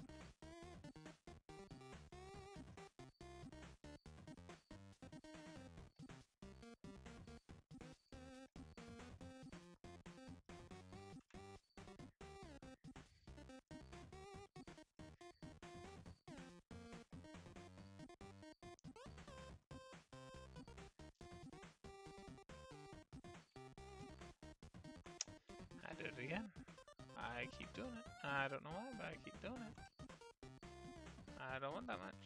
I did it again. I keep doing it. I don't know why, but I keep doing it. I don't want that much.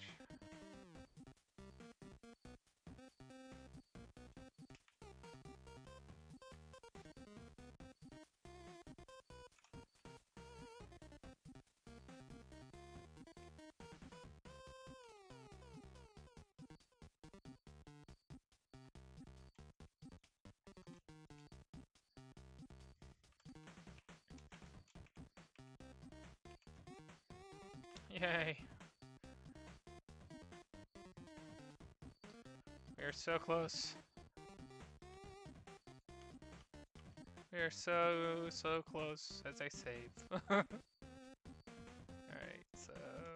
Yay. We are so close. We are so close as I save. Alright, so...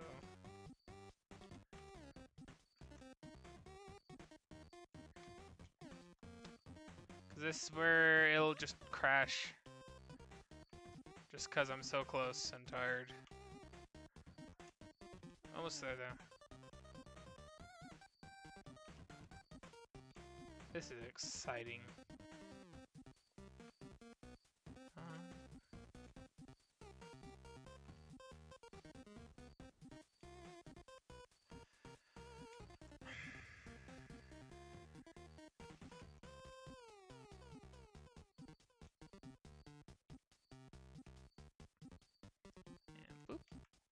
Cause this is where it'll just crash. Just cause I'm so close and tired. Almost there though. This is exciting. And boop.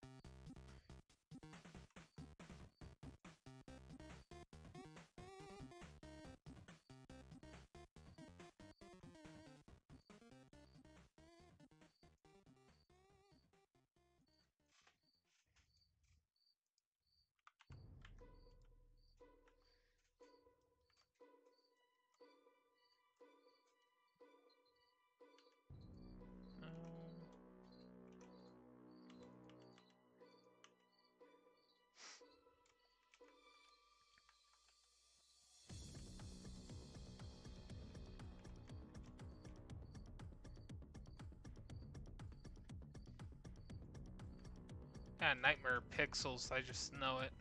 Yeah, Nightmare Pixels, I just know it.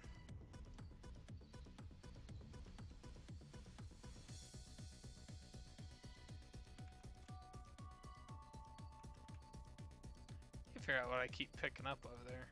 You figure out what I keep picking up over there.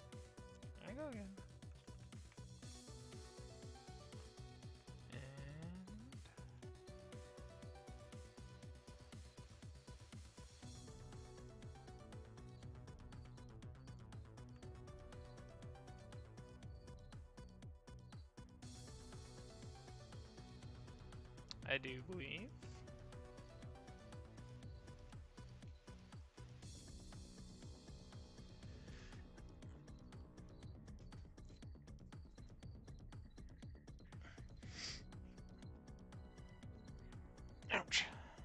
There I go again. And I do believe. Ouch.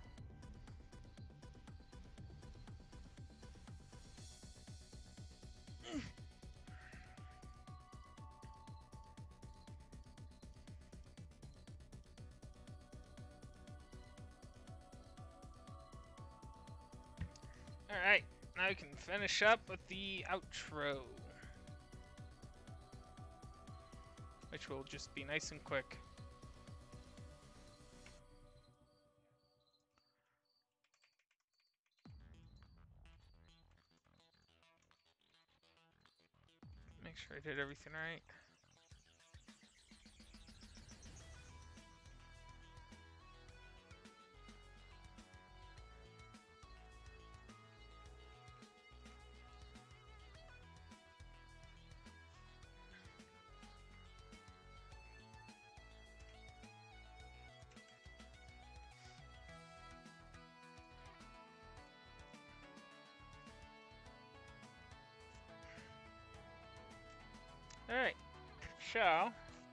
Alright, now we can finish up with the outro. Which will just be nice and quick. Make sure I did everything right. Alright, so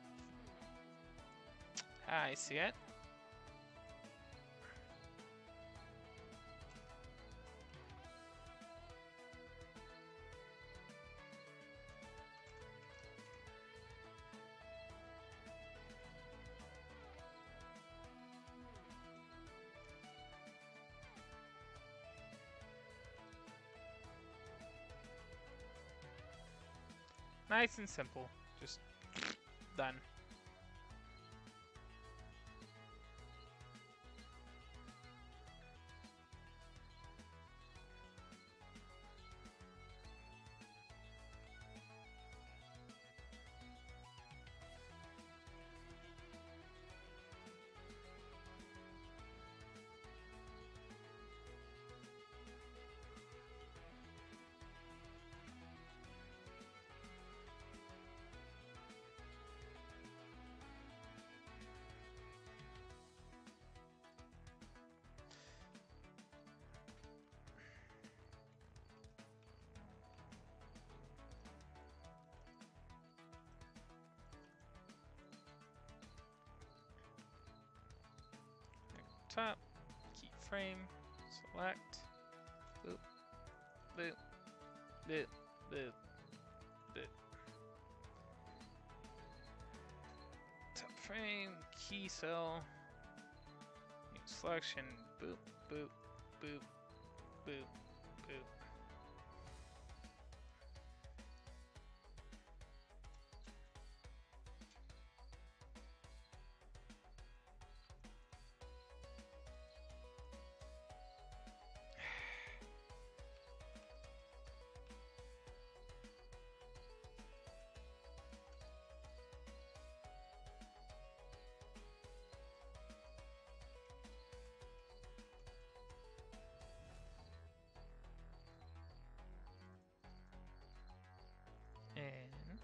I see it. Nice and simple, just done. Top, keyframe, select, boop, boop, boop, boop, boop. Top frame, key cell, new selection, boop, boop, boop, boop, boop. And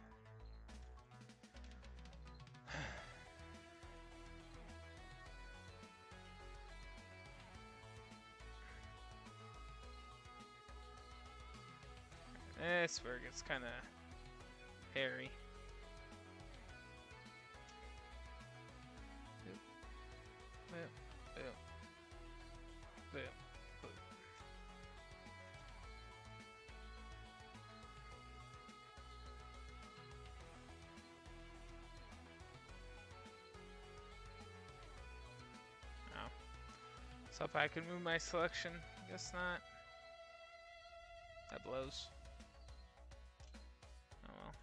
this where it gets kind of hairy. Boop, boop, boop, boop, boop. Oh. So if I can move my selection, guess not. That blows. Oh well.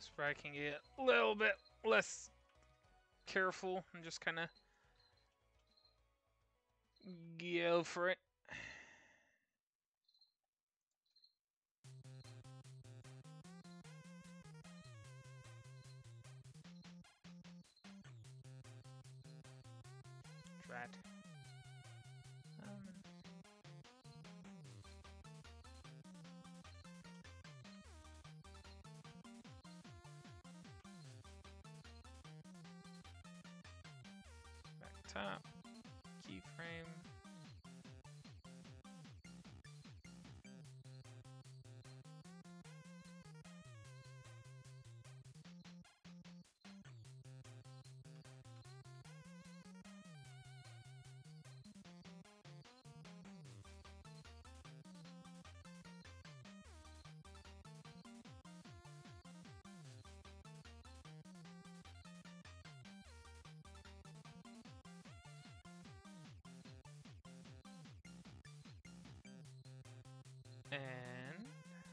So I can get a little bit less careful and just kind of go for it. Drat. Back top. Keyframe. And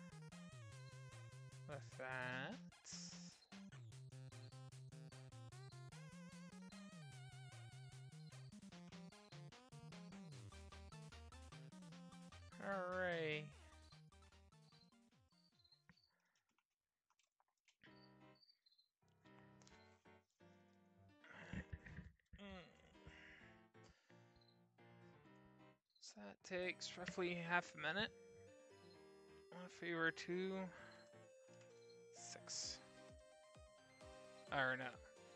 with that, hooray. So that takes roughly half a minute. If we were to 6. Or no.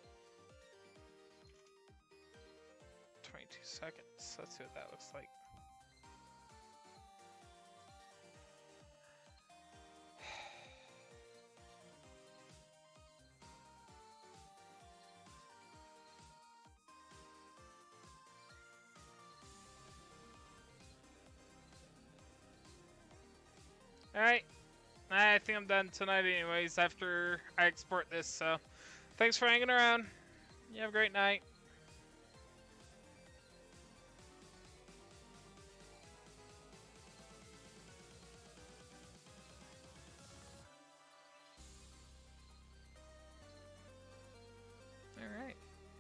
22 seconds. Let's see what that looks like. Alright. I think I'm done tonight anyways after I export this, so thanks for hanging around. You have a great night. Alright.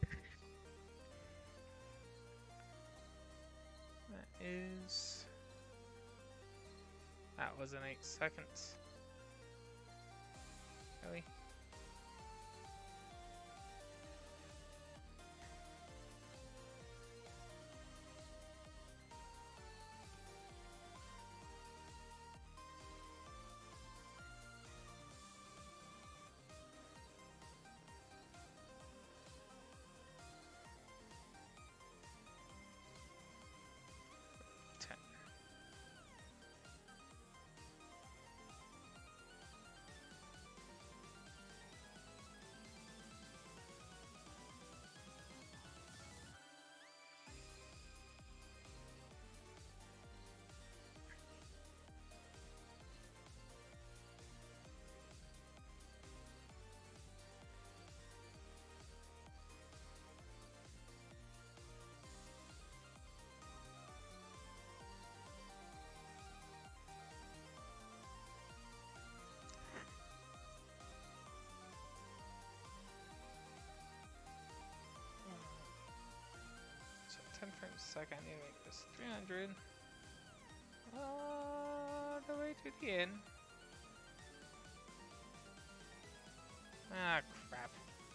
That was in 8 seconds. Really? So 10 frames a second, I need to make this 300. All the way to the end. Ah, crap.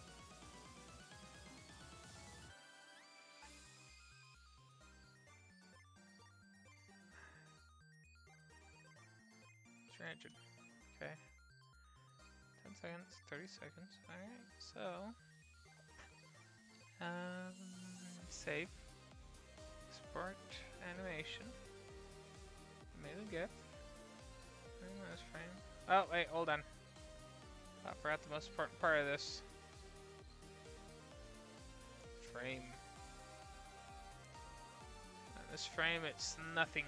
Okay. 10 seconds, 30 seconds. Alright, so save. Export animation. Made a GIF. This frame. Oh wait, hold on. I forgot the most important part of this. Frame. On this frame, it's nothing.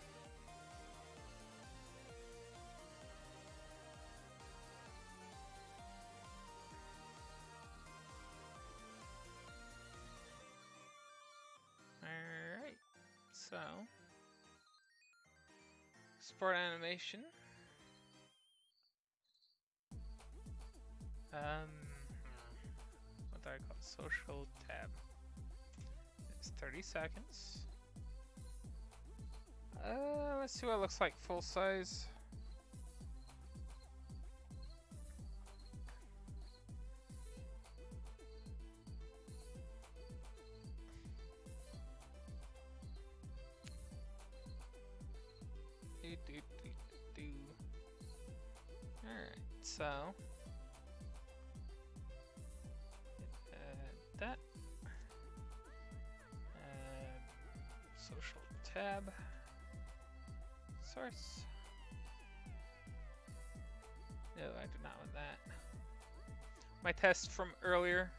Alright, so export animation. What do I call it? Social tab. It's 30 seconds. Let's see what it looks like full size. Alright, so that social tab source. No, I do not want that. My test from earlier.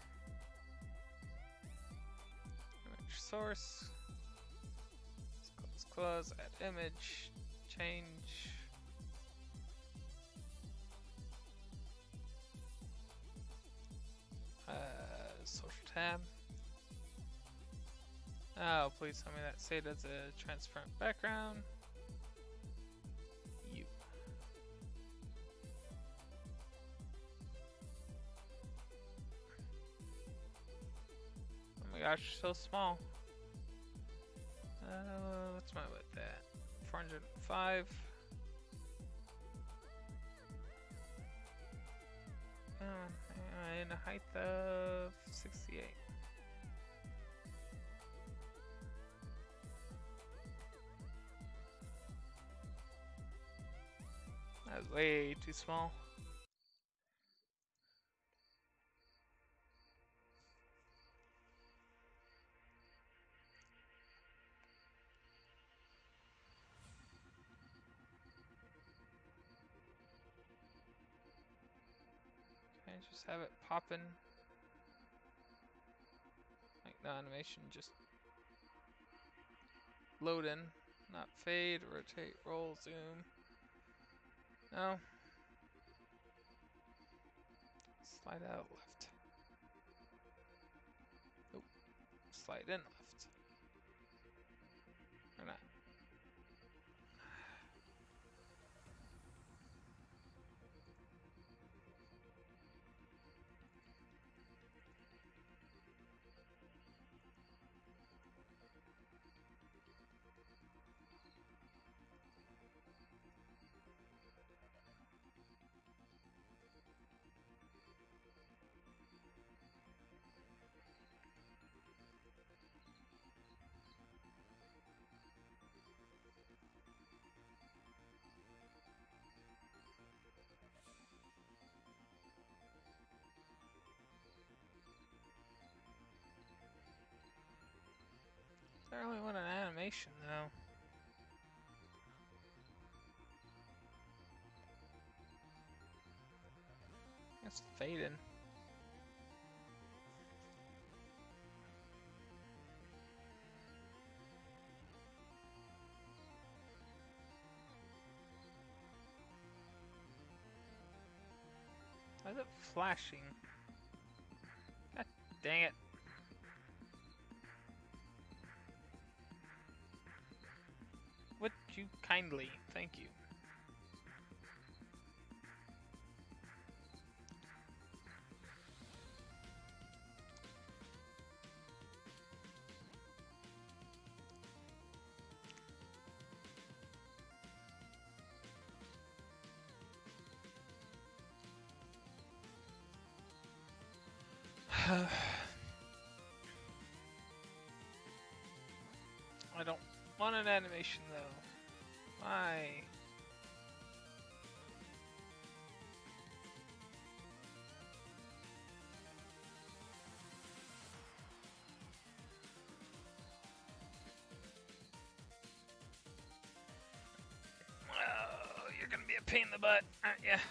Image source. Let's close, add image, change. Social tab. Oh, please tell me that saved as a transparent background. You. Oh my gosh, so small. What's my width at? 405. And a height of 68. That was way too small. Can I just have it poppin'? Like no animation, just load in, not fade, rotate, roll, zoom. No. Slide out left. Nope. Slide in left. Or not. I really want an animation though. It's fading. Why is it flashing? God dang it. Would you kindly? Thank you. I don't want an animation though. Why? Oh, you're gonna be a pain in the butt, aren't ya?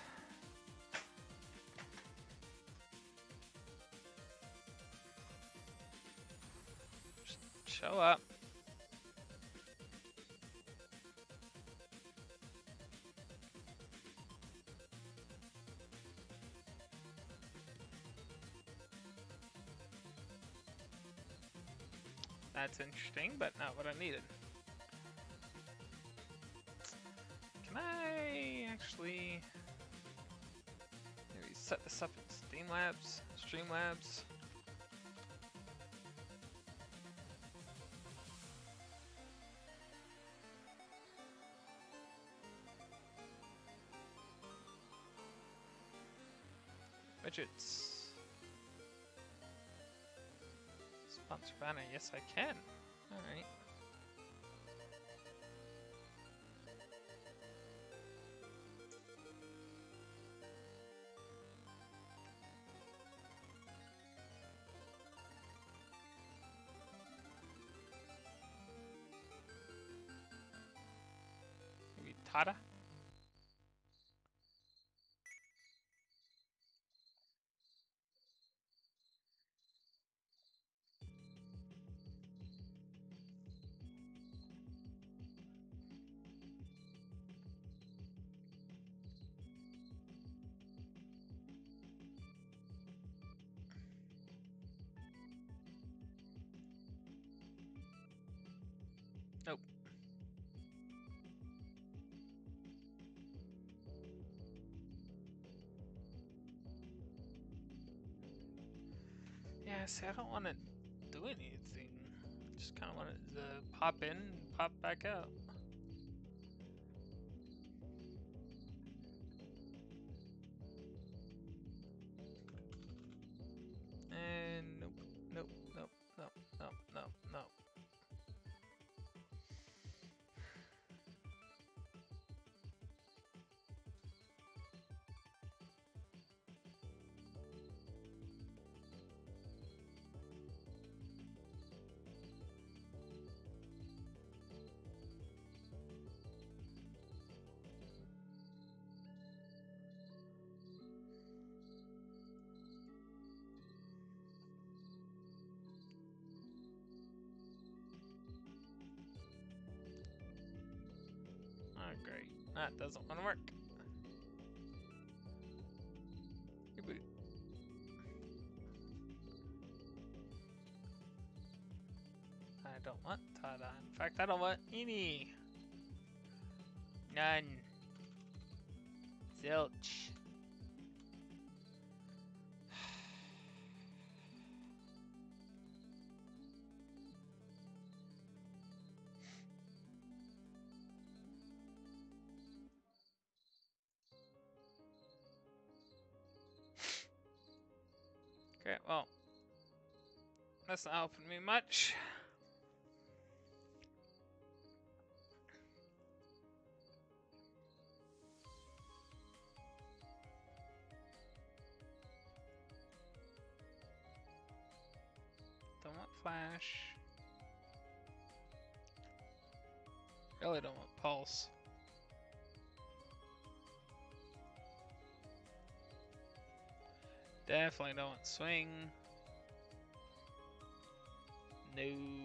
Just show up. That's interesting, but not what I needed. Can I actually maybe set this up in Streamlabs? Streamlabs? Widgets. Sponsor banner, yes I can. Alright. Maybe Tata? Nope. Yeah, see, I don't want to do anything. Just kind of want it to pop in and pop back out. And nope, nope, nope, nope, nope, nope, nope. Oh, great. That doesn't want to work. Reboot. I don't want Tada. In fact, I don't want any. None. Zilch. Okay, well, that's not helping me much. Don't want flash. Really don't want pulse. Definitely don't want swing. No.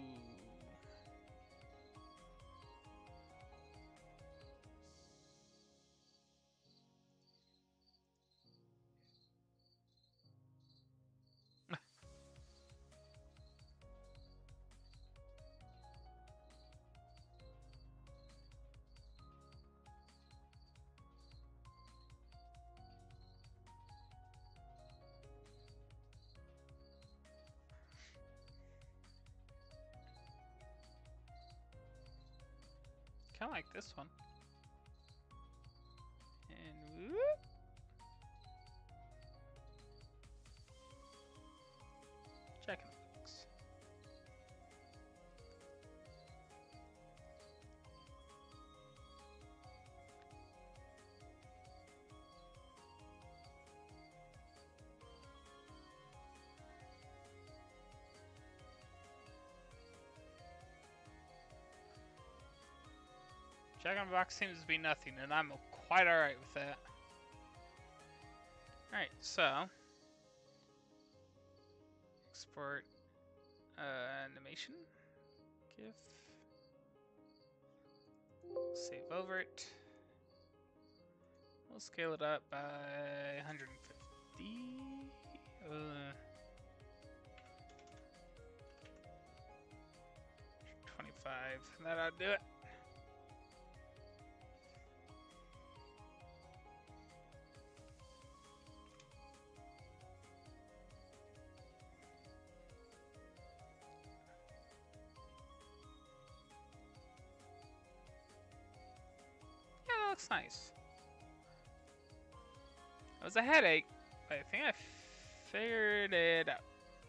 Kind of like this one. And whoop. Checking the box. Checking the box seems to be nothing, and I'm quite alright with that. Alright, so export animation, GIF, save over it. We'll scale it up by 150. 25. That ought to do it. looks nice. It was a headache, but I think I figured it out.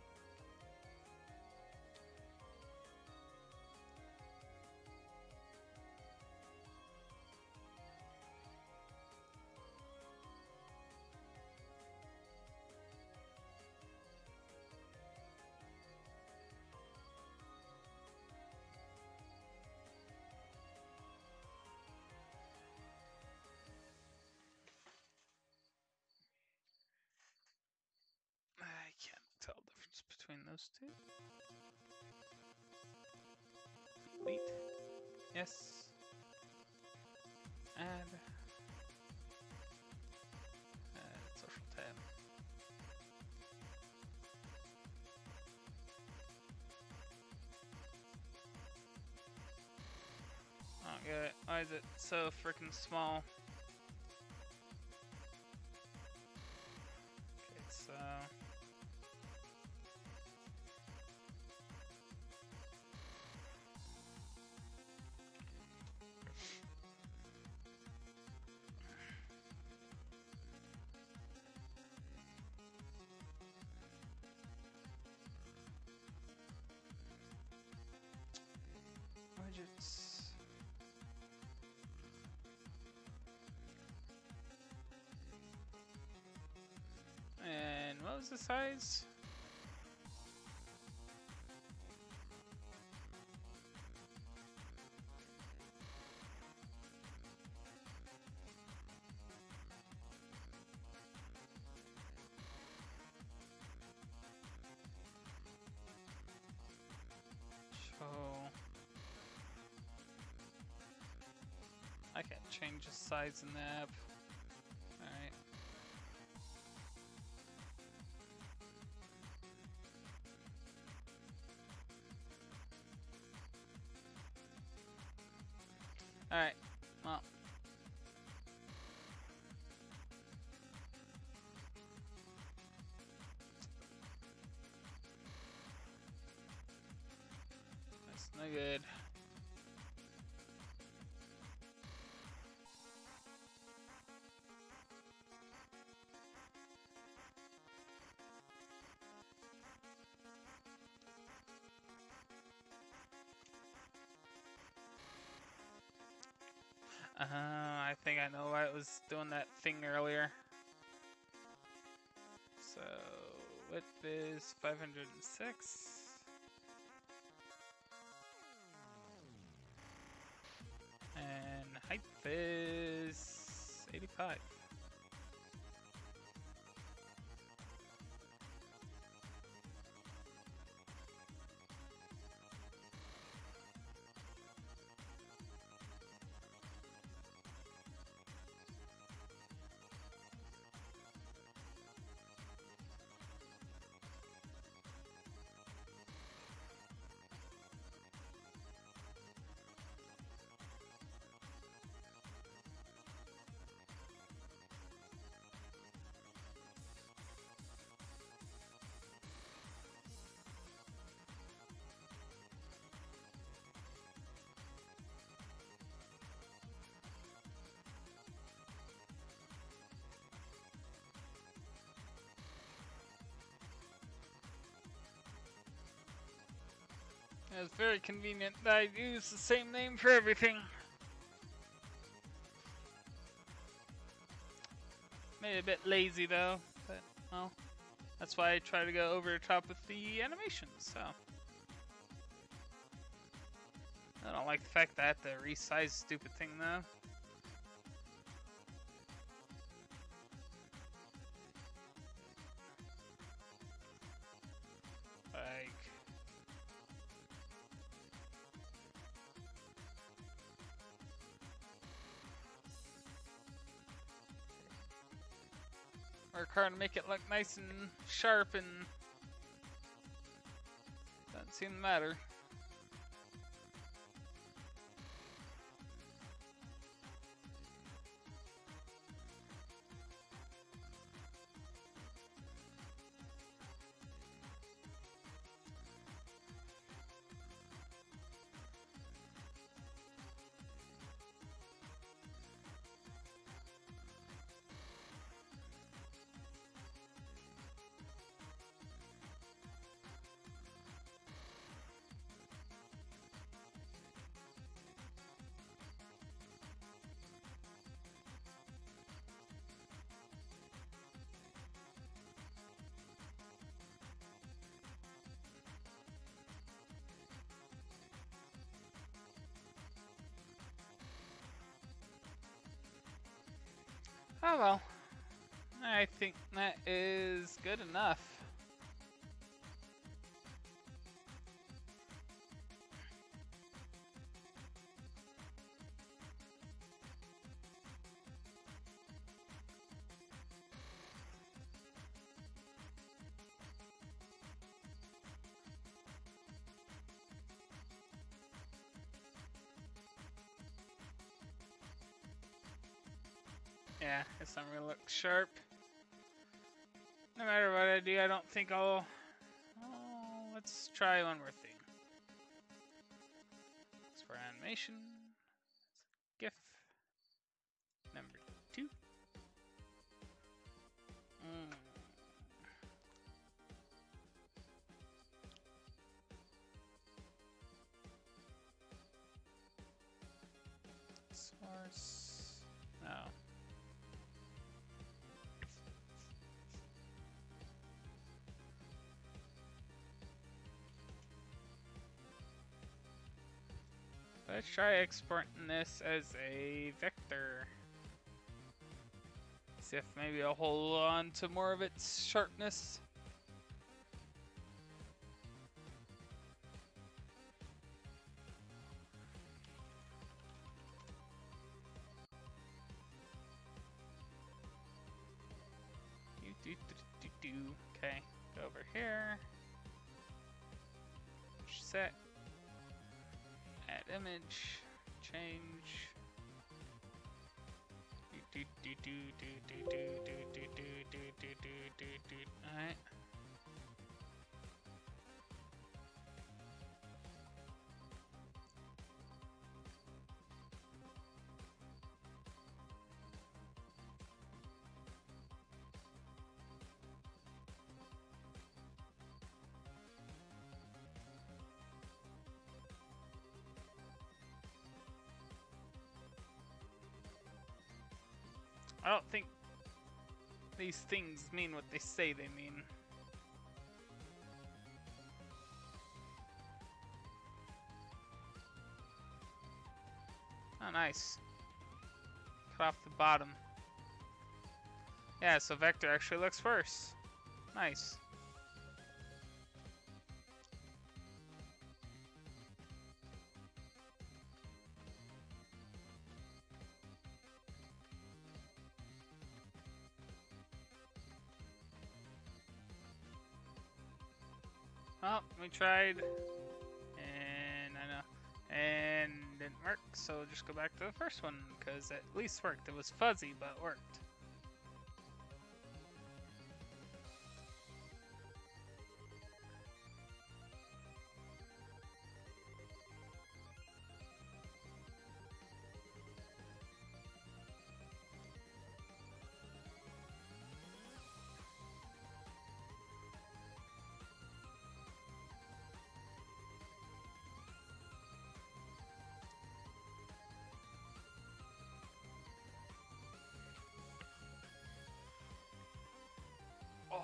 I can't tell the difference between those two. Delete. Yes. Add. Add social tab. I don't get it. Why is it so freaking small? Okay, so. Widgets. And what was the size? So I can't change the size in the app. Alright. Alright, well. That's no good. I think I know why it was doing that thing earlier. So, width is 506. And height is 85. It's very convenient that I use the same name for everything. Maybe a bit lazy though, but well, that's why I try to go over the top with the animations, so. I don't like the fact that I have to resize the stupid thing though. Like. Work hard to make it look nice and sharp and doesn't seem to matter. Oh well. I think that is good enough. Yeah, it's not gonna look sharp. No matter what I do, I don't think I'll... Oh, let's try one more thing. It's for animation. GIF. Number 2. Source. No. Let's try exporting this as a vector. See if maybe I'll hold on to more of its sharpness. Okay, go over here. Set. Add image. Change. Alright. I don't think these things mean what they say they mean. Oh, nice. Cut off the bottom. Yeah, so vector actually looks worse. Nice. Well, we tried, and I know, and didn't work, so just go back to the first one, because at least worked. It was fuzzy, but worked. Oh.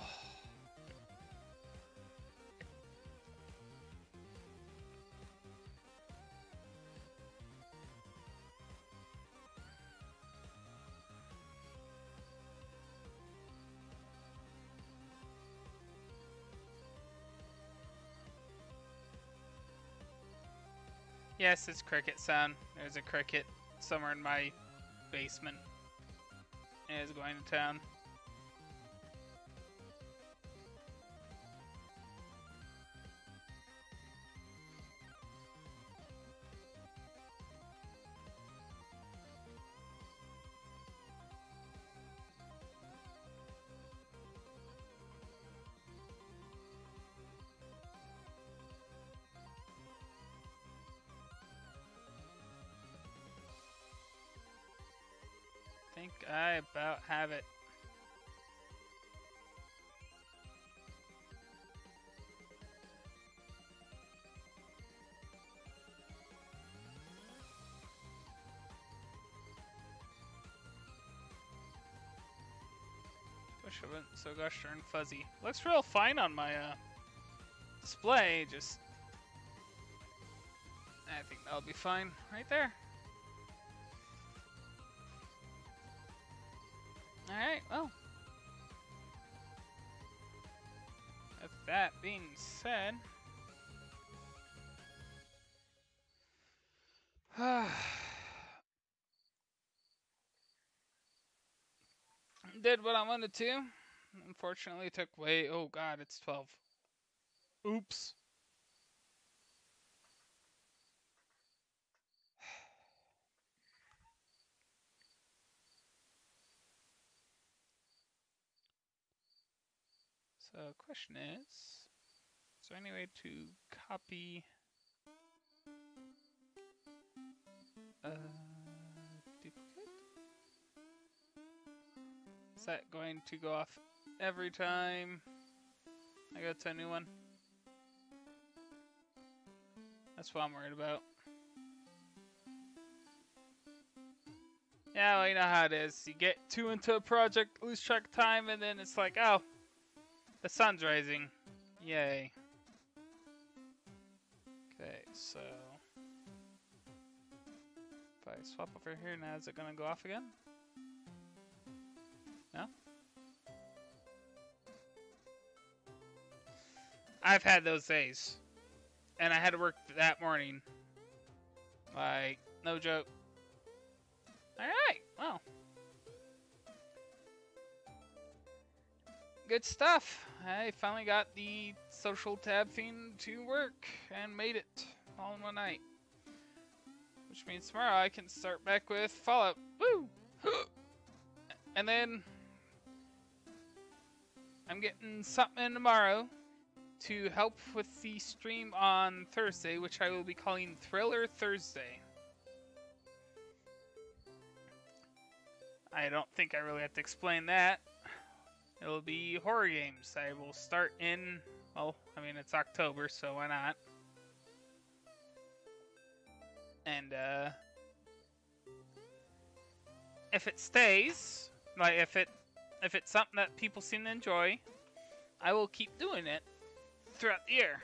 Yes, it's cricket sound. There's a cricket somewhere in my basement. It is going to town. I think I about have it. Wish it wasn't so gosh darn fuzzy. Looks real fine on my display, just I think that'll be fine right there. that being said, did what I wanted to. Unfortunately, it took way. Oh God, it's 12. Oops. So, question is there any way to copy? Duplicate? Is that going to go off every time I go to a new one? That's what I'm worried about. Yeah, well, you know how it is. You get too into a project, lose track of time, and then it's like, oh, the sun's rising. Yay. Okay, so if I swap over here now, is it going to go off again? No? I've had those days. And I had to work that morning. Like, no joke. Alright, well. Good stuff. I finally got the social tab theme to work and made it all in one night. Which means tomorrow I can start back with Fallout. Woo! And then I'm getting something tomorrow to help with the stream on Thursday, which I will be calling Thriller Thursday. I don't think I really have to explain that. It'll be horror games. I will start in, well, I mean, it's October, so why not? And, if it stays, like, if it's something that people seem to enjoy, I will keep doing it throughout the year.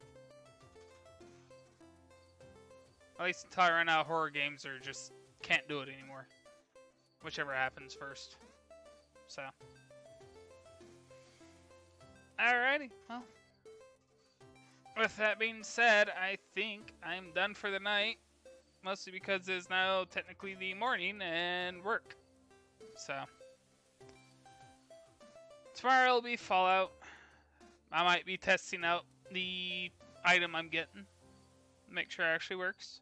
At least until I run out of horror games or just can't do it anymore. Whichever happens first. So. Alrighty, well. With that being said, I think I'm done for the night. Mostly because it's now technically the morning and work. So. Tomorrow will be Fallout. I might be testing out the item I'm getting. Make sure it actually works.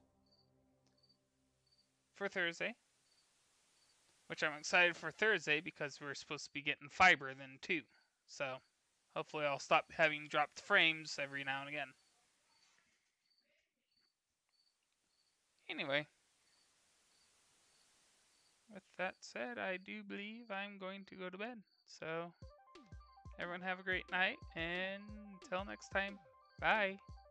For Thursday. Which I'm excited for Thursday because we're supposed to be getting fiber then too. So, hopefully I'll stop having dropped frames every now and again. Anyway. With that said, I do believe I'm going to go to bed. So, everyone have a great night, and until next time, bye.